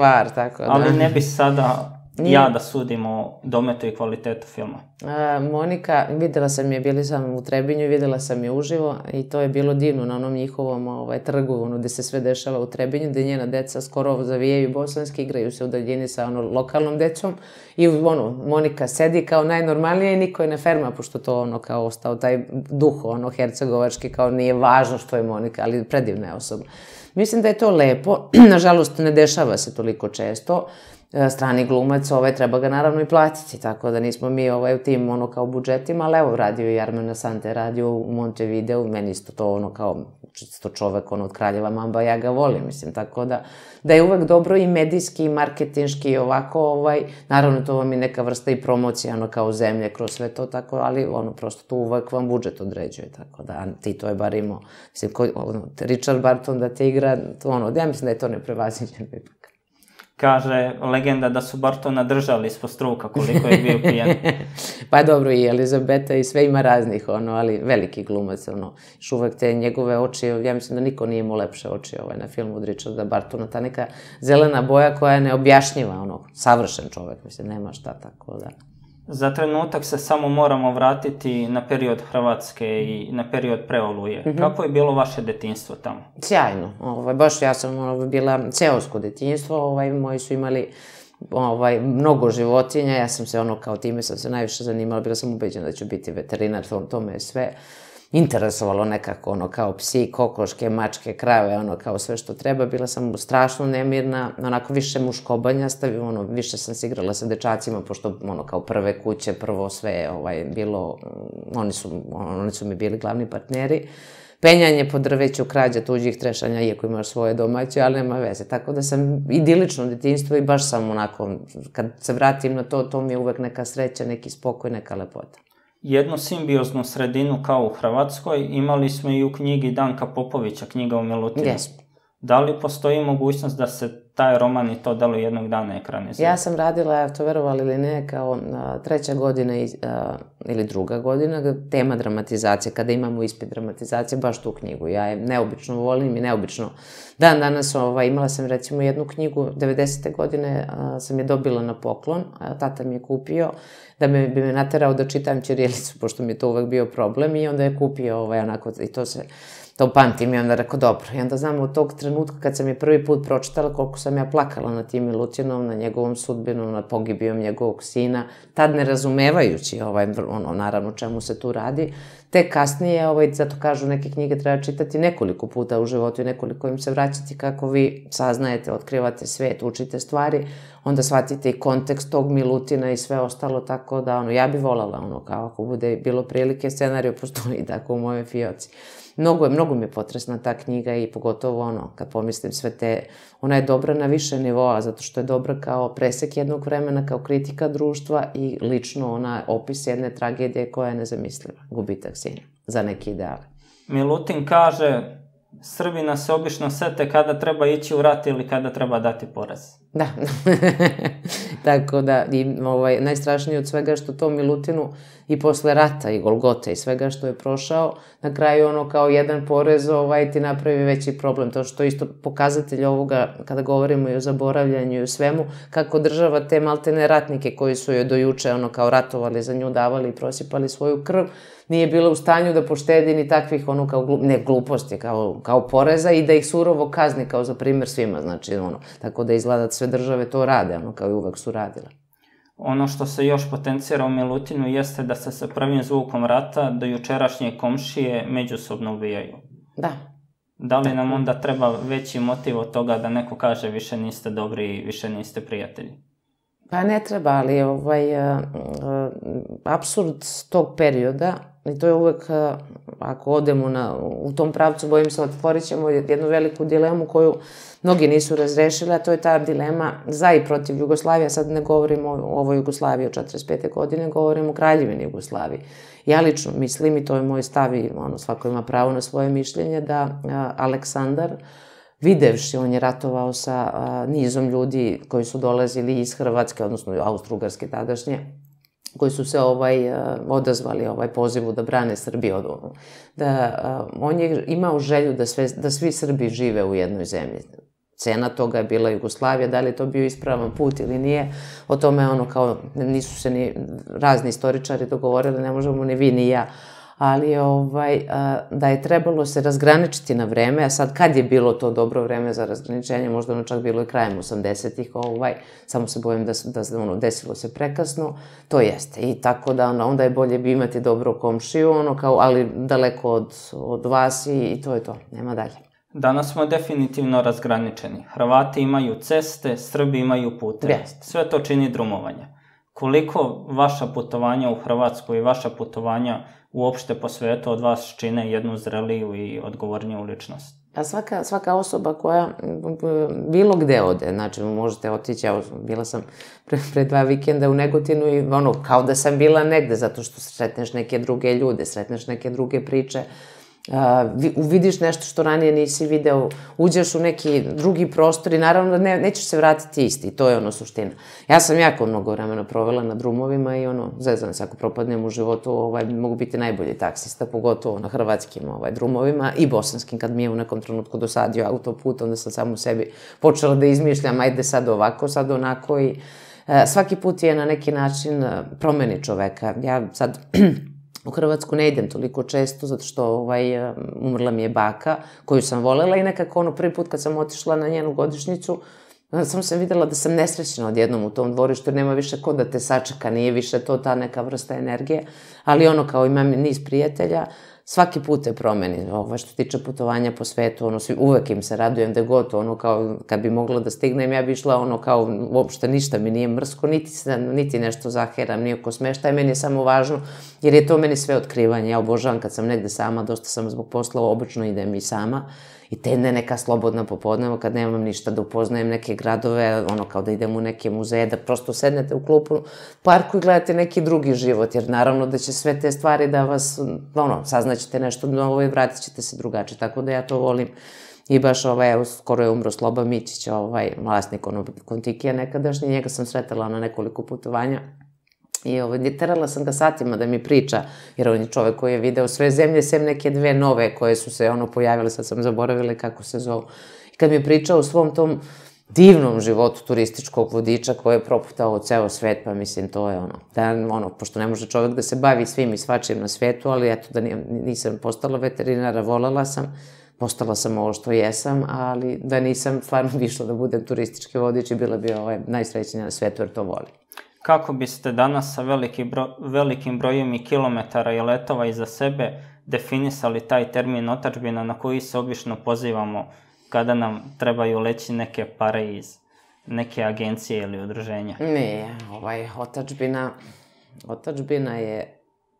ali ne bi sada ja da sudim o dometu i kvalitetu filma. Monika, videla sam je, bili sam u Trebinju i videla sam je uživo i to je bilo divno na onom njihovom trgu, gde se sve dešava u Trebinju, gde njena deca skoro zavijaju bosanski, igraju se u daljini sa lokalnom decom i Monika sedi kao najnormalnije i niko je ne ferma, pošto to kao ostao taj duh hercegovački, kao nije važno što je Monika, ali predivna je osoba. Mislim da je to lepo, nažalost ne dešava se toliko često, strani glumac, treba ga naravno i platiti, tako da nismo mi u tim kao budžetima, ali evo radio i Armen Asante, radio u Montevideo, meni isto to kao čisto čovek od Kraljeva Mamba, ja ga volim, mislim, tako da je uvek dobro i medijski i marketinški i ovako, naravno to vam je neka vrsta i promocija, kao zemlje kroz sve to, tako, ali prosto tu uvek vam budžet određuje, tako da Tito je bar imao, mislim, Richard Burton da te igra, ja mislim da je to neprevaziđeno ipak. Kaže legenda da su Bartona držali ispod struka koliko je bio pijan. Pa dobro, i Elizabeta i sve ima raznih, ali veliki glumac, još uvek te njegove oči, ja mislim da niko nije imao lepše oči na filmu od Richarda Bartona, ta neka zelena boja koja je neobjašnjiva, savršen čovek, mislim, nema šta, tako da. Za trenutak se samo moramo vratiti na period Hrvatske i na period pre Oluje. Kako je bilo vaše detinjstvo tamo? Sjajno. Baš ja sam bila seosko detinjstvo. Moji su imali mnogo životinja. Ja sam se kao time sam se najviše zanimala. Bila sam ubeđena da ću biti veterinar. To me je sve interesovalo nekako, kao psi, kokoške, mačke, krave, kao sve što treba. Bila sam strašno nemirna, onako više muškobanjasta, više sam se igrala sa dečacima, pošto kao prve kuće, prvo sve je bilo, oni su mi bili glavni partneri. Penjanje po drveću, krađa tuđih trešanja, iako imaš svoje domaće, ali nema veze. Tako da sam idilično detinjstvo i baš sam onako, kad se vratim na to mi je uvek neka sreća, neki spokoj, neka lepota. Jednu simbioznu sredinu kao u Hrvatskoj imali smo i u knjigi Danka Popovića, knjiga o Milutinu. Da li postoji mogućnost da se taj roman i to delo jednog dana ekranizuje? Ja sam radila, to verovali ili ne, kao 3. godina ili 2. godina, tema dramatizacije, kada imamo ispit dramatizacije, baš tu knjigu. Ja je neobično volim i neobično. Danas imala sam recimo jednu knjigu, 90. godine sam je dobila na poklon, tata mi je kupio, da bi me naterao da čitam ćirilicu, pošto mi je to uvek bio problem, i onda je kupio onako, i to pamtim, i onda rekao dobro. I onda znam od tog trenutka kad sam je prvi put pročitala koliko sam ja plakala nad tim Milutinom, na njegovom sudbinom, nad pogibijom njegovog sina, tad ne razumevajući naravno čemu se tu radi. Tek kasnije, zato kažu neke knjige treba čitati nekoliko puta u životu i nekoliko im se vraćati kako vi saznajete, otkrivate svet, učite stvari, onda shvatite i kontekst tog Milutina i sve ostalo, tako da ja bi volala, kao ako bude bilo prilike, scenariju postoji tako u mojoj fioci. Mnogo mi je potresna ta knjiga i pogotovo kad pomislim sve te, ona je dobra na više nivoa, zato što je dobra kao presek jednog vremena, kao kritika društva i lično ona opis jedne tragedije koja je nezamisliva, gubitak sina, za neki ideale. Milutin kaže, Srbina se obično sete kada treba ići u rat ili kada treba dati porez. Da, tako da, i najstrašnije od svega što to Milutinu i posle rata i Golgote i svega što je prošao, na kraju kao jedan porez ti napravi veći problem. To što je isto pokazatelj ovoga, kada govorimo i o zaboravljanju i o svemu, kako država te maltene ratnike koji su joj do juče kao ratovali za nju, davali i prosipali svoju krv, nije bila u stanju da poštedi ni takvih gluposti kao poreza i da ih surovo kazni kao za primer svima, znači tako da izgleda sve države to rade, kao i uvek su radile. Ono što se još potencira u Milutinu jeste da se sa prvim zvukom rata do jučerašnje komšije međusobno ubijaju. Da. Da li nam onda treba veći motiv od toga da neko kaže više niste dobri i više niste prijatelji? Pa ne treba, ali apsurd tog perioda, i to je uvek, ako odemo u tom pravcu, bojim se, otvorit ćemo jednu veliku dilemu koju mnogi nisu razrešili, a to je ta dilema za i protiv Jugoslavije. Sad ne govorimo o ovoj Jugoslaviji od 45. godine, govorimo o Kraljevini Jugoslaviji. Ja lično mislim, i to je moj stav, i svako ima pravo na svoje mišljenje, da Aleksandar, videvši, on je ratovao sa nizom ljudi koji su dolazili iz Hrvatske, odnosno Austro-Ugarske tadašnje, koji su se odazvali pozivu da brane Srbiju. On je imao želju da svi Srbi žive u jednoj zemlji. Cena toga je bila Jugoslavija, da li je to bio ispravan put ili nije, o tome nisu se ni razni istoričari dogovorili, ne možemo ni vi ni ja, ali da je trebalo se razgraničiti na vreme, a sad kad je bilo to dobro vreme za razgraničenje, možda ono čak bilo i krajem 80-ih, samo se bojim da desilo se prekasno, to jeste. I tako da onda je bolje bi imati dobro komšiju, ali daleko od vas i to je to, nema dalje. Danas smo definitivno razgraničeni. Hrvati imaju ceste, Srbi imaju puteve. Sve to čini drumovanje. Koliko vaša putovanja u Hrvatsku i vaša putovanja uopšte po svetu od vas čine jednu zreliju i odgovorniju ličnost? A svaka osoba koja bilo gde ode, znači možete otići, bila sam pre 2 vikenda u Negotinu i kao da sam bila negde, zato što sretneš neke druge ljude, sretneš neke druge priče, uvidiš nešto što ranije nisi video, uđeš u neki drugi prostor i naravno da nećeš se vratiti isti, to je suština. Ja sam jako mnogo vremena provela na drumovima i zezam se, ako propadnem u životu, mogu biti najbolji taksista, pogotovo na hrvatskim drumovima i bosanskim, kad mi je u nekom trenutku dosadio autoput, onda sam samo sebi počela da izmišljam, ajde sad ovako, sad onako i svaki put je na neki način promeni čoveka. Ja sad u Hrvatsku ne idem toliko često, zato što umrla mi je baka, koju sam volela i nekako prvi put kad sam otišla na njenu godišnjicu, samo sam videla da sam nesrećna odjednom u tom dvorištu, jer nema više ko da te sačeka, nije više to ta neka vrsta energije, ali kao imam niz prijatelja, svaki put te promeni, što se tiče putovanja po svetu, uvek im se radujem da god, kao kad bi mogla da stignem, ja bi išla kao uopšte ništa mi nije mrsko, niti nešto zaheram, ni oko smeštaja, meni je samo važno, jer je to meni sve otkrivanje, ja obožavam kad sam negde sama, dosta sam zbog posla, obično idem i sama, i te neka slobodna popodneva kad nemam ništa da upoznajem neke gradove, kao da idem u neke muzeje, da prosto sednete u klupu, parku i gledate neki drugi život, jer naravno da će sve te stvari da vas, saznaćete nešto novo i vratit ćete se drugačije, tako da ja to volim. I baš skoro je umro Sloba Mićić, vlasnik Kontikija nekadašnji, njega sam sretala na nekoliko putovanja. I terala sam ga satima da mi priča, jer on je čovek koji je video sve zemlje, sem neke 2 nove koje su se pojavile, sad sam zaboravila kako se zovu. I kad mi je pričao o svom tom divnom životu turističkog vodiča koji je proputao ceo svet, pa mislim to je pošto ne može čovek da se bavi svim i svačim na svetu, ali eto da nisam postala veterinara, volela sam, postala sam ovo što jesam, ali da nisam stvarno išla da budem turistički vodič i bila bi najsrećnija na svetu jer to volim. Kako biste danas sa velikim brojem i kilometara i letova iza sebe definisali taj termin otadžbina na koji se obično pozivamo kada nam trebaju leći neke pare iz neke agencije ili udruženja? Nije, otadžbina je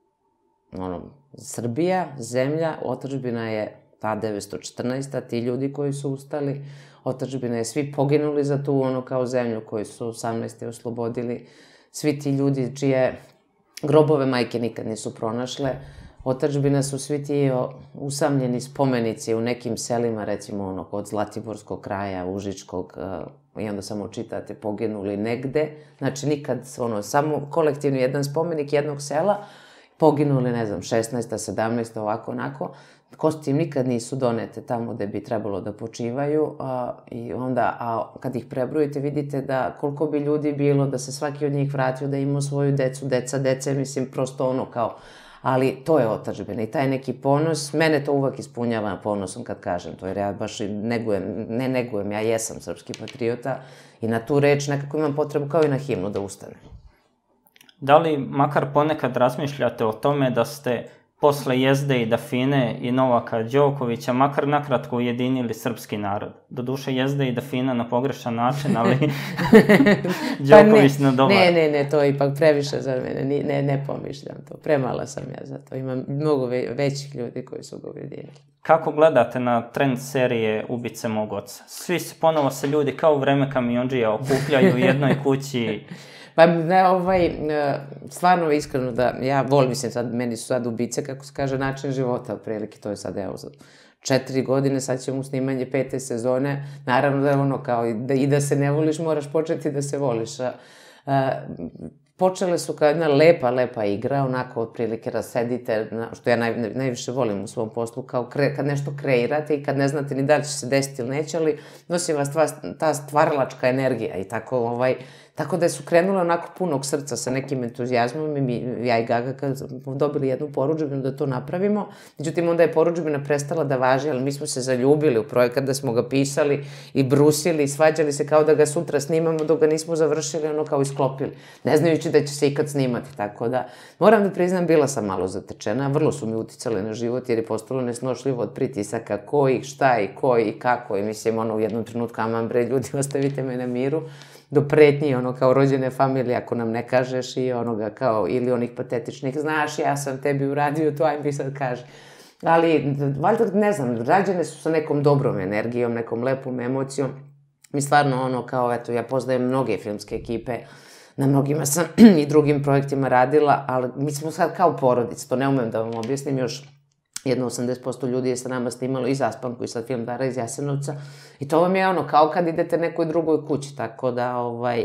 Srbija, zemlja, otadžbina je ta 914. Ti ljudi koji su ustali, otadžbina je svi poginuli za tu kao zemlju koju su 18. oslobodili, svi ti ljudi čije grobove majke nikad nisu pronašle, otadžbina su svi ti usamljeni spomenici u nekim selima, recimo od Zlatiborskog kraja, Užičkog, i onda samo čitate poginuli negde, znači nikad, samo kolektivni jedan spomenik jednog sela, poginuli, ne znam, 16. 17. ovako, onako, kosti im nikad nisu donete tamo gde bi trebalo da počivaju i onda, kad ih prebrojite, vidite da koliko bi ljudi bilo da se svaki od njih vratio, da ima svoju decu, dece, mislim, prosto kao, ali to je otadžbina i taj neki ponos, mene to uvek ispunjava ponosom kad kažem to, jer ja baš negujem, ja jesam srpski patriota i na tu reč nekako imam potrebu kao i na himnu da ustanem. Da li makar ponekad razmišljate o tome da ste posle Jezde i Dafine i Novaka Đokovića makar nakratko ujedinili srpski narod? Doduše Jezda i Dafina na pogrešan način, ali Đoković na dobar. Ne, to je ipak previše za mene, ne pomišljam to, premala sam ja za to, imam mnogo većih ljudi koji su ga ujedinili. Kako gledate na trend serije Ubice mog oca? Svi ponovo se ljudi kao u vreme Kamiondžija okupljaju u jednoj kući. Pa stvarno iskreno da ja volim, mislim sad, meni su sad Ubice, kako se kaže, način života, otprilike, to je sad, evo, 4 godine, sad ćemo u snimanje 5. sezone, naravno da je ono kao i da se ne voliš, moraš početi da se voliš. Počele su kao jedna lepa igra, onako otprilike rasedite, što ja najviše volim u svom poslu, kao kad nešto kreirate i kad ne znate ni da li će se desiti ili neće, ali nosi vas ta stvaralačka energija i tako da su krenule onako punog srca sa nekim entuzijazmom i ja i Gaga kad smo dobili jednu porudžbinu da to napravimo. Međutim, onda je porudžbina prestala da važi, ali mi smo se zaljubili u projekat, da smo ga pisali i brusili i svađali se kao da ga sutra snimamo dok ga nismo završili, ono kao isklopili. Ne znajući da će se ikad snimati, tako da moram da priznam, bila sam malo zatečena, vrlo su mi uticale na život jer je postalo nesnošljivo od pritisaka ko ih, šta i ko i kako i mislim, u jednom trenutku, aman bre, ljudi, ostavite me na miru, do pretnji, kao rođene familije, ako nam ne kažeš i onoga kao, ili onih patetičnih, znaš, ja sam tebi uradio to, aj mi sad kaži. Ali, valjda, ne znam, rađene su sa nekom dobrom energijom, nekom lepom emocijom. Mi stvarno, kao, eto, ja poznajem mnoge filmske ekipe, na mnogima sam i drugim projektima radila, ali mi smo sad kao porodica, to ne umem da vam objasnim, još jedno 80% ljudi je sa nama snimalo i Zaspanku i sad film Dara iz Jasenovca i to vam je kao kad idete nekoj drugoj kući, tako da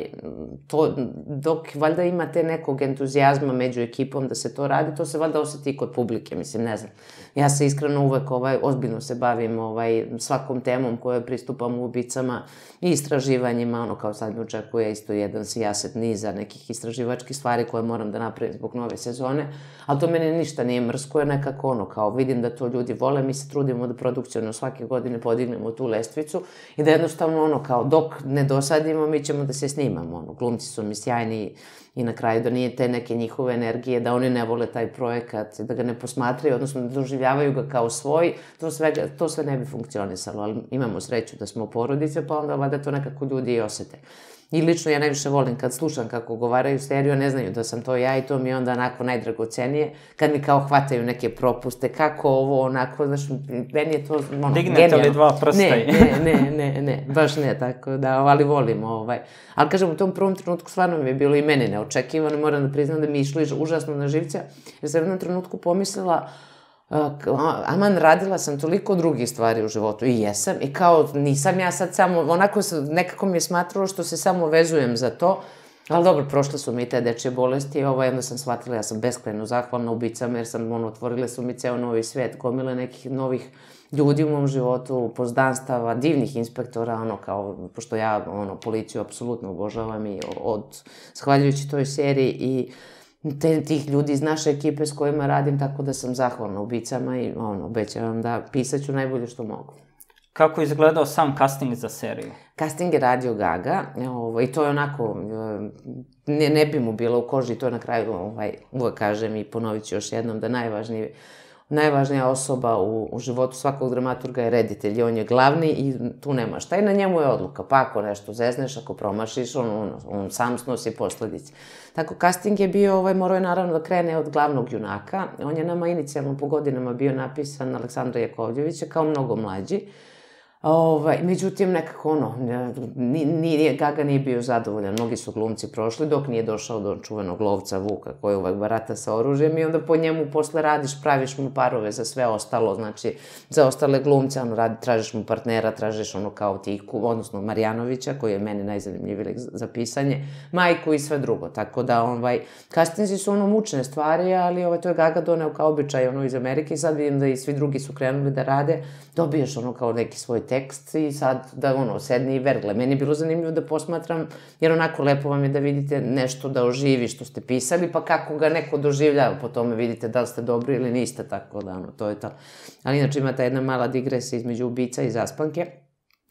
to, dok valjda imate nekog entuzijazma među ekipom da se to radi, to se valjda osjeti i kod publike, mislim, ne znam. Ja se iskreno uvek ozbiljno se bavim svakom temom koje pristupam u Ubicama i istraživanjima, kao sad mi očekuje isto jedan sijaset niza nekih istraživačkih stvari koje moram da napravim zbog nove sezone, ali to meni ništa nije mrsko, je nekako kao vidim da to ljudi vole, mi se trudimo da produkcijno svake godine podignemo tu lestvicu i da jednostavno kao dok ne dosadimo mi ćemo da se snimamo, glumci su mi sjajni i na kraju da nije te neke njihove energije, da oni ne vole taj projekat, da ga ne posmatraju, odnosno da doživljavaju ga kao svoj, to sve ne bi funkcionisalo, ali imamo sreću da smo porodice, pa onda vada to nekako ljudi i osete. I lično ja najviše volim kad slušam kako govaraju seriju, ne znaju da sam to ja i to mi je onda onako najdragocenije, kad mi kao hvataju neke propuste, kako ovo, onako, znaš, meni je to genijalno. Dignete li 2 prsta? Ne, baš ne, tako da, ali volim, ali kažem, u tom prvom trenutku stvarno mi je bilo i meni neočekivano, moram da priznam da mi je išlo užasno na živce, jer sam u jednom trenutku pomislila, aman, radila sam toliko drugih stvari u životu i jesam i kao nisam ja sad samo, onako nekako mi je smatralo što se samo vezujem za to, ali dobro, prošle su mi te dečje bolesti i onda sam shvatila, ja sam beskrajno zahvalna Ubicama jer sam, otvorile su mi ceo novi svet, gomile nekih novih ljudi u mom životu, poznanstava, divnih inspektora, kao, pošto ja, policiju apsolutno obožavam i zahvaljujući toj seriji i tih ljudi iz naše ekipe s kojima radim, tako da sam zahvalna Ubicama i obećavam da pisat ću najbolje što mogu. Kako je izgledao sam casting za seriju? Casting je radio Gaga i to je onako, ne bi mu bilo u koži, to je na kraju, uvek kažem i ponovit ću još jednom da najvažnija osoba u životu svakog dramaturga je reditelj i on je glavni i tu nema šta i na njemu je odluka, pa ako nešto zezneš, ako promašiš, on sam snosi posledice. Tako, casting je bio, morao je naravno da krene od glavnog junaka, on je nama inicijalno po godinama bio napisan Aleksandra Jakovljevića kao mnogo mlađi, međutim nekako Gaga nije bio zadovoljan, mnogi su glumci prošli dok nije došao do čuvenog lovca Vuka koji uvek barata sa oružjem i onda po njemu posle radiš, praviš mu parove za sve ostalo, znači za ostale glumce, tražiš mu partnera, tražiš kao Tiku, odnosno Marjanovića koji je meni najzanimljiviji za pisanje, majku i sve drugo, tako da castinzi su mučne stvari, ali to je Gaga doneo kao običaj iz Amerike i sad vidim da i svi drugi su krenuli da rade, dobiješ kao neki svoj tekst i sad da sedni i vergle. Meni je bilo zanimljivo da posmatram, jer onako lepo vam je da vidite nešto da oživi što ste pisali, pa kako ga neko doživljava, po tome vidite da li ste dobri ili niste, tako da to je to. Ali inače ima ta jedna mala digresija između Ubica i Zaspanke.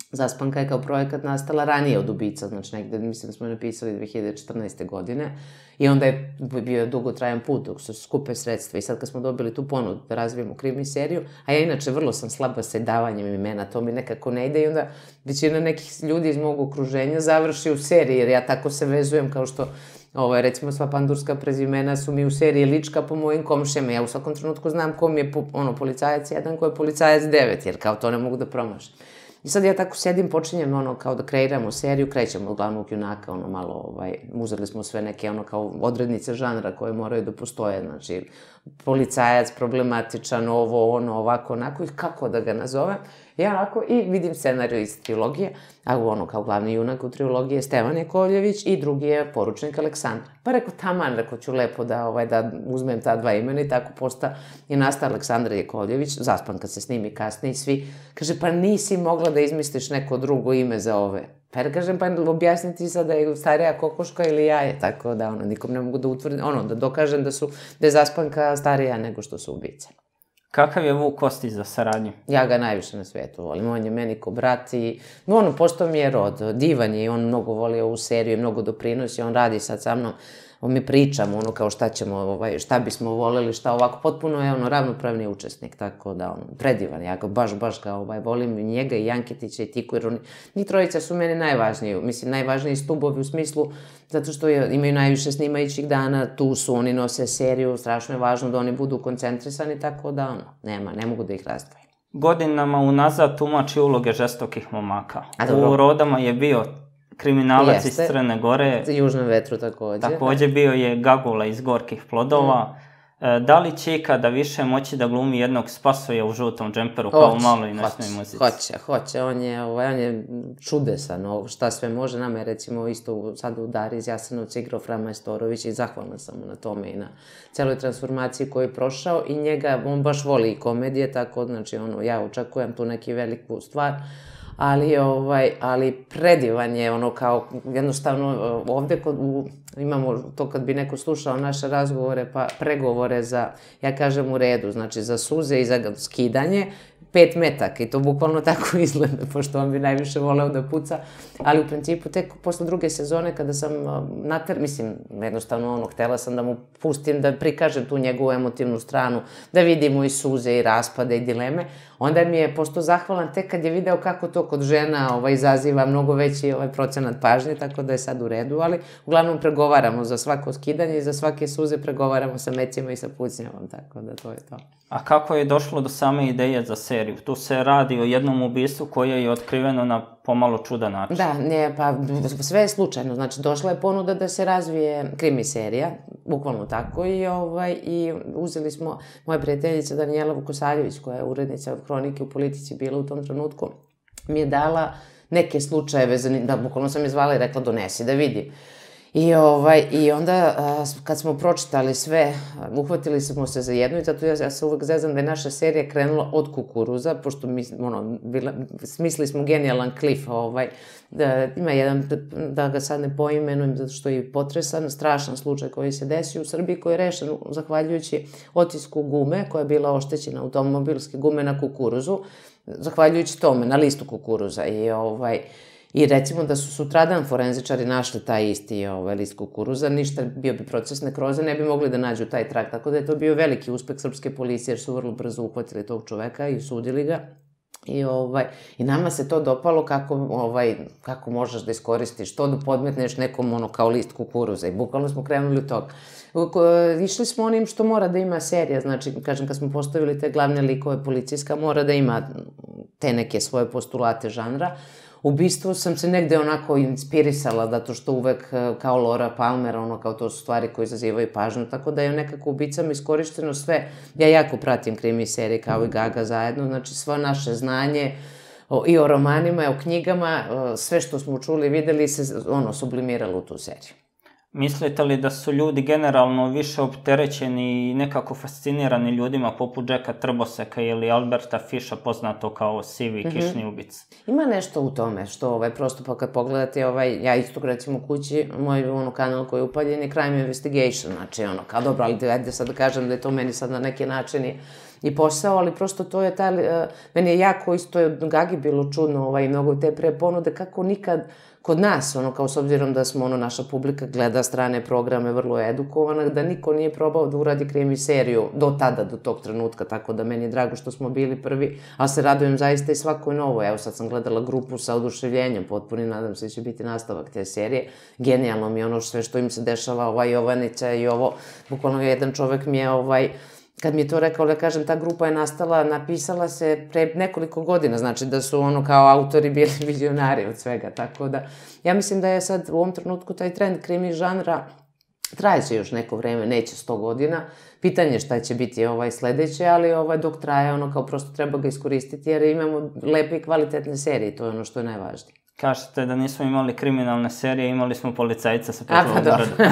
Zaspanka je kao projekat nastala ranije od Ubica, znači negde, mislim, smo je napisali 2014. godine i onda je bio dugotrajan put dok su skupe sredstva i sad kad smo dobili tu ponudu da razvijemo krimi seriju, a ja inače vrlo sam slaba sa davanjem imena, to mi nekako ne ide i onda većina nekih ljudi iz mog okruženja završi u seriji, jer ja tako se vezujem kao što recimo sva pandurska prezimena su mi u seriji lička po mojim komšijama. Ja u svakom trenutku znam ko mi je policajac 1, ko je policajac 9, jer kao to ne mogu da promašim. I sad ja tako sedim, počinjem kao da kreiramo seriju, krećemo od glavnog junaka, malo, uzeli smo sve neke kao odrednice žanra koje moraju da postoje, znači policajac, problematičan, ovako, onako, i kako da ga nazovem. Ja onako, i vidim scenariju iz trilogije, a kao glavni junak u trilogiji je Stevan Jakovljević i drugi je poručnik Aleksandar. Pa rekao, taman, ću lepo da uzmem ta dva imena i tako je nastao Aleksandar Jakovljević, Zaspanka se snimi kasnije i svi, kaže, pa nisi mogla da izmisliš neko drugo ime za ove. Pa ja kažem, pa objasniti sad da je starija kokoška ili jaje, tako da nikom ne mogu da utvrdim, da dokažem da je Zaspanka starija nego što su ubice. Kakav je Vuk Kostić za saradnju? Ja ga najviše na svetu volim, on je meni ko brat i postao mi je rod, divan je i on mnogo voli ovu seriju i mnogo doprinosi, on radi sad sa mnom, mi pričamo kao šta ćemo, šta bismo voleli, šta ovako, potpuno je ravnopravni učesnik, tako da predivan, ja ga baš ga volim i njega i Janketića i Tiku, jer njih trojica su meni najvažniji, mislim najvažniji stubovi u smislu, zato što imaju najviše snimajućih dana, tu su, oni nose seriju, strašno je važno da oni budu koncentrisani, tako da ne mogu da ih razdvojim. Godinama unazad tumači uloge žestokih momaka. U Rodama je bio kriminalac iz Crne Gore. Južnom vetru takođe. Takođe bio je Gagula iz Gorkih plodova. Da li će ikada više moći da glumi jednog Spasoja u žutom džemperu kao u maloj noćnoj muzici? Hoće. On je čudesan, šta sve može. Nama je recimo isto sad u Dari iz Jasenovca igrao Fra Majstorović i zahvalna sam mu na tome i na celoj transformaciji koju je prošao i njega, on baš voli i komedije, tako znači ja očekujem tu neki veliku stvar. Ali predivan je kao jednostavno ovde imamo to kad bi neko slušao naše razgovore pa pregovore za, ja kažem u redu, znači za suze i za skidanje 5 metaka i to bukvalno tako izgleda, pošto on bi najviše voleo da puca, ali u principu tek posle druge sezone kada sam mislim, jednostavno htela sam da mu pustim, da prikažem tu njegovu emotivnu stranu, da vidimo i suze i raspade i dileme, onda mi je postao zahvalan tek kad je video kako to kod žena izaziva mnogo veći procenat pažnje, tako da je sad u redu, ali uglavnom pregovaramo za svako skidanje i za svake suze pregovaramo sa mecima i sa pucnjavom, tako da to je to. A kako je došlo do same ideje za seriju? Tu se radi o jednom ubistvu koje je otkriveno na pomalo čudan način. Da, pa sve je slučajno, znači došla je ponuda da se razvije krimi serija, bukvalno tako, i uzeli smo, moja prijateljica Danijela Vukosaljević, koja je urednica od Hronike u Politici bila u tom trenutku, mi je dala neke slučajeve, da, bukvalno sam je zvala i rekla donesi da vidim. I onda, kad smo pročitali sve, uhvatili smo se za jednu i zato ja se uvek zezam da je naša serija krenula od kukuruza, pošto smislili smo genijalan klif, ima jedan, da ga sad ne poimenujem, zato što je potresan, strašan slučaj koji se desio u Srbiji, koji je rešen zahvaljujući otisku gume, koja je bila oštećena, automobilske gume na kukuruzu, zahvaljujući tome, na listu kukuruza. I recimo da su sutradan forenzičari našli taj isti list kukuruza, ništa, bio bi proces nekroze, ne bi mogli da nađu taj trak, tako da je to bio veliki uspeh srpske policije, jer su vrlo brzo uhvatili tog čoveka i sudili ga. I nama se to dopalo kako možeš da iskoristiš to, da podmetneš nekom kao list kukuruza i bukvalno smo krenuli od toga. Išli smo onim što mora da ima serija, znači, kažem, kad smo postavili te glavne likove policijska, mora da ima te neke svoje postulate žanra. Ubistvo sam se negde onako inspirisala, zato što uvek kao Laura Palmer, kao to su stvari koje izazivaju pažnju, tako da je nekako ubicama iskorišteno sve. Ja jako pratim krimi serije kao i Gaga zajedno, znači svo naše znanje i o romanima, i o knjigama, sve što smo čuli, videli se, sublimiralo u tu seriju. Mislite li da su ljudi generalno više opterećeni i nekako fascinirani ljudima poput Jacka Trboseka ili Alberta Fisha, poznato kao sivi kišni ubica? Ima nešto u tome, što prosto pa kad pogledate, ja isto recimo u kući, moj kanal koji je upaljen je Crime Investigation, znači kao dobro, ali ajde sad da kažem da je to meni sad na neki način i posao, ali prosto to je meni je jako isto od Gagi bilo čudno i mnogo te preponude, kako nikad kod nas, kao s obzirom da smo, naša publika gleda strane programe, vrlo je edukovana, da niko nije probao da uradi krimi seriju do tada, do tog trenutka, tako da meni je drago što smo bili prvi, ali se radujem zaista i svakoj novoj. Evo sad sam gledala Grupu sa oduševljenjem, potpuno nadam se da će biti nastavak te serije. Genijalno mi je ono sve što im se dešava, Jovanicя i ovo, bukvalno jedan čovek mi je kad mi je to rekao, da kažem, ta grupa je nastala, napisala se pre nekoliko godina, znači da su kao autori bili vizionari od svega, tako da ja mislim da je sad u ovom trenutku taj trend krimi žanra traje će još neko vreme, neće 100 godina, pitanje šta će biti sledeće, ali dok traje kao prosto treba ga iskoristiti jer imamo lepe i kvalitetne serije, to je ono što je najvažnije. Kažete da nismo imali kriminalne serije, imali smo policajca sa Petrovom Brdu.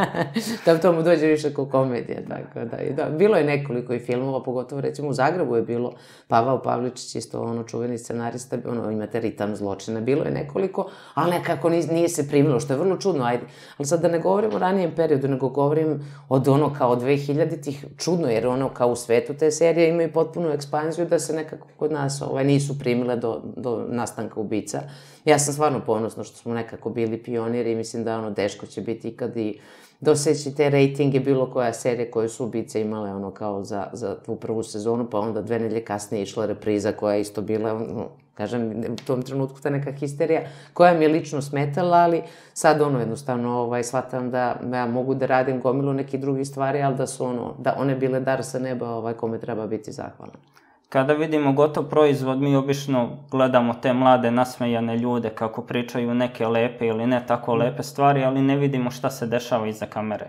Da to mu dođe više kao komedija, tako da. Bilo je nekoliko i filmova, pogotovo recimo u Zagrebu je bilo Pavao Pavličić, isto čuveni scenarista, imate Ritam zločina, bilo je nekoliko, ali nekako nije se primilo, što je vrlo čudno, ajde. Ali sad da ne govorim o ranijem periodu, nego govorim od kao 2000-ih, čudno jer kao u svetu te serije imaju potpunu ekspanziju da se nekako kod nas nisu primile do nastanka ubica. Ja sam stvarno ponosna što smo nekako bili pioniri i mislim da teško će biti ikad i doseći te rejtinge bilo koja serija koje su ubice imale kao za tu prvu sezonu, pa onda 2 nedelje kasnije išla repriza koja je isto bila, kažem, u tom trenutku ta neka histerija koja mi je lično smetala, ali sad jednostavno shvatam da ja mogu da radim gomilu nekih drugih stvari, ali da su da one bile dar sa neba kome treba biti zahvalan. Kada vidimo gotov proizvod, mi obično gledamo te mlade nasmejane ljude kako pričaju neke lepe ili ne tako lepe stvari, ali ne vidimo šta se dešava iza kamere.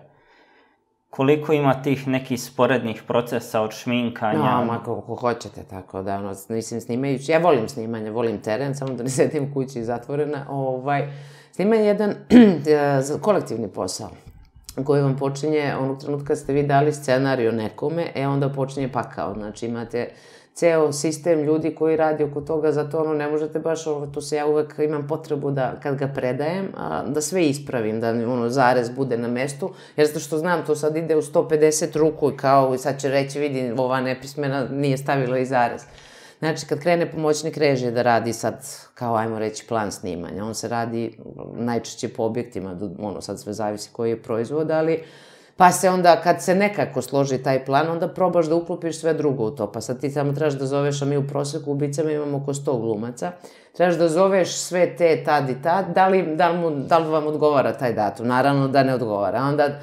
Koliko ima tih nekih sporednih procesa od šminkanja? Ma kako hoćete, tako da, mislim, snimajući, ja volim snimanje, volim teren, samo da ne sedim u kući zatvorena, snimanje je jedan kolektivni posao koji vam počinje onog trenutka kad ste vi dali scenariju nekome, onda počinje pakao, znači imate ceo sistem ljudi koji radi oko toga, zato ne možete baš, tu se ja uvek imam potrebu da kad ga predajem, da sve ispravim, da zarez bude na mestu, jer zato što znam, to sad ide u 150 ruku i sad će reći, vidi, ova nepismena nije stavila i zarez. Znači, kad krene pomoćnik režije da radi sad, kao ajmo reći, plan snimanja, on se radi najčešće po objektima, sad sve zavisi koji je proizvod, ali pa se onda, kad se nekako složi taj plan, onda probaš da uklopiš sve drugo u to. Pa sad ti samo trebaš da zoveš, a mi u proseku u ubicama imamo oko 100 glumaca, trebaš da zoveš sve te tad i tad, da li vam odgovara taj datum? Naravno da ne odgovara.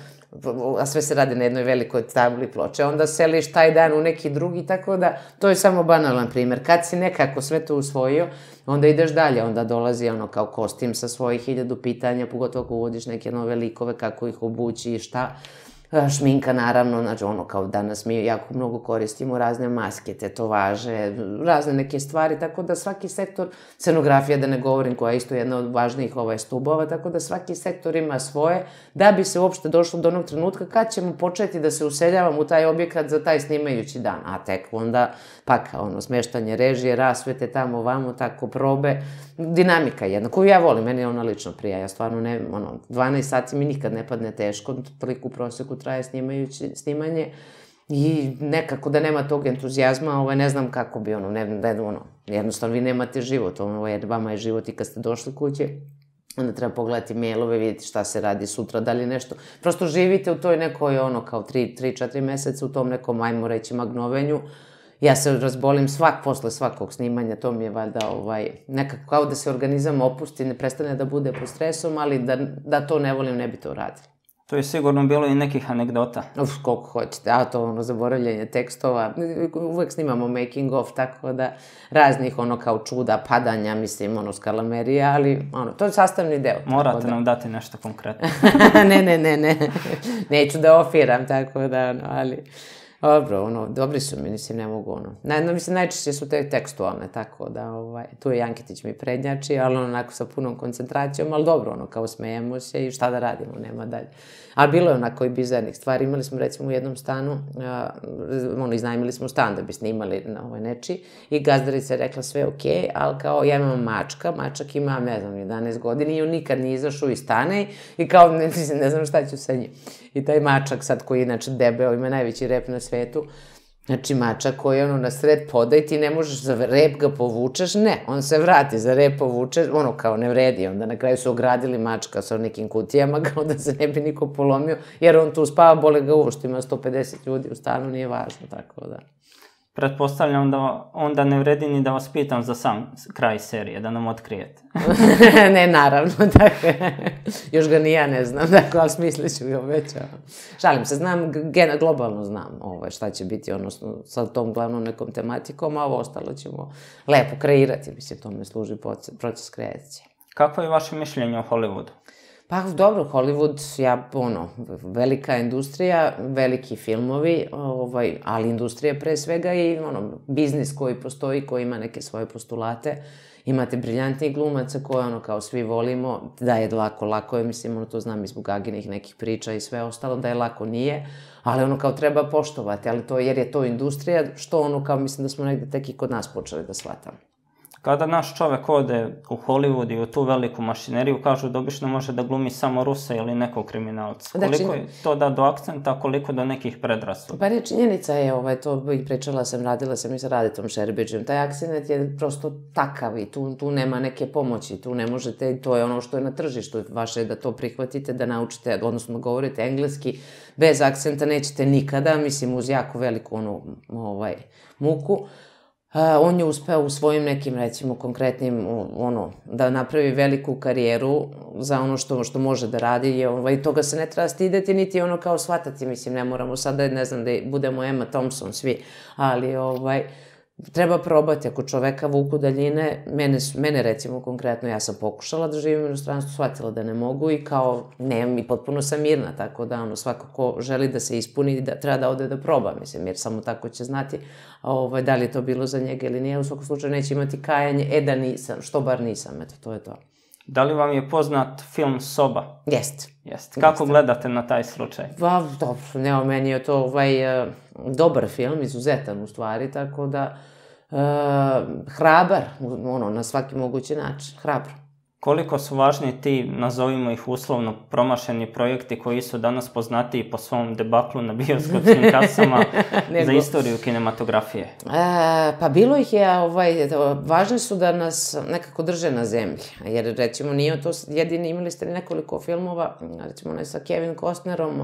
A sve se radi na jednoj velikoj tabli ploče. Onda seliš taj dan u neki drugi, tako da to je samo banalan primer. Kad si nekako sve to usvojio, onda ideš dalje, onda dolazi kao kostim sa svojih 1000 pitanja, pogotovo ako uvodiš neke nove likove, kako ih obući i šta. Šminka, naravno, znači kao danas mi jako mnogo koristimo razne maske, tetovaže, razne neke stvari, tako da svaki sektor, scenografija da ne govorim, koja je isto jedna od važnijih stubova, tako da svaki sektor ima svoje, da bi se uopšte došlo do onog trenutka kad ćemo početi da se useljavamo u taj objekat za taj snimajući dan, a tek onda smeštanje režije, rasvete tamo, vamo, tako, probe, dinamika jedna, koju ja volim, meni je ona lično prija, ja stvarno ne, 12 sati mi nikad ne padne teško, toliko u proseku traje snimanje i nekako da nema tog entuzijazma, ne znam kako bi, jednostavno vi nemate život, jer vama je život i kad ste došli kuće, onda treba pogledati mailove, vidjeti šta se radi sutra, da li nešto, prosto živite u toj nekoj, kao 3-4 meseca u tom nekom, ajmo reći, magnovenju. Ja se razbolim posle svakog snimanja, to mi je valjda nekako kao da se organizam opusti, ne prestane da bude pod stresom, ali da to ne volim, ne bi to uradila. To je sigurno bilo i nekih anegdota. Koliko hoćete, a to zaboravljanje tekstova, uvek snimamo making of, tako da raznih kao čuda, padanja, mislim, skalamerija, ali to je sastavni deo. Morate nam dati nešto konkretno. Ne, neću da ofiram, tako da, ali Dobro, dobri su mi, mislim, ne mogu, mislim, najčešće su te tekstualne, tako da, tu je Janketić mi prednjači, ali onako sa punom koncentracijom, ali dobro, kao smejemo se i šta da radimo, nema dalje. Ali bilo je onako i bizarnih stvari, imali smo recimo u jednom stanu, iznajmili smo stan da bi snimali nečiji i gazdarica je rekla sve okej, ali kao ja imam mačak ima, ne znam, 11 godina i on nikad nije izašao iz stane i kao, ne znam šta ću sa njim. I taj mačak sad koji je inače debeo, ima najveći rep na svetu, znači mačak koji je na sred poda i ti ne možeš za rep ga povučeš, ne, on se vrati, za rep povučeš, kao ne vredi, onda na kraju su ogradili mačka sa nekim kutijama kao da se ne bi niko polomio, jer on tu spava, bole ga uvo što ima 150 ljudi u stanu, nije važno, tako da. Pretpostavljam da onda ne vredi ni da vas pitam za sam kraj serije, da nam otkrijete. Ne, naravno, dakle, još ga ni ja ne znam, dakle, ali smislit ću ga obećavam. Šalim se, globalno znam šta će biti, odnosno sa tom glavnom nekom tematikom, a ovo ostalo ćemo lepo kreirati, mislim, tome služi proces kreacije. Kako je vaše mišljenje o Hollywoodu? Pa dobro, Hollywood, velika industrija, veliki filmovi, ali industrija pre svega i biznis koji postoji, koji ima neke svoje postulate. Imate briljantnih glumaca koje kao svi volimo, da je lako je, mislim, to znam iz Bugaginih nekih priča i sve ostalo, da je lako nije, ali kao treba poštovati, ali to jer je to industrija, što kao mislim da smo negde tek i kod nas počeli da shvatamo. Kada naš čovek ode u Hollywood i u tu veliku mašineriju, kažu da obično može da glumi samo Rusa ili nekog kriminalca. Koliko je to da do akcenta, koliko do nekih predrasuda? Pa ne, činjenica je, to i pričala sam, radila sam i sa Raditom Šerbeđem, taj akcent je prosto takav i tu nema neke pomoći, tu ne možete, to je ono što je na tržištu, vaše je da to prihvatite, da naučite, odnosno da govorite engleski, bez akcenta nećete nikada, mislim uz jako veliku muku. On je uspeo u svojim nekim, recimo, konkretnim, da napravi veliku karijeru za ono što može da radi i toga se ne treba stideti, niti kao shvatati, mislim, ne moramo sada, ne znam, da budemo Emma Thompson svi, ali treba probati, ako čoveka vuku daljine, mene recimo konkretno, ja sam pokušala da živim u inostranstvu, shvatila da ne mogu i kao, nemam i potpuno sam mirna, tako da svako ko želi da se ispuni, treba da ode da proba, mislim, jer samo tako će znati da li je to bilo za njega ili nije, u svakom slučaju neće imati kajanje, da nisam, što bar nisam, eto, to je to. Da li vam je poznat film Soba? Jeste. Kako gledate na taj slučaj? Pa, dobro, meni je to dobar film, izuzetan u stvari, tako da hrabar, na svaki mogući način, hrabro. Koliko su važni ti, nazovimo ih uslovno, promašeni projekti koji su danas poznatiji po svom debaklu na bioskopskim kasama za istoriju kinematografije? Pa bilo ih je, važni su da nas nekako drže na zemlji, jer recimo nije to jedini, imali ste nekoliko filmova, recimo sa Kevin Costnerom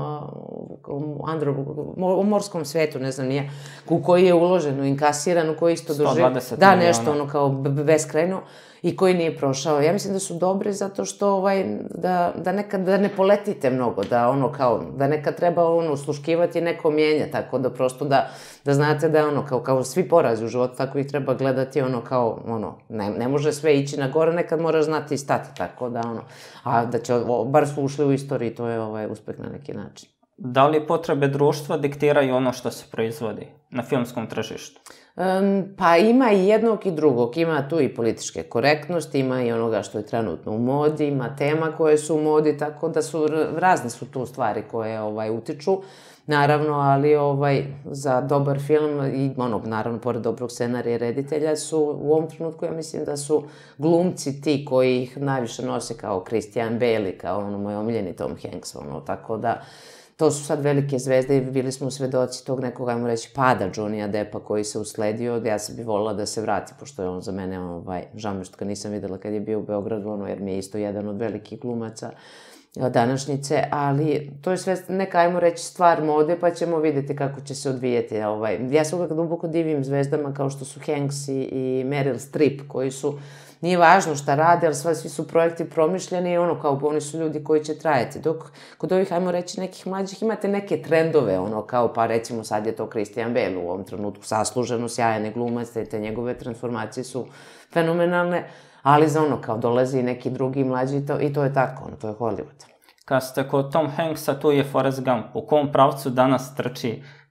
u morskom svetu, ne znam nije, u koji je uloženo, inkasiran, u koji isto doživ... 120 da, nešto kao beskrajno. I koji nije prošao. Ja mislim da su dobri zato što da nekad da ne poletite mnogo, da nekad treba usluškivati neko mijenja, tako da prosto da znate da kao svi porazi u životu, tako ih treba gledati ne može sve ići na gore, nekad moraš znati i stati, tako da a da će, bar su ušli u istoriji, to je uspeh na neki način. Da li potrebe društva diktiraju ono što se proizvodi na filmskom tržištu? Pa ima i jednog i drugog, ima tu i političke korektnosti, ima i onoga što je trenutno u modi, ima tema koje su u modi, tako da razne su tu stvari koje utiču, naravno, ali za dobar film i naravno, pored dobrog scenarija i reditelja su u ovom trenutku, ja mislim da su glumci ti koji ih najviše nose kao Christian Bale, kao moj omiljeni Tom Hanks, tako da to su sad velike zvezde i bili smo svedoci tog nekog, ajmo reći, pada Johnnya Deppa koji se usledio, ja sam bi volila da se vrati, pošto je on za mene, žao mi što ga nisam videla kad je bio u Beogradu, jer mi je isto jedan od velikih glumaca današnjice, ali to je sve neka, ajmo reći, stvar mode, pa ćemo vidjeti kako će se odvijeti. Ja se uvek duboko divim zvezdama kao što su Hanks i Meryl Streep, koji su, nije važno šta rade, ali svi su projekti promišljeni i kao oni su ljudi koji će trajati. Dok kod ovih, ajmo reći, nekih mlađih imate neke trendove, kao pa recimo sad je to Christian Bale u ovom trenutku, zasluženo, sjajane glumac, te njegove transformacije su fenomenalne, ali za kao dolazi neki drugi mlađi i to je tako, to je Hollywood. Kad ste kod Tom Hanksa, tu je Forrest Gump. U kom pravcu danas trči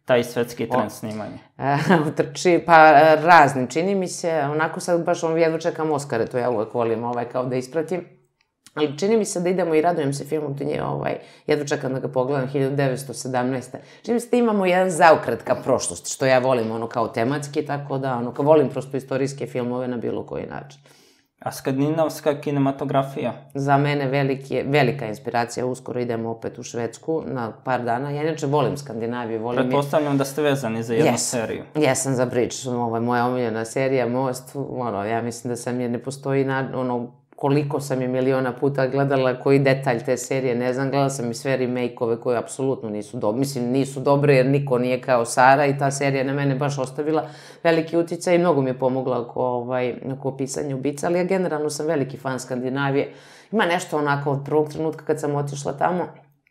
taj svetski trend snimanja? Trči, pa raznim, čini mi se, onako sad baš jedva čekam Oskare, to ja uvek volim kao da ispratim. Ali čini mi se da idemo i radujem se filmom, jedva čekam da ga pogledam, 1917. Čini mi se da imamo jedan zaokret ka prošlosti, što ja volim kao tematski, tako da volim prosto istorijske filmove na bilo koji način. A skandinavska kinematografija? Za mene velika inspiracija, uskoro idemo opet u Švedsku na par dana. Ja inače volim Skandinaviju, volim... Pretpostavljam da ste vezani za jednu seriju. Jesam za Bridge, moja omiljena serija, Most, ja mislim da sam je ne postoji koliko sam je miliona puta gledala, koji detalj te serije, ne znam, gledala sam i sve remake-ove koje apsolutno nisu dobre, mislim, nisu dobre jer niko nije kao Sara i ta serija na mene baš ostavila veliki uticaj i mnogo mi je pomogla oko pisanja ubica, ali ja generalno sam veliki fan Skandinavije. Ima nešto onako od prvog trenutka kad sam otišla tamo,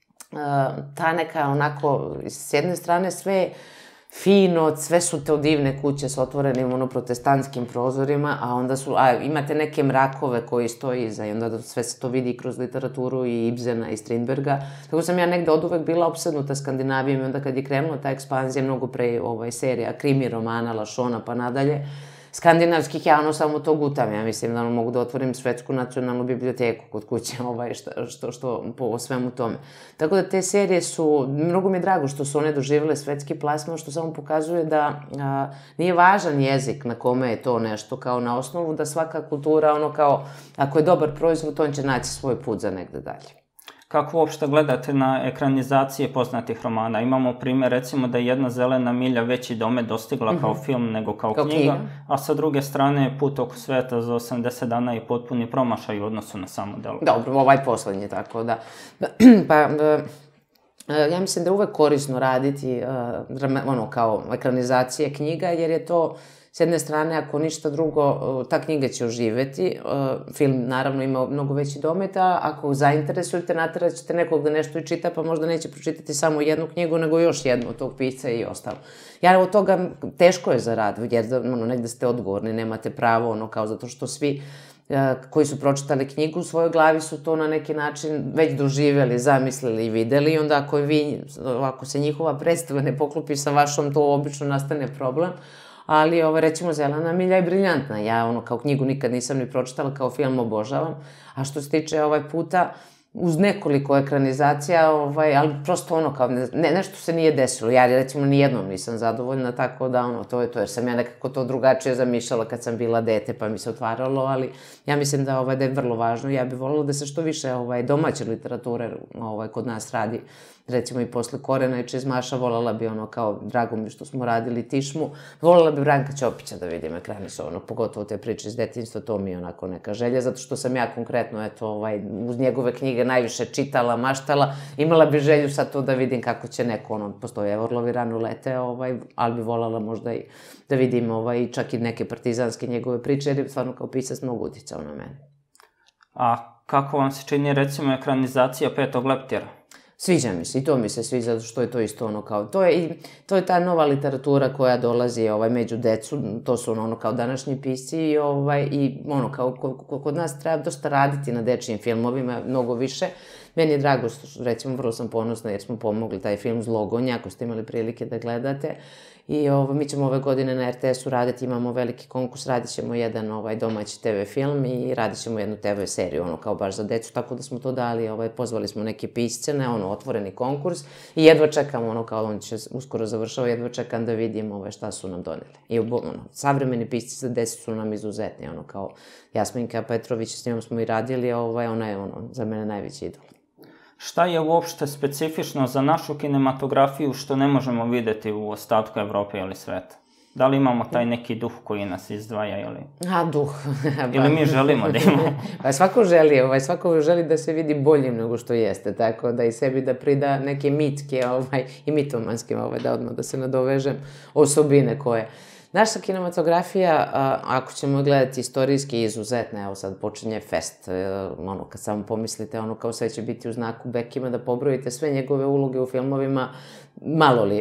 ta neka onako, s jedne strane sve fino, sve su te divne kuće s otvorenim protestantskim prozorima, a onda imate neke mrakove koji stoji iza i onda sve se to vidi kroz literaturu i Ibsena i Strindberga. Tako sam ja negde od uvek bila opsednuta Skandinavijom i onda kad je krenula ta ekspanzija, mnogo pre serija, krimi romana, Lašona pa nadalje, skandinavskih ja samo to gutam, ja mislim da mogu da otvorim Švedsku nacionalnu biblioteku kod kuće, što po svemu tome. Tako da te serije su, mnogo mi je drago što su one doživjele svetski plasman, što samo pokazuje da nije važan jezik na kome je to nešto kao na osnovu, da svaka kultura, ako je dobar proizvod, on će naći svoj put za negde dalje. Kako uopšte gledate na ekranizacije poznatih romana? Imamo primjer, recimo, da je Jedna zelena milja veći domet dostigla kao film nego kao knjiga, a sa druge strane Put oko sveta za 80 dana je potpuni promašaj u odnosu na samo delo. Dobro, ovaj poslednji, tako da. Pa, ja mislim da je uvek korisno raditi kao ekranizacije knjiga, jer je to, s jedne strane, ako ništa drugo, ta knjiga će oživeti. Film, naravno, ima mnogo veći domet, a ako zainteresujete, natjerat ćete nekog da nešto i čita, pa možda neće pročitati samo jednu knjigu, nego još jednu od tog pisca i ostalo. Jer od toga teško je za rad, jer negde ste odgovorni, nemate pravo, kao zato što svi koji su pročitali knjigu u svojoj glavi su to na neki način već doživjeli, zamislili i videli i onda ako se njihova predstava ne poklopi sa vašom, to obično nastane problem. Ali, recimo, Zelena milja je briljantna. Ja, kao knjigu nikad nisam ni pročitala, kao film obožavam. A što se tiče puta, uz nekoliko ekranizacija, ali prosto kao, nešto se nije desilo. Ja, recimo, nijednom nisam zadovoljna, tako da, to je to, jer sam ja nekako to drugačije zamišljala kad sam bila dete, pa mi se otvaralo, ali ja mislim da je vrlo važno. Ja bih voljela da se što više domaće literature kod nas radi. Recimo i posle Korena i Čizmaša, voljela bi kao, drago mi što smo radili Tišmu, voljela bi Branka Ćopića da vidim ekranisovano, pogotovo te priče iz detinjstva, to mi je onako neka želja, zato što sam ja konkretno, uz njegove knjige najviše čitala, maštala, imala bi želju sad to da vidim kako će neko, postoje Orlovi rano lete, ali bi voljela možda i da vidim čak i neke partizanske njegove priče, jer je stvarno kao pisac mnogo uticao na mene. A kako vam se čini, recimo, ekranizacija Petog leptira? Sviđa mi se i to mi se sviđa, zato što je to isto kao, to je ta nova literatura koja dolazi među decu, to su kao današnji pisci i kao kod nas treba dosta raditi na dečijim filmovima, mnogo više. Meni je drago što, recimo, vrlo sam ponosna jer smo pomogli taj film Zlogonja, ako ste imali prilike da gledate. I mi ćemo ove godine na RTS-u raditi, imamo veliki konkurs, radit ćemo jedan domaći TV film i radit ćemo jednu TV seriju, kao baš za decu, tako da smo to dali, pozvali smo neke pisce na otvoreni konkurs i jedva čekam, kao on će uskoro završava, jedva čekam da vidim šta su nam doneli. I savremeni pisci za decu su nam izuzetni, kao Jasminka Petrović, s njom smo i radili, ona je za mene najveći idol. Šta je uopšte specifično za našu kinematografiju što ne možemo videti u ostatku Evrope ili sveta? Da li imamo taj neki duh koji nas izdvaja ili... Duh. Ili mi želimo da imamo? Pa svako želi da se vidi boljim nego što jeste, tako da i sebi da prida neke mitske i mitomanske, da odmah da se nadovežem, osobine koje... Naša kinematografija, ako ćemo gledati istorijski, izuzetna, evo sad počinje Fest, kad samo pomislite, kao sve će biti u znaku Bekima, da pobrojite sve njegove uloge u filmovima, malo li,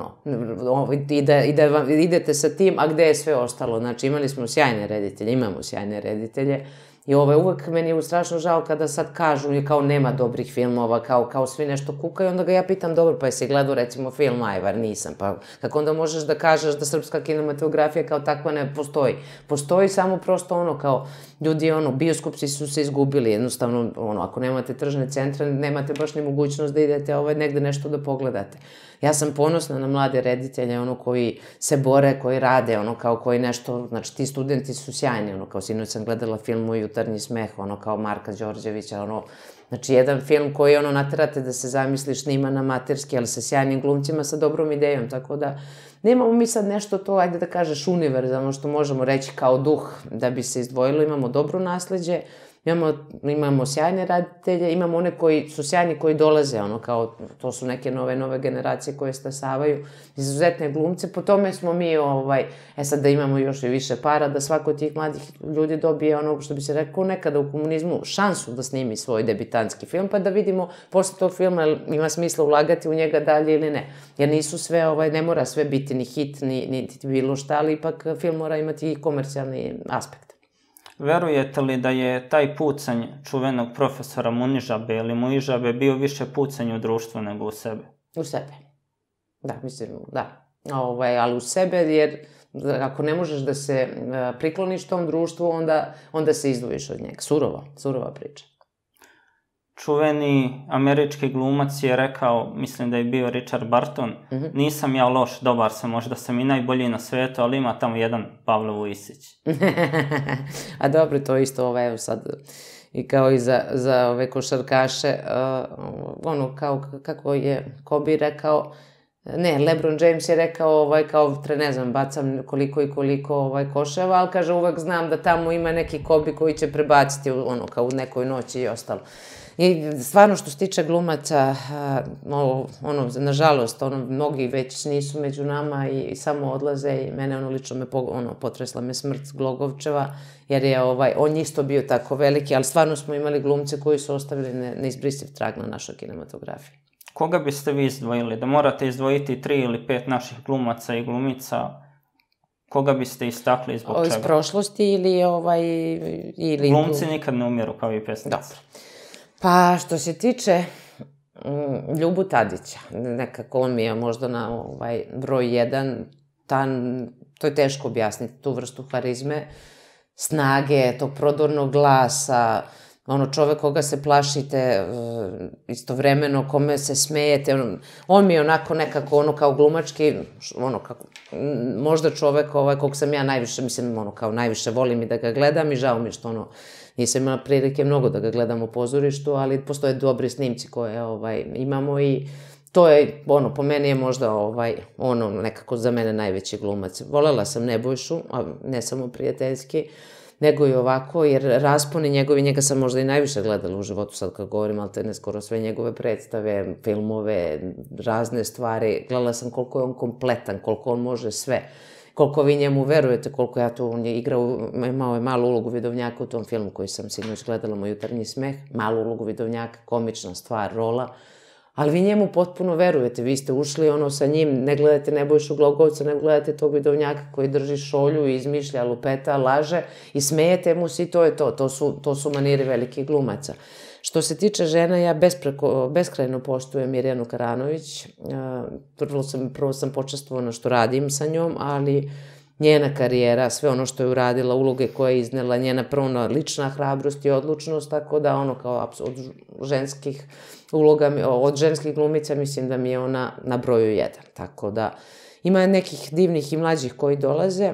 i da idete sa tim, a gde je sve ostalo. Znači, imali smo sjajne reditelje, imamo sjajne reditelje, I uvek meni je strašno žao kada sad kažu kao nema dobrih filmova, kao svi nešto kukaju, onda ga ja pitam, dobro, pa jesi gledao recimo film Ajvar? Nisam, pa kako onda možeš da kažeš da srpska kinematografija kao takva ne postoji? Postoji samo prosto kao ljudi, bioskopci su se izgubili, jednostavno, ako nemate tržne centre, nemate baš ni mogućnost da idete negde nešto da pogledate. Ja sam ponosna na mlade reditelje, koji se bore, koji rade, koji nešto, znači ti studenti su sjajni, kao sinoć sam gledala film o Jutarnji smeh, kao Marka Đorđevića, znači jedan film koji naterate da se zamisliš, snima na materski, ali sa sjajnim glumcima, sa dobrom idejom, tako da nemamo mi sad nešto to, ajde da kažeš, univerzalno što možemo reći kao duh da bi se izdvojilo, imamo dobro nasleđe, imamo sjajne raditelje, imamo one koji su sjajni koji dolaze, to su neke nove generacije koje stasavaju, izuzetne glumce, po tome smo mi, sad da imamo još i više para, da svako od tih mladih ljudi dobije što bi se rekao nekada u komunizmu, šansu da snimi svoj debitanski film, pa da vidimo posle tog filma ima smisla ulagati u njega dalje ili ne, jer nisu sve, ne mora sve biti ni hit, ni bilo šta, ali ipak film mora imati i komercijalni aspekt. Verujete li da je taj pucanj čuvenog profesora Munižabe ili Muižabe bio više pucanj u društvu nego u sebe? U sebe. Da, mislim, da. Ali u sebe, jer ako ne možeš da se prikloniš tom društvu, onda se izdvojiš od njega. Surova priča. Čuveni američki glumac je rekao, mislim da je bio Richard Barton, nisam ja loš, dobar sam, možda sam i najbolji na svetu, ali ima tamo jedan Pavle Vujisić. A dobro, to isto evo sad, i kao i za ove košarkaše, kao kako je Kobe rekao, ne, LeBron James je rekao, kao, ne znam, bacam koliko i koliko koševa, ali kaže, uvek znam da tamo ima neki Kobe koji će prebaciti, kao u nekoj noći i ostalo. I stvarno što se tiče glumaca, nažalost, mnogi već nisu među nama i samo odlaze i mene lično potresla me smrt Glogovčeva, jer je on isto bio tako veliki, ali stvarno smo imali glumce koji su ostavili neizbrisiv trag na našoj kinematografiji. Koga biste vi izdvojili? Da morate izdvojiti 3 ili 5 naših glumaca i glumica, koga biste istakli i zbog čega? Iz prošlosti ili... Glumci nikad ne umiru kao i pesnici. Dobro. Pa, što se tiče Ljubu Tadića, nekako on mi je možda na broj 1, to je teško objasniti, tu vrstu harizme, snage, tog prodornog glasa, čovek koga se plašite, istovremeno kome se smejete, on mi je onako nekako, kao glumački, možda čovek kog sam ja najviše, mislim, kao najviše volim i da ga gledam i žao mi što nisam imala prilike mnogo da ga gledam u pozorištu, ali postoje dobri snimci koje imamo i to je, po meni je možda nekako za mene najveći glumac. Volela sam Nebojšu, a ne samo prijateljski, nego i ovako, jer rasponi njegovi, njega sam možda i najviše gledala u životu, sad kad govorim, ali to je skoro sve njegove predstave, filmove, razne stvari. Gledala sam koliko je on kompletan, koliko on može sve, koliko vi njemu verujete, koliko ja tu, on je igrao, imao je malu ulogu Vidovnjaka u tom filmu koji sam sinoć gledala, Moj jutarnji smeh, malu ulogu Vidovnjaka, komična stvar, rola, ali vi njemu potpuno verujete, vi ste ušli sa njim, ne gledate Nebojšu Glogovca, ne gledate tog Vidovnjaka koji drži šolju i izmišlja, lupeta, laže i smejete mu se i to je to su maniri velikih glumaca. Što se tiče žena, ja beskrajno poštujem Mirjanu Karanović, prvo sam počastvovana što radim sa njom, ali njena karijera, sve ono što je uradila, uloge koje je iznela, njena prvo lična hrabrost i odlučnost, tako da kao od ženskih uloga, od ženskih glumica mislim da mi je ona na broju 1, tako da ima nekih divnih i mlađih koji dolaze.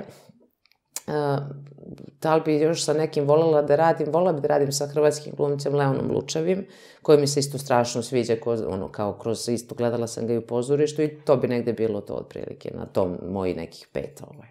Da li bi još sa nekim volela da radim sa hrvatskim glumicem Leonom Lučevim, koji mi se isto strašno sviđa, kao kroz isto, gledala sam ga i u pozorištu i to bi negde bilo to otprilike, na tom moji nekih 5.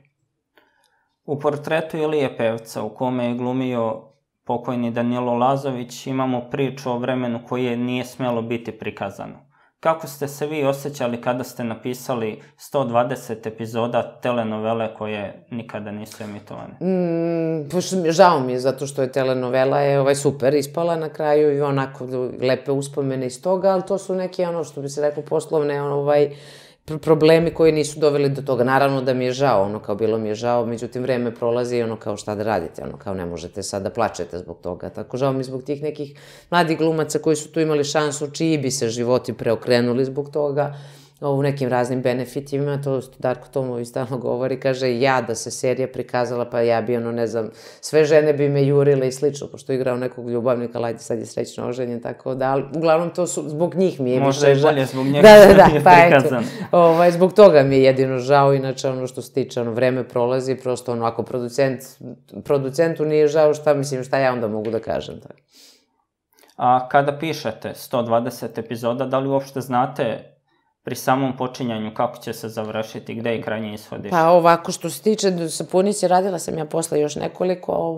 U portretu Ilije Pevca, u kome je glumio pokojni Danilo Lazović, imamo priču o vremenu koje nije smelo biti prikazano. Kako ste se vi osjećali kada ste napisali 120 epizoda telenovele koje nikada nisu emitovane? Žao mi je, zato što je telenovela super ispala na kraju i onako lepe uspomene iz toga, ali to su neke, što bi se reklo, poslovne problemi koji nisu doveli do toga. Naravno da mi je žao, ono kao bilo mi je žao, međutim vreme prolazi i ono kao šta da radite, ono kao ne možete sad da plačete zbog toga. Tako žao mi zbog tih nekih mladih glumaca koji su tu imali šansu, čiji bi se životi preokrenuli zbog toga, u nekim raznim benefitima, to Darko Tomović stalno govori, kaže ja da se serija prikazala, pa ja bi ono, ne znam, sve žene bi me jurile i slično, pošto je igrao nekog ljubavnika, ali ajde sad je srećno oženjen, tako da, ali uglavnom to su, zbog njih mi je možda više je bolje zbog njega je prikazan. Zbog toga mi je jedino žao, inače ono što se tiče, ono, vreme prolazi, prosto ono, ako producentu nije žao, šta ja onda mogu da kažem, tako. A kada pišete 120 epizoda, da li uopšte znate pri samom počinjanju kako će se završiti, gde je krajnje ishodište? Pa ovako, što se tiče sapunice, radila sam ja posle još nekoliko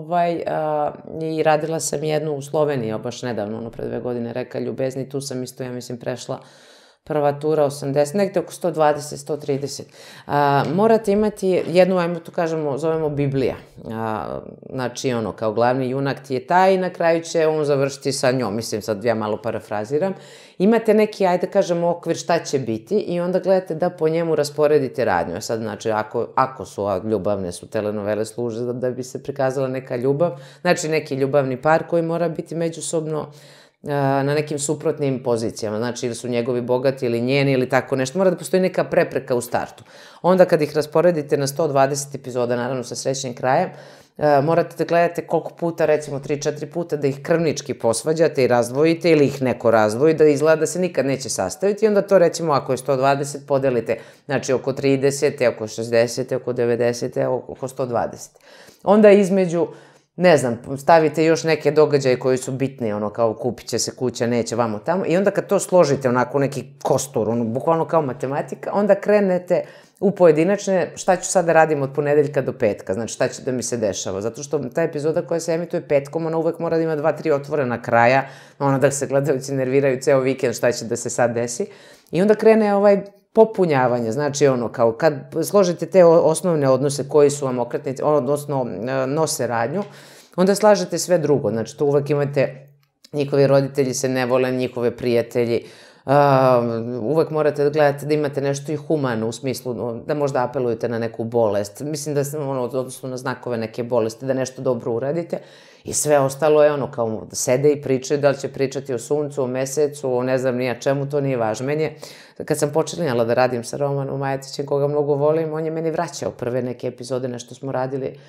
i radila sam jednu u Sloveniji, baš nedavno, ono, pre 2 godine, Reka ljubezni, tu sam isto, ja mislim, prešla prva tura 80, nekde oko 120, 130. Morate imati jednu, ajmo to kažemo, zovemo Biblija. Znači, ono, kao glavni junak ti je taj i na kraju će on završiti sa njom, mislim, sad ja malo parafraziram. Imate neki, ajde kažemo, okvir šta će biti i onda gledate da po njemu rasporedite radnju. Sad, znači, ako su ljubavne su telenovele služe da bi se prikazala neka ljubav, znači neki ljubavni par koji mora biti međusobno na nekim suprotnim pozicijama, znači ili su njegovi bogati ili njeni ili tako nešto, mora da postoji neka prepreka u startu. Onda kad ih rasporedite na 120 epizoda, naravno sa srećnim krajem, morate da gledate koliko puta, recimo 3-4 puta, da ih krvnički posvađate i razdvojite ili ih neko razdvoji, da izgleda da se nikad neće sastaviti i onda to, recimo, ako je 120, podelite, znači oko 30, oko 60, oko 90, oko 120. Onda između, ne znam, stavite još neke događaje koji su bitni, ono, kao kupit će se kuća, neće, vamo tamo, i onda kad to složite onako neki kostur, ono, bukvalno kao matematika, onda krenete u pojedinačne, šta ću sad da radim od ponedeljka do petka, znači šta će da mi se dešava, zato što ta epizoda koja se emituje petkom, ona uvek mora da ima 2-3 otvorena kraja, ono, da se gledalci nerviraju ceo vikend šta će da se sad desi, i onda krene popunjavanje, znači ono, kao kad složite te osnovne odnose koji su vam okretnici, odnosno nose radnju, onda slažete sve drugo, znači tu uvek imate, njihovi roditelji se ne vole, njihove prijatelji, uvek morate da gledate da imate nešto i humano u smislu da možda apelujete na neku bolest, mislim da odnosno na znakove neke bolesti, da nešto dobro uradite i sve ostalo je ono kao da sede i pričaju, da li će pričati o suncu, o mesecu, o ne znam nija čemu, to nije važno. Meni je, kad sam počinjala da radim sa Romanom Majetićem, koga mnogo volim, on je meni vraćao prve neke epizode, nešto smo radili.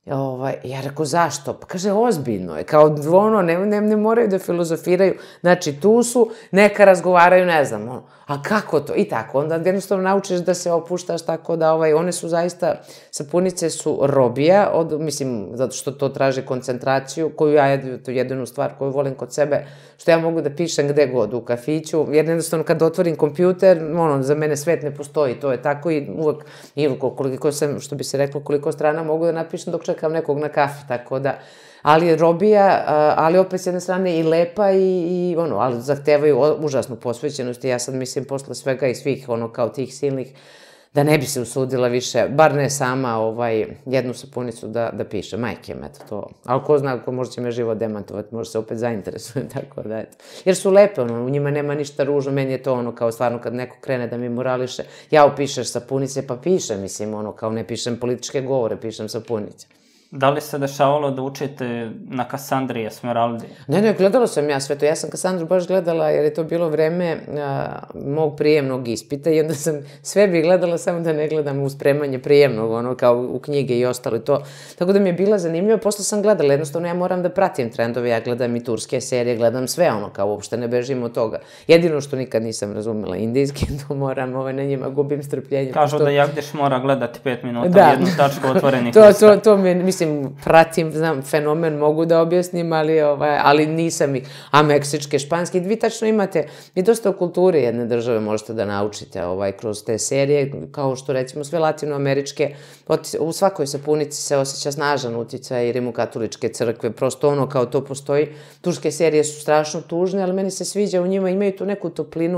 Ja rekao, zašto? Pa kaže, ozbiljno je, kao ono, ne moraju da filozofiraju, znači tu su, neka razgovaraju, ne znam, ono, a kako to? I tako, onda jednostavno naučiš da se opuštaš, tako da one su zaista, sapunice su robija, mislim, zato što to traži koncentraciju, koju ja jedinu stvar koju volim kod sebe, što ja mogu da pišem gde god, u kafiću, jer jednostavno kad otvorim kompjuter, ono, za mene svet ne postoji, to je tako i uvek, koliko sam, što bi se reklo, koliko strana mogu da napišem dok čekam nekog na kafi, tako da, ali je robija, ali opet s jedne strane i lepa i ono, ali zahtevaju užasnu posvećenost i ja sad mislim posle svega i svih ono kao tih silnih, da ne bi se usudila više, bar ne sama jednu sapunicu da piše, majke me to, ali ko zna, možda će me život demantovati, možda se opet zainteresujem, tako da eto. Jer su lepe, ono, u njima nema ništa ružno, meni je to ono kao stvarno kad neko krene da mi morališe, ja upišeš sapunice pa pišem, mislim, ono, kao ne pišem političke govore, pišem sapunice. Da li se dešavalo da učite na Kasandri, Esmeraldi? Ne, gledala sam ja sve to. Ja sam Kasandru baš gledala jer je to bilo vreme mog prijemnog ispita i onda sam sve bi gledala samo da ne gledam u spremanje prijemnog, ono kao u knjige i ostalo i to. Tako da mi je bila zanimljiva, posle sam gledala, jednostavno ja moram da pratim trendove, ja gledam i turske serije, gledam sve ono, kao uopšte ne bežim od toga. Jedino što nikad nisam razumela indijski, to moram, na njima gubim strpljenje. Kažu da Jagdiš mora gledati 5 minuta jednu tačku otvorenih lista. To mi je, mislim, pratim, znam, fenomen mogu da objasnim, ali nisam ih. A meksičke, španske, vi tačno imate, vi dosta o kulturi jedne države možete da naučite kroz te serije, kao što recimo sve latinoameričke, u svakoj sapunici se osjeća snažan uticaj rimokatoličke crkve, prosto ono kao to postoji. Turske serije su strašno tužne, ali meni se sviđa u njima, imaju tu neku toplinu,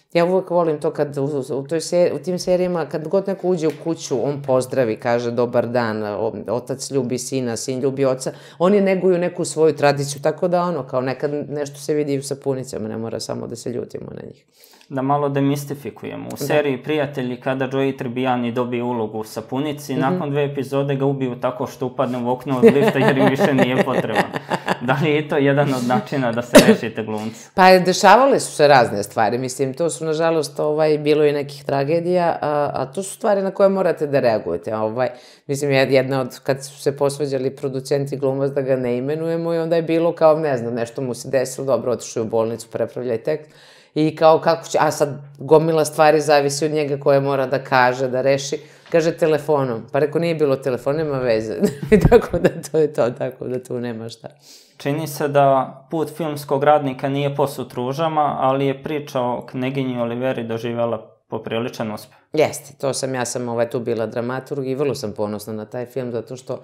Ja uvek volim to kad u tim serijama, kad god neko uđe u kuću, on pozdravi, kaže dobar dan, otac ljubi sina, sin ljubi oca. Oni neguju neku svoju tradiciju, tako da kao nekad nešto se vidi i u sapunicama, ne mora samo da se ljutimo na njih. Da malo demistifikujemo. U seriji Prijatelji, kada Joey Tribbiani dobije ulogu u sapunici, nakon 2 epizode ga ubiju tako što upadne u okno od lifta jer im više nije potreban. Da li je to jedan od načina da se rešite glumca? Pa dešavale su se razne stvari, mislim, to su nažalost bilo i nekih tragedija, a to su stvari na koje morate da reagujete. Mislim, jedna od, kad su se posvađali producenti glumac da ga ne imenujemo i onda je bilo kao, ne znam, nešto mu se desilo, dobro, otišao u bolnicu, prepravljaj tekst. I kao kako će, a sad gomila stvari zavisi od njega koje mora da kaže, da reši. Kaže telefonom, pa reko nije bilo telefon, nema veze. Tako da to je to, tako da tu nema šta. Čini se da put filmskog radnika nije posut ružama, ali je priča o Kneginji Oliveri doživjela popriličan uspeh. Jeste, to sam, ja sam tu bila dramaturg i vrlo sam ponosna na taj film, zato što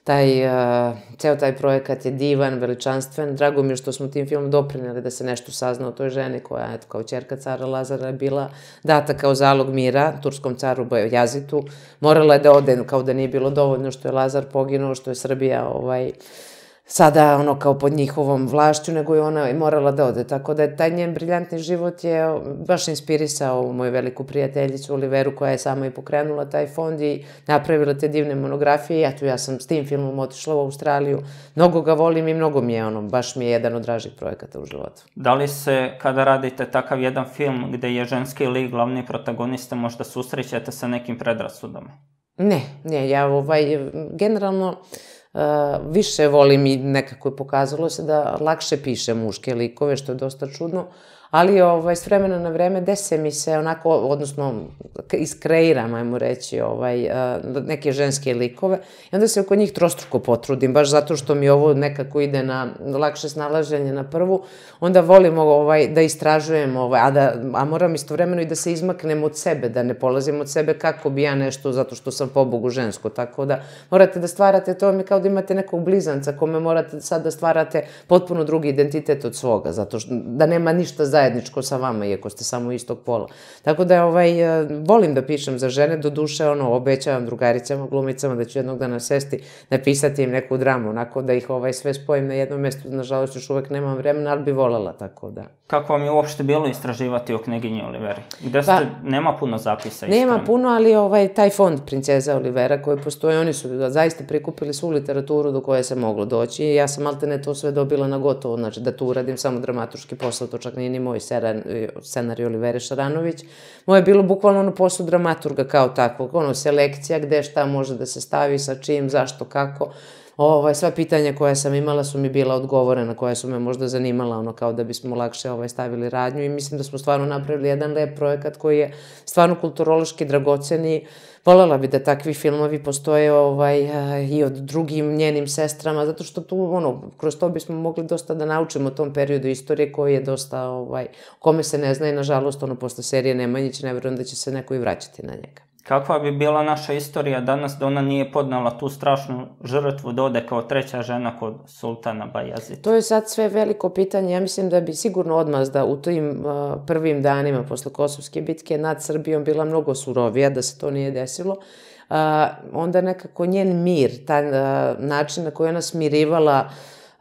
ceo taj projekat je divan, veličanstven. Drago mi je što smo tim filmom doprineli da se nešto sazna o toj ženi koja, eto, kao ćerka cara Lazara je bila data kao zalog mira turskom caru Bajazitu. Morala je da ode, kao da nije bilo dovoljno što je Lazar poginuo, što je Srbija sada kao pod njihovom vlašću, nego je ona morala da ode. Tako da je taj njen briljantni život je baš inspirisao moju veliku prijateljicu Oliveru, koja je sama i pokrenula taj fond i napravila te divne monografije. Eto, ja sam s tim filmom otišla u Australiju. Mnogo ga volim i mnogo mi je baš mi je jedan od dražih projekata u životu. Da li se, kada radite takav jedan film gde je ženski lik glavni protagonista, možda susrećete sa nekim predrasudama? Ne, ja generalno više volim i nekako je pokazalo se da lakše piše muške likove, što je dosta čudno, ali s vremena na vreme dese mi se onako, odnosno iskreiram, ajmo reći, neke ženske likove i onda se oko njih trostruko potrudim, baš zato što mi ovo nekako ide na lakše snalaženje na prvu, onda volim da istražujem, a moram istovremeno i da se izmaknem od sebe, da ne polazim od sebe kako bi ja nešto, zato što sam pobogu žensko, tako da morate da stvarate, to mi kao da imate nekog blizanca kome morate sad da stvarate potpuno drugi identitet od svoga, zato što da nema ništa zajedničko sa vama, iako ste samo istog pola. Tako da volim da pišem za žene, do duše obećavam drugaricama, glumicama da ću jednog dana sesti, napisati im neku dramu, onako da ih sve spojim na jednom mestu, nažalost još uvek nemam vremena, ali bi voljela, tako da. Kako vam je uopšte bilo istraživati o Kneginji Oliveri? Gde ste, nema puno zapisa iskreno? Nema puno, ali taj fond Princeza Olivera koji postoje, oni su zaista prikupili svu literaturu do koje se moglo doći i ja sam maltene to sve dobila na gotovo, znači da tu uradim samo dramaturški posao, to čak nije ni moj scenarij Olivere Šaranović. Moje je bilo bukvalno posao dramaturga kao takvog, selekcija gde šta može da se stavi, sa čim, zašto, kako. Sva pitanja koja sam imala su mi bila odgovorena, koja su me možda zanimala, kao da bismo lakše stavili radnju i mislim da smo stvarno napravili jedan lep projekat koji je stvarno kulturološki dragocen i voljela bi da takvi filmovi postoje i od drugim njenim sestrama, zato što tu, kroz to bismo mogli dosta da naučimo o tom periodu istorije koji je dosta, kome se ne zna i nažalost, posle serije Nemanjić, ne verujem da će se neko i vraćati na njega. Kakva bi bila naša istorija danas da ona nije podnala tu strašnu žrtvu da ode kao treća žena kod sultana Bajazita? To je sad sve veliko pitanje. Ja mislim da bi sigurno odmazda u tim prvim danima posle Kosovske bitke nad Srbijom bila mnogo surovija da se to nije desilo. Onda nekako njen mir, taj način na koji ona smirivala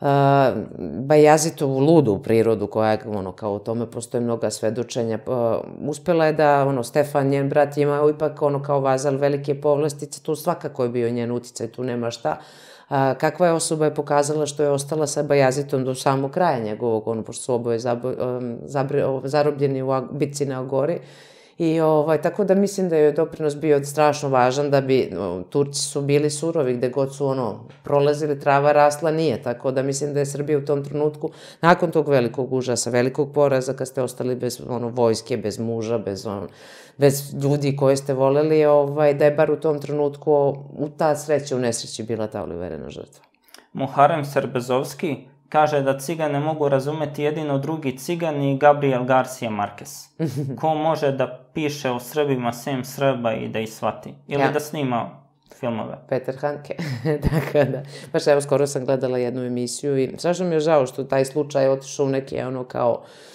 Bajazitovu ludu prirodu koja, kao o tome postoje mnoga svedočenja. Uspela je da, Stefan, njen brat, ima ipak, kao vazal velike povlastice, tu svakako je bio njen uticaj, tu nema šta. Kakva je osoba je pokazala što je ostala sa Bajazitom do samog kraja njegovog, pošto su oboje zarobljeni u bitci na Agori. I tako da mislim da je doprinos bio strašno važan, da bi, Turci su bili surovi, gde god su prolazili, trava rasla, nije, tako da mislim da je Srbija u tom trenutku, nakon tog velikog užasa, velikog poraza, kad ste ostali bez vojske, bez muža, bez ljudi koje ste voleli, da je bar u tom trenutku u ta sreća u nesreći bila ta Oliverina žrtva. Muharrem Serbezovski kaže da cigane mogu razumeti jedino drugi cigani i Gabriel Garcia Marquez. Ko može da piše o Srbima sem Srba i da ih shvati? Ili da snima filmove? Petar Handke. Tako da. Baš evo, skoro sam gledala jednu emisiju i strašno mi je žao što taj slučaj otišao u neke kao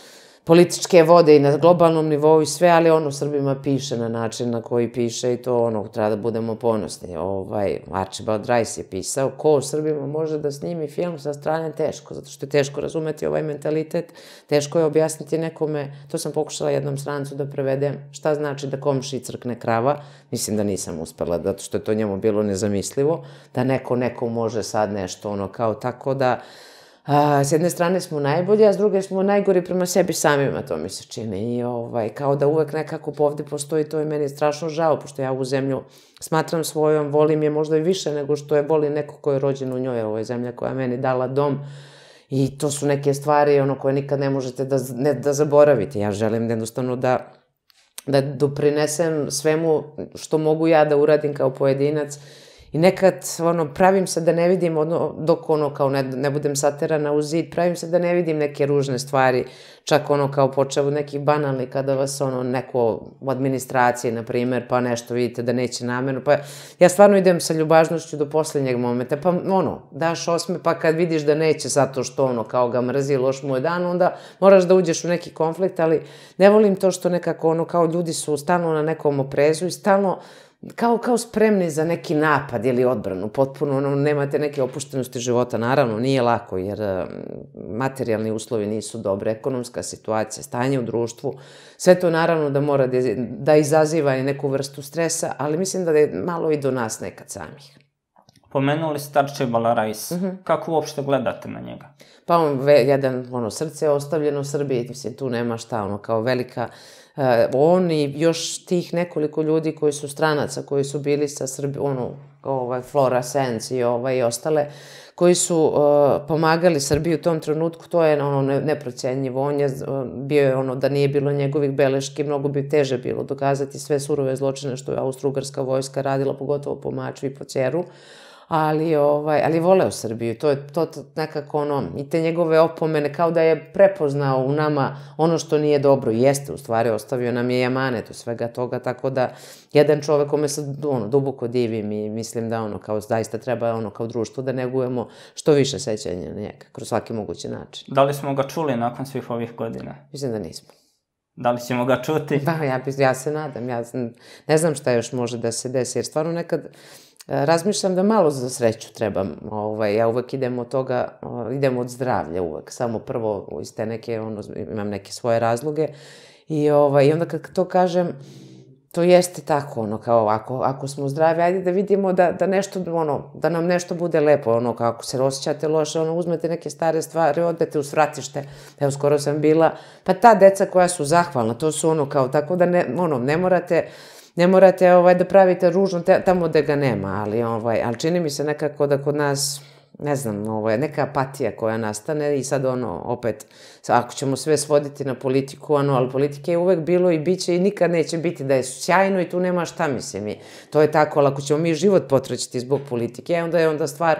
političke vode i na globalnom nivou i sve, ali on u Srbima piše na način na koji piše i to treba da budemo ponosni. Archibald Rice je pisao, ko u Srbima može da snimi film sa strane teško, zato što je teško razumeti ovaj mentalitet, teško je objasniti nekome, to sam pokušala jednom Strancu da prevedem, šta znači da komšiji crkne krava, mislim da nisam uspela, zato što je to njemu bilo nezamislivo, da neko može sad nešto kao tako da s jedne strane smo najbolji, a s druge smo najgori prema sebi samima, to mi se čini. I kao da uvek nekako ovde postoji, to je meni strašno žao, pošto ja ovu zemlju smatram svojom, volim je možda i više nego što je voli neko ko je rođen u njoj, ovo je zemlja koja je meni dala dom. I to su neke stvari koje nikad ne možete da zaboravite. Ja želim jednostavno da doprinesem svemu što mogu ja da uradim kao pojedinac. I nekad pravim se da ne vidim, dok kao ne budem saterana u zid, pravim se da ne vidim neke ružne stvari, čak kao počeo od nekih banalnih, kada vas neko u administraciji, na primer, pa nešto vidite da neće namerno, pa ja stvarno idem sa ljubažnošću do poslednjeg momenta, pa daš osme, pa kad vidiš da neće zato što kao ga mrzi, loš mu je dan, onda moraš da uđeš u neki konflikt, ali ne volim to što nekako kao ljudi su stalno na nekom oprezu i stalno kao spremni za neki napad ili odbranu, potpuno nemate neke opuštenosti života, naravno nije lako jer materijalni uslovi nisu dobre, ekonomska situacija, stanje u društvu, sve to naravno da mora da izaziva i neku vrstu stresa, ali mislim da je malo i do nas nekad samih. Pomenuli ste Archibalda Rice, kako uopšte gledate na njega? Pa jedan srce je ostavljeno Srbiji, mislim tu nema šta, kao velika on i još tih nekoliko ljudi koji su stranaca, koji su bili sa Flora Sands i ostale, koji su pomagali Srbiji u tom trenutku, to je neprocenjivo. On je bio da nije bilo njegovih beleški, mnogo bi teže bilo dokazati sve surove zločine što je austro-ugarska vojska radila, pogotovo po Mačvi i po Ceru. Ali voleo Srbiju, to je to nekako i te njegove opomene, kao da je prepoznao u nama ono što nije dobro, jeste u stvari, ostavio nam je i amanet od svega toga, tako da jedan čovek kome se duboko divim i mislim da kao zaista treba kao društvo da negujemo što više sećanja na njega, kroz svaki mogući način. Da li smo ga čuli nakon svih ovih godina? Mislim da nismo. Da li ćemo ga čuti? Ja se nadam, ne znam šta još može da se desi, jer stvarno nekad razmišljam da malo za sreću trebam. Ja uvek idem od toga, idem od zdravlja uvek. Samo prvo iz te neke, imam neke svoje razloge. I onda kad to kažem, to jeste tako, kao ako smo zdravi, ajde da vidimo da nešto, da nam nešto bude lepo, ako se osjećate loše, uzmete neke stare stvari, odete u svratište, evo skoro sam bila, pa ta deca koja su zahvalna, to su kao tako da ne morate da pravite ružno tamo da ga nema, ali čini mi se nekako da kod nas, ne znam, neka apatija koja nastane i sad opet, ako ćemo sve svoditi na politiku, ali politike je uvek bilo i bit će i nikad neće biti da je sjajno i tu nema šta, mislim, i to je tako, ali ako ćemo mi život potraćiti zbog politike, onda je stvar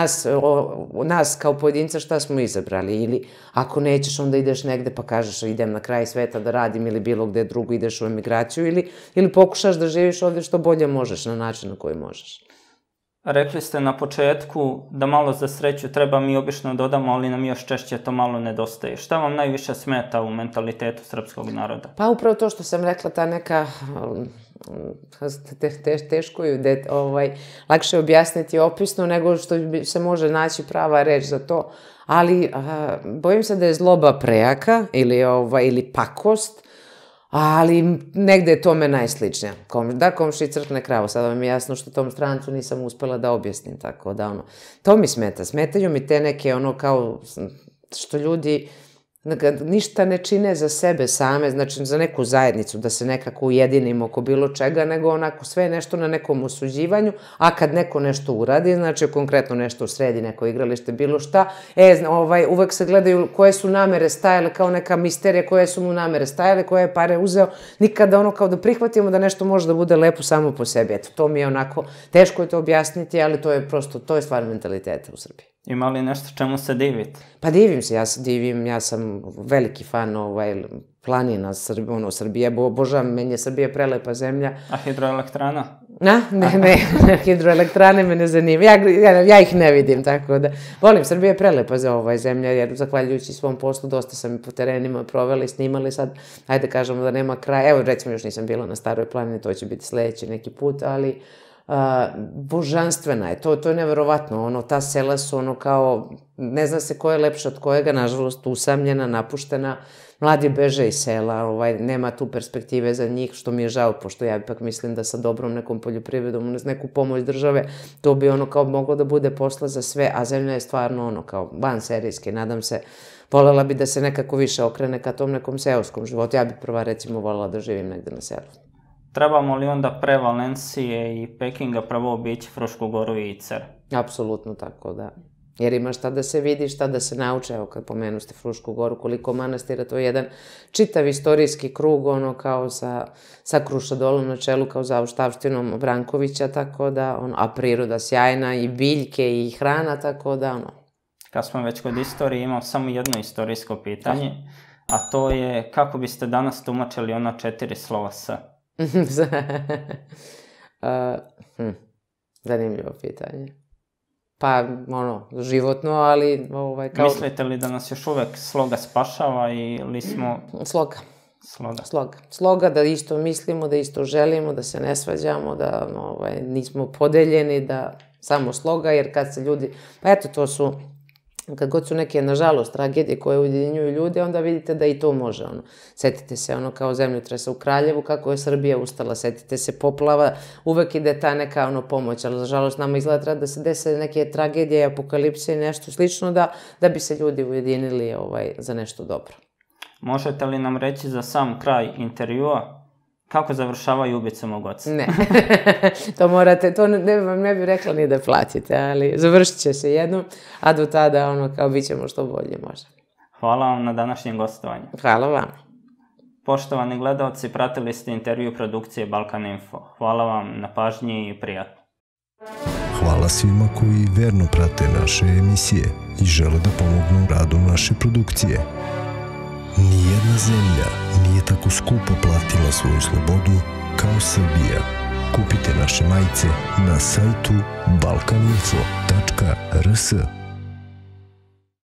nas kao pojedinca šta smo izabrali, ili ako nećeš onda ideš negde pa kažeš idem na kraj sveta da radim ili bilo gde drugo ideš u emigraciju ili pokušaš da živiš ovde što bolje možeš na način na koji možeš. Rekli ste na početku da malo za sreću treba mi obično dodamo, ali nam još češće to malo nedostaje. Šta vam najviše smeta u mentalitetu srpskog naroda? Pa upravo to što sam rekla, ta neka teško ju lakše objasniti opisno nego što se može naći prava reč za to, ali bojim se da je zloba prejaka ili pakost, ali negde je tome najsličnija. Da komšiji crkne kravu, sada vam je jasno što tom Strancu nisam uspela da objasnim, tako da to mi smeta. Smetaju mi te neke kao što ljudi ništa ne čine za sebe same, znači za neku zajednicu, da se nekako ujedinimo oko bilo čega, nego onako sve nešto na nekom osuđivanju, a kad neko nešto uradi, znači konkretno nešto u sredi, neko igralište, bilo šta, uvek se gledaju koje su namere stajale, kao neka misterija koje su mu namere stajale, koje je pare uzeo, nikada kao da prihvatimo da nešto može da bude lepo samo po sebi. Eto, to mi je onako, teško je to objasniti, ali to je prosto, to je stvar mentaliteta u Srbiji. Ima li nešto čemu se divite? Pa divim se, ja se divim, ja sam veliki fan planina Srbije, obožavam, meni je Srbija prelepa zemlja. A hidroelektrana? Ne, hidroelektrane me ne zanima. Ja ih ne vidim, tako da... Volim, Srbija je prelepa za ovaj zemlja, jer zahvaljujući svom poslu dosta sam i po terenima proveli, snimali sad, ajde kažemo da nema kraja. Evo, recimo, još nisam bila na Staroj planini, to će biti sledeći neki put, ali božanstvena je, to je neverovatno, ta sela su kao, ne zna se ko je lepša od kojega, nažalost, usamljena, napuštena, mladi beže iz sela, nema tu perspektive za njih, što mi je žao, pošto ja ipak mislim da sa dobrom nekom poljoprivredom, neku pomoć države, to bi kao moglo da bude posla za sve, a zemlja je stvarno kao van serijski, nadam se, volela bi da se nekako više okrene ka tom nekom seoskom životu, ja bih prva recimo volela da živim negde na selu. Trebamo li onda pre Valencije i Pekinga prvo obići Frušku Goru i Icer? Apsolutno tako, da. Jer ima šta da se vidi, šta da se nauče, evo kad pomenu ste Frušku Goru, koliko manastira, to je jedan čitav istorijski krug, kao sa Krušadolom na čelu, kao zaoštavštinom Brankovića, tako da, a priroda sjajna, i biljke, i hrana, tako da, Kad smo već kod istorije, imam samo jedno istorijsko pitanje, a to je kako biste danas tumačili ona 4 slova S? Zanimljivo pitanje. Pa, životno, ali... Mislite li da nas još uvek sloga spašava ili smo... Sloga, da isto mislimo, da isto želimo, da se ne svađamo, da nismo podeljeni, da samo sloga, jer kad se ljudi... Pa eto, to su... Kad god su neke, nažalost, tragedije koje ujedinjuju ljude, onda vidite da i to može, Setite se, kao zemljotresa u Kraljevu, kako je Srbija ustala, setite se poplava, uvek ide ta neka, pomoć, ali, nažalost, nama izgleda treba da se dese neke tragedije, apokalipse i nešto slično, da bi se ljudi ujedinili za nešto dobro. Možete li nam reći za sam kraj intervjua kako završavaju Ubice mog oca? Ne, to morate, to ne bih rekla ni da platite, ali završit će se jednom, a do tada, kao bit ćemo što bolje može. Hvala vam na današnjem gostovanju. Hvala vam. Poštovani gledalci, pratili ste intervju produkcije Balkan Info. Hvala vam na pažnji i prijatno. Hvala svima koji verno prate naše emisije i žele da pomognu u radu naše produkcije. Nijedna zemlja nije tako skupo platila svoju slobodu kao Srbija. Kupite naše majice na sajtu balkaninfo.rs.